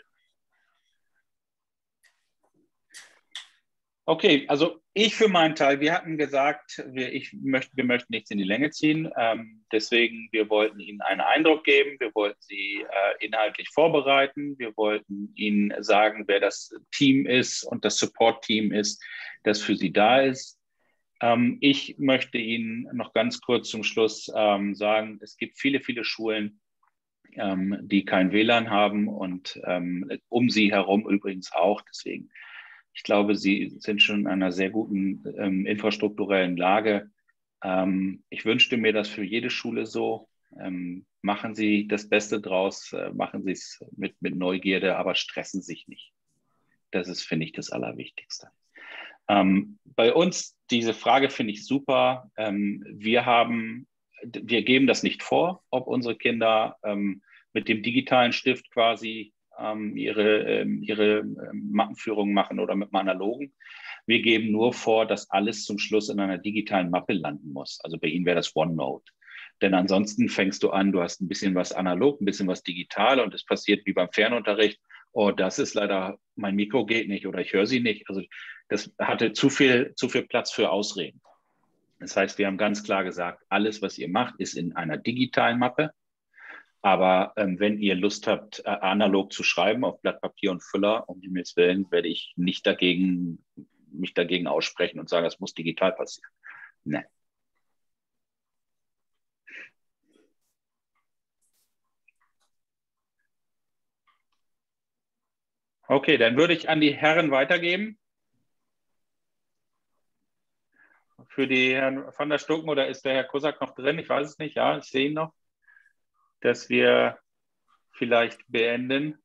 Okay, also ich für meinen Teil, wir hatten gesagt, wir möchten nichts in die Länge ziehen. Deswegen, wir wollten Ihnen einen Eindruck geben, wir wollten Sie inhaltlich vorbereiten, wir wollten Ihnen sagen, wer das Team ist und das Support-Team ist, das für Sie da ist. Ich möchte Ihnen noch ganz kurz zum Schluss sagen, es gibt viele Schulen, die kein WLAN haben und um sie herum übrigens auch. Deswegen, ich glaube, Sie sind schon in einer sehr guten infrastrukturellen Lage. Ich wünschte mir das für jede Schule so. Machen Sie das Beste draus, machen Sie es mit Neugierde, aber stressen sich nicht. Das ist, finde ich, das Allerwichtigste. Bei uns, diese Frage finde ich super. Wir haben wir geben das nicht vor, ob unsere Kinder mit dem digitalen Stift quasi ihre Mappenführung machen oder mit dem analogen. Wir geben nur vor, dass alles zum Schluss in einer digitalen Mappe landen muss. Also bei Ihnen wäre das OneNote. Denn ansonsten fängst du an, du hast ein bisschen was analog, ein bisschen was digital und es passiert wie beim Fernunterricht. Oh, das ist leider, mein Mikro geht nicht oder ich höre sie nicht. Also das hatte zu viel Platz für Ausreden. Das heißt, wir haben ganz klar gesagt, alles, was ihr macht, ist in einer digitalen Mappe. Aber wenn ihr Lust habt, analog zu schreiben auf Blatt Papier und Füller, um Himmels Willen, werde ich nicht mich dagegen aussprechen und sagen, das muss digital passieren. Nein. Okay, dann würde ich an die Herren weitergeben. Für die Herren van der Stucken, oder ist der Herr Kosak noch drin? Ich weiß es nicht. Ja, ich sehe ihn noch. Dass wir vielleicht beenden.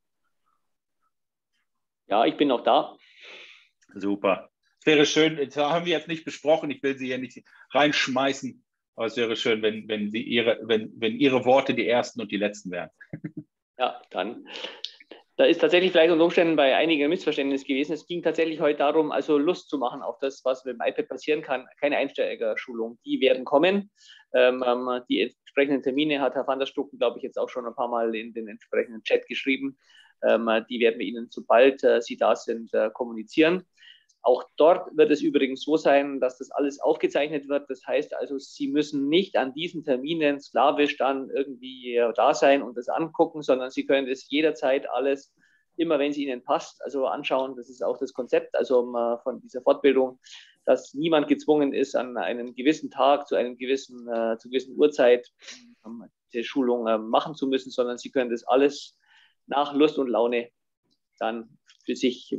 Ja, ich bin noch da. Super. Es wäre schön, das haben wir jetzt nicht besprochen, ich will Sie hier nicht reinschmeißen, aber es wäre schön, wenn Ihre Worte die ersten und die letzten wären. Ja, dann. Da ist tatsächlich vielleicht unter Umständen bei einigen ein Missverständnis gewesen. Es ging tatsächlich heute darum, also Lust zu machen auf das, was mit dem iPad passieren kann. Keine Einsteigerschulung. Die werden kommen. Die entsprechenden Termine hat Herr van der Stucken, glaube ich, jetzt auch schon ein paar Mal in den entsprechenden Chat geschrieben. Die werden wir Ihnen, sobald Sie da sind, kommunizieren. Auch dort wird es übrigens so sein, dass das alles aufgezeichnet wird. Das heißt also, Sie müssen nicht an diesen Terminen sklavisch dann irgendwie da sein und das angucken, sondern Sie können das jederzeit alles, immer wenn es Ihnen passt, also anschauen. Das ist auch das Konzept also von dieser Fortbildung, dass niemand gezwungen ist, an einem gewissen Tag zu gewissen Uhrzeit die Schulung machen zu müssen, sondern Sie können das alles nach Lust und Laune dann für sich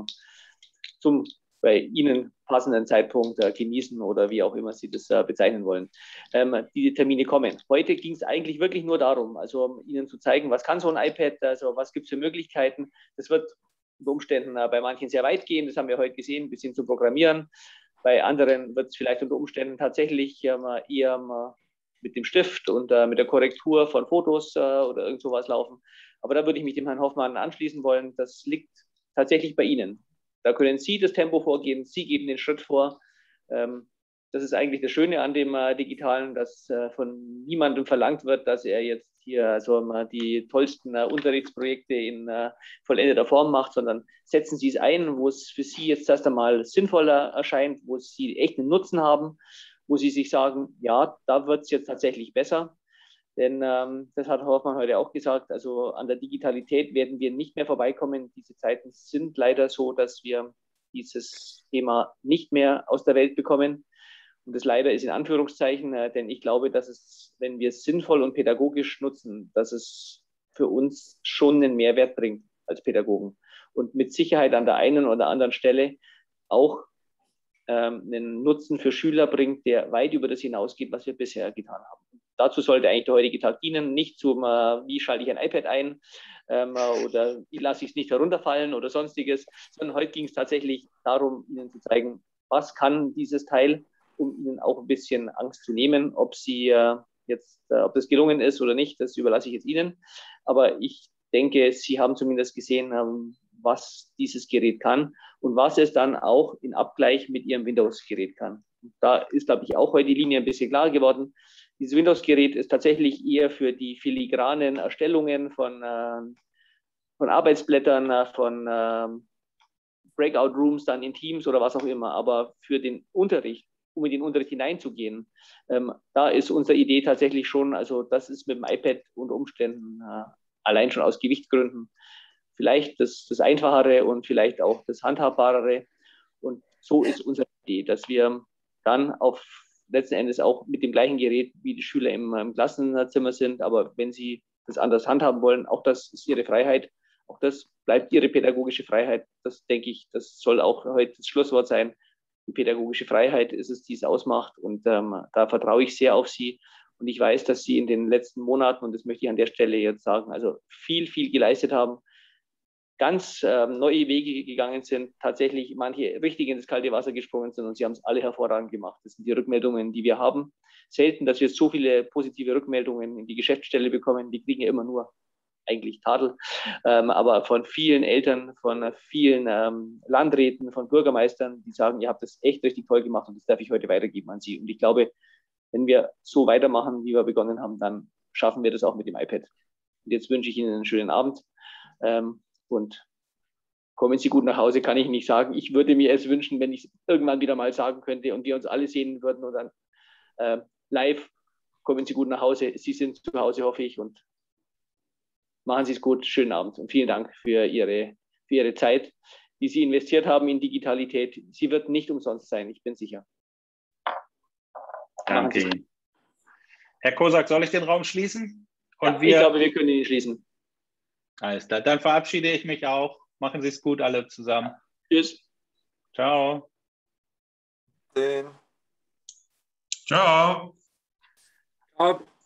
zum bei Ihnen passenden Zeitpunkt genießen oder wie auch immer Sie das bezeichnen wollen. Die Termine kommen. Heute ging es eigentlich wirklich nur darum, also Ihnen zu zeigen, was kann so ein iPad, also was gibt es für Möglichkeiten. Das wird unter Umständen bei manchen sehr weit gehen, das haben wir heute gesehen, ein bisschen zu programmieren. Bei anderen wird es vielleicht unter Umständen tatsächlich eher mit dem Stift und mit der Korrektur von Fotos oder irgend sowas laufen. Aber da würde ich mich dem Herrn Hoffmann anschließen wollen. Das liegt tatsächlich bei Ihnen. Da können Sie das Tempo vorgeben, Sie geben den Schritt vor. Das ist eigentlich das Schöne an dem Digitalen, dass von niemandem verlangt wird, dass er jetzt hier also die tollsten Unterrichtsprojekte in vollendeter Form macht, sondern setzen Sie es ein, wo es für Sie jetzt erst einmal sinnvoller erscheint, wo Sie echt einen Nutzen haben, wo Sie sich sagen, ja, da wird es jetzt tatsächlich besser. Denn das hat Hoffmann heute auch gesagt, also an der Digitalität werden wir nicht mehr vorbeikommen. Diese Zeiten sind leider so, dass wir dieses Thema nicht mehr aus der Welt bekommen. Und das leider ist in Anführungszeichen, denn ich glaube, dass es, wenn wir es sinnvoll und pädagogisch nutzen, dass es für uns schon einen Mehrwert bringt als Pädagogen. Und mit Sicherheit an der einen oder anderen Stelle auch einen Nutzen für Schüler bringt, der weit über das hinausgeht, was wir bisher getan haben. Dazu sollte eigentlich der heutige Tag dienen, nicht zum, wie schalte ich ein iPad ein oder wie lasse ich es nicht herunterfallen oder sonstiges, sondern heute ging es tatsächlich darum, Ihnen zu zeigen, was kann dieses Teil, um Ihnen auch ein bisschen Angst zu nehmen, ob ob das gelungen ist oder nicht, das überlasse ich jetzt Ihnen. Aber ich denke, Sie haben zumindest gesehen, was dieses Gerät kann und was es dann auch in Abgleich mit Ihrem Windows-Gerät kann. Und da ist, glaube ich, auch heute die Linie ein bisschen klar geworden. Dieses Windows-Gerät ist tatsächlich eher für die filigranen Erstellungen von Arbeitsblättern, von Breakout-Rooms dann in Teams oder was auch immer. Aber für den Unterricht, um in den Unterricht hineinzugehen, da ist unsere Idee tatsächlich schon, also das ist mit dem iPad unter Umständen allein schon aus Gewichtsgründen vielleicht das Einfachere und vielleicht auch das Handhabbarere. Und so ist unsere Idee, dass wir dann letzten Endes auch mit dem gleichen Gerät wie die Schüler im Klassenzimmer sind. Aber wenn sie das anders handhaben wollen, auch das ist ihre Freiheit. Auch das bleibt ihre pädagogische Freiheit. Das denke ich, das soll auch heute das Schlusswort sein. Die pädagogische Freiheit ist es, die es ausmacht. Und da vertraue ich sehr auf Sie. Und ich weiß, dass Sie in den letzten Monaten, und das möchte ich an der Stelle jetzt sagen, also viel, viel geleistet haben. ganz neue Wege gegangen sind, tatsächlich manche richtig ins kalte Wasser gesprungen sind und sie haben es alle hervorragend gemacht. Das sind die Rückmeldungen, die wir haben. Selten, dass wir so viele positive Rückmeldungen in die Geschäftsstelle bekommen. Die kriegen ja immer nur eigentlich Tadel, aber von vielen Eltern, von vielen Landräten, von Bürgermeistern, die sagen, ihr habt das echt richtig toll gemacht und das darf ich heute weitergeben an Sie. Und ich glaube, wenn wir so weitermachen, wie wir begonnen haben, dann schaffen wir das auch mit dem iPad. Und jetzt wünsche ich Ihnen einen schönen Abend und kommen Sie gut nach Hause, kann ich nicht sagen. Ich würde mir es wünschen, wenn ich es irgendwann wieder mal sagen könnte und wir uns alle sehen würden und dann live, kommen Sie gut nach Hause. Sie sind zu Hause, hoffe ich, und machen Sie es gut. Schönen Abend und vielen Dank für Ihre Zeit, die Sie investiert haben in Digitalität. Sie wird nicht umsonst sein, ich bin sicher. Danke Ihnen. Herr Kosak, soll ich den Raum schließen? Und ich glaube, wir können ihn schließen. Alles klar, dann verabschiede ich mich auch. Machen Sie es gut, alle zusammen. Tschüss. Ciao. Ciao. Ciao.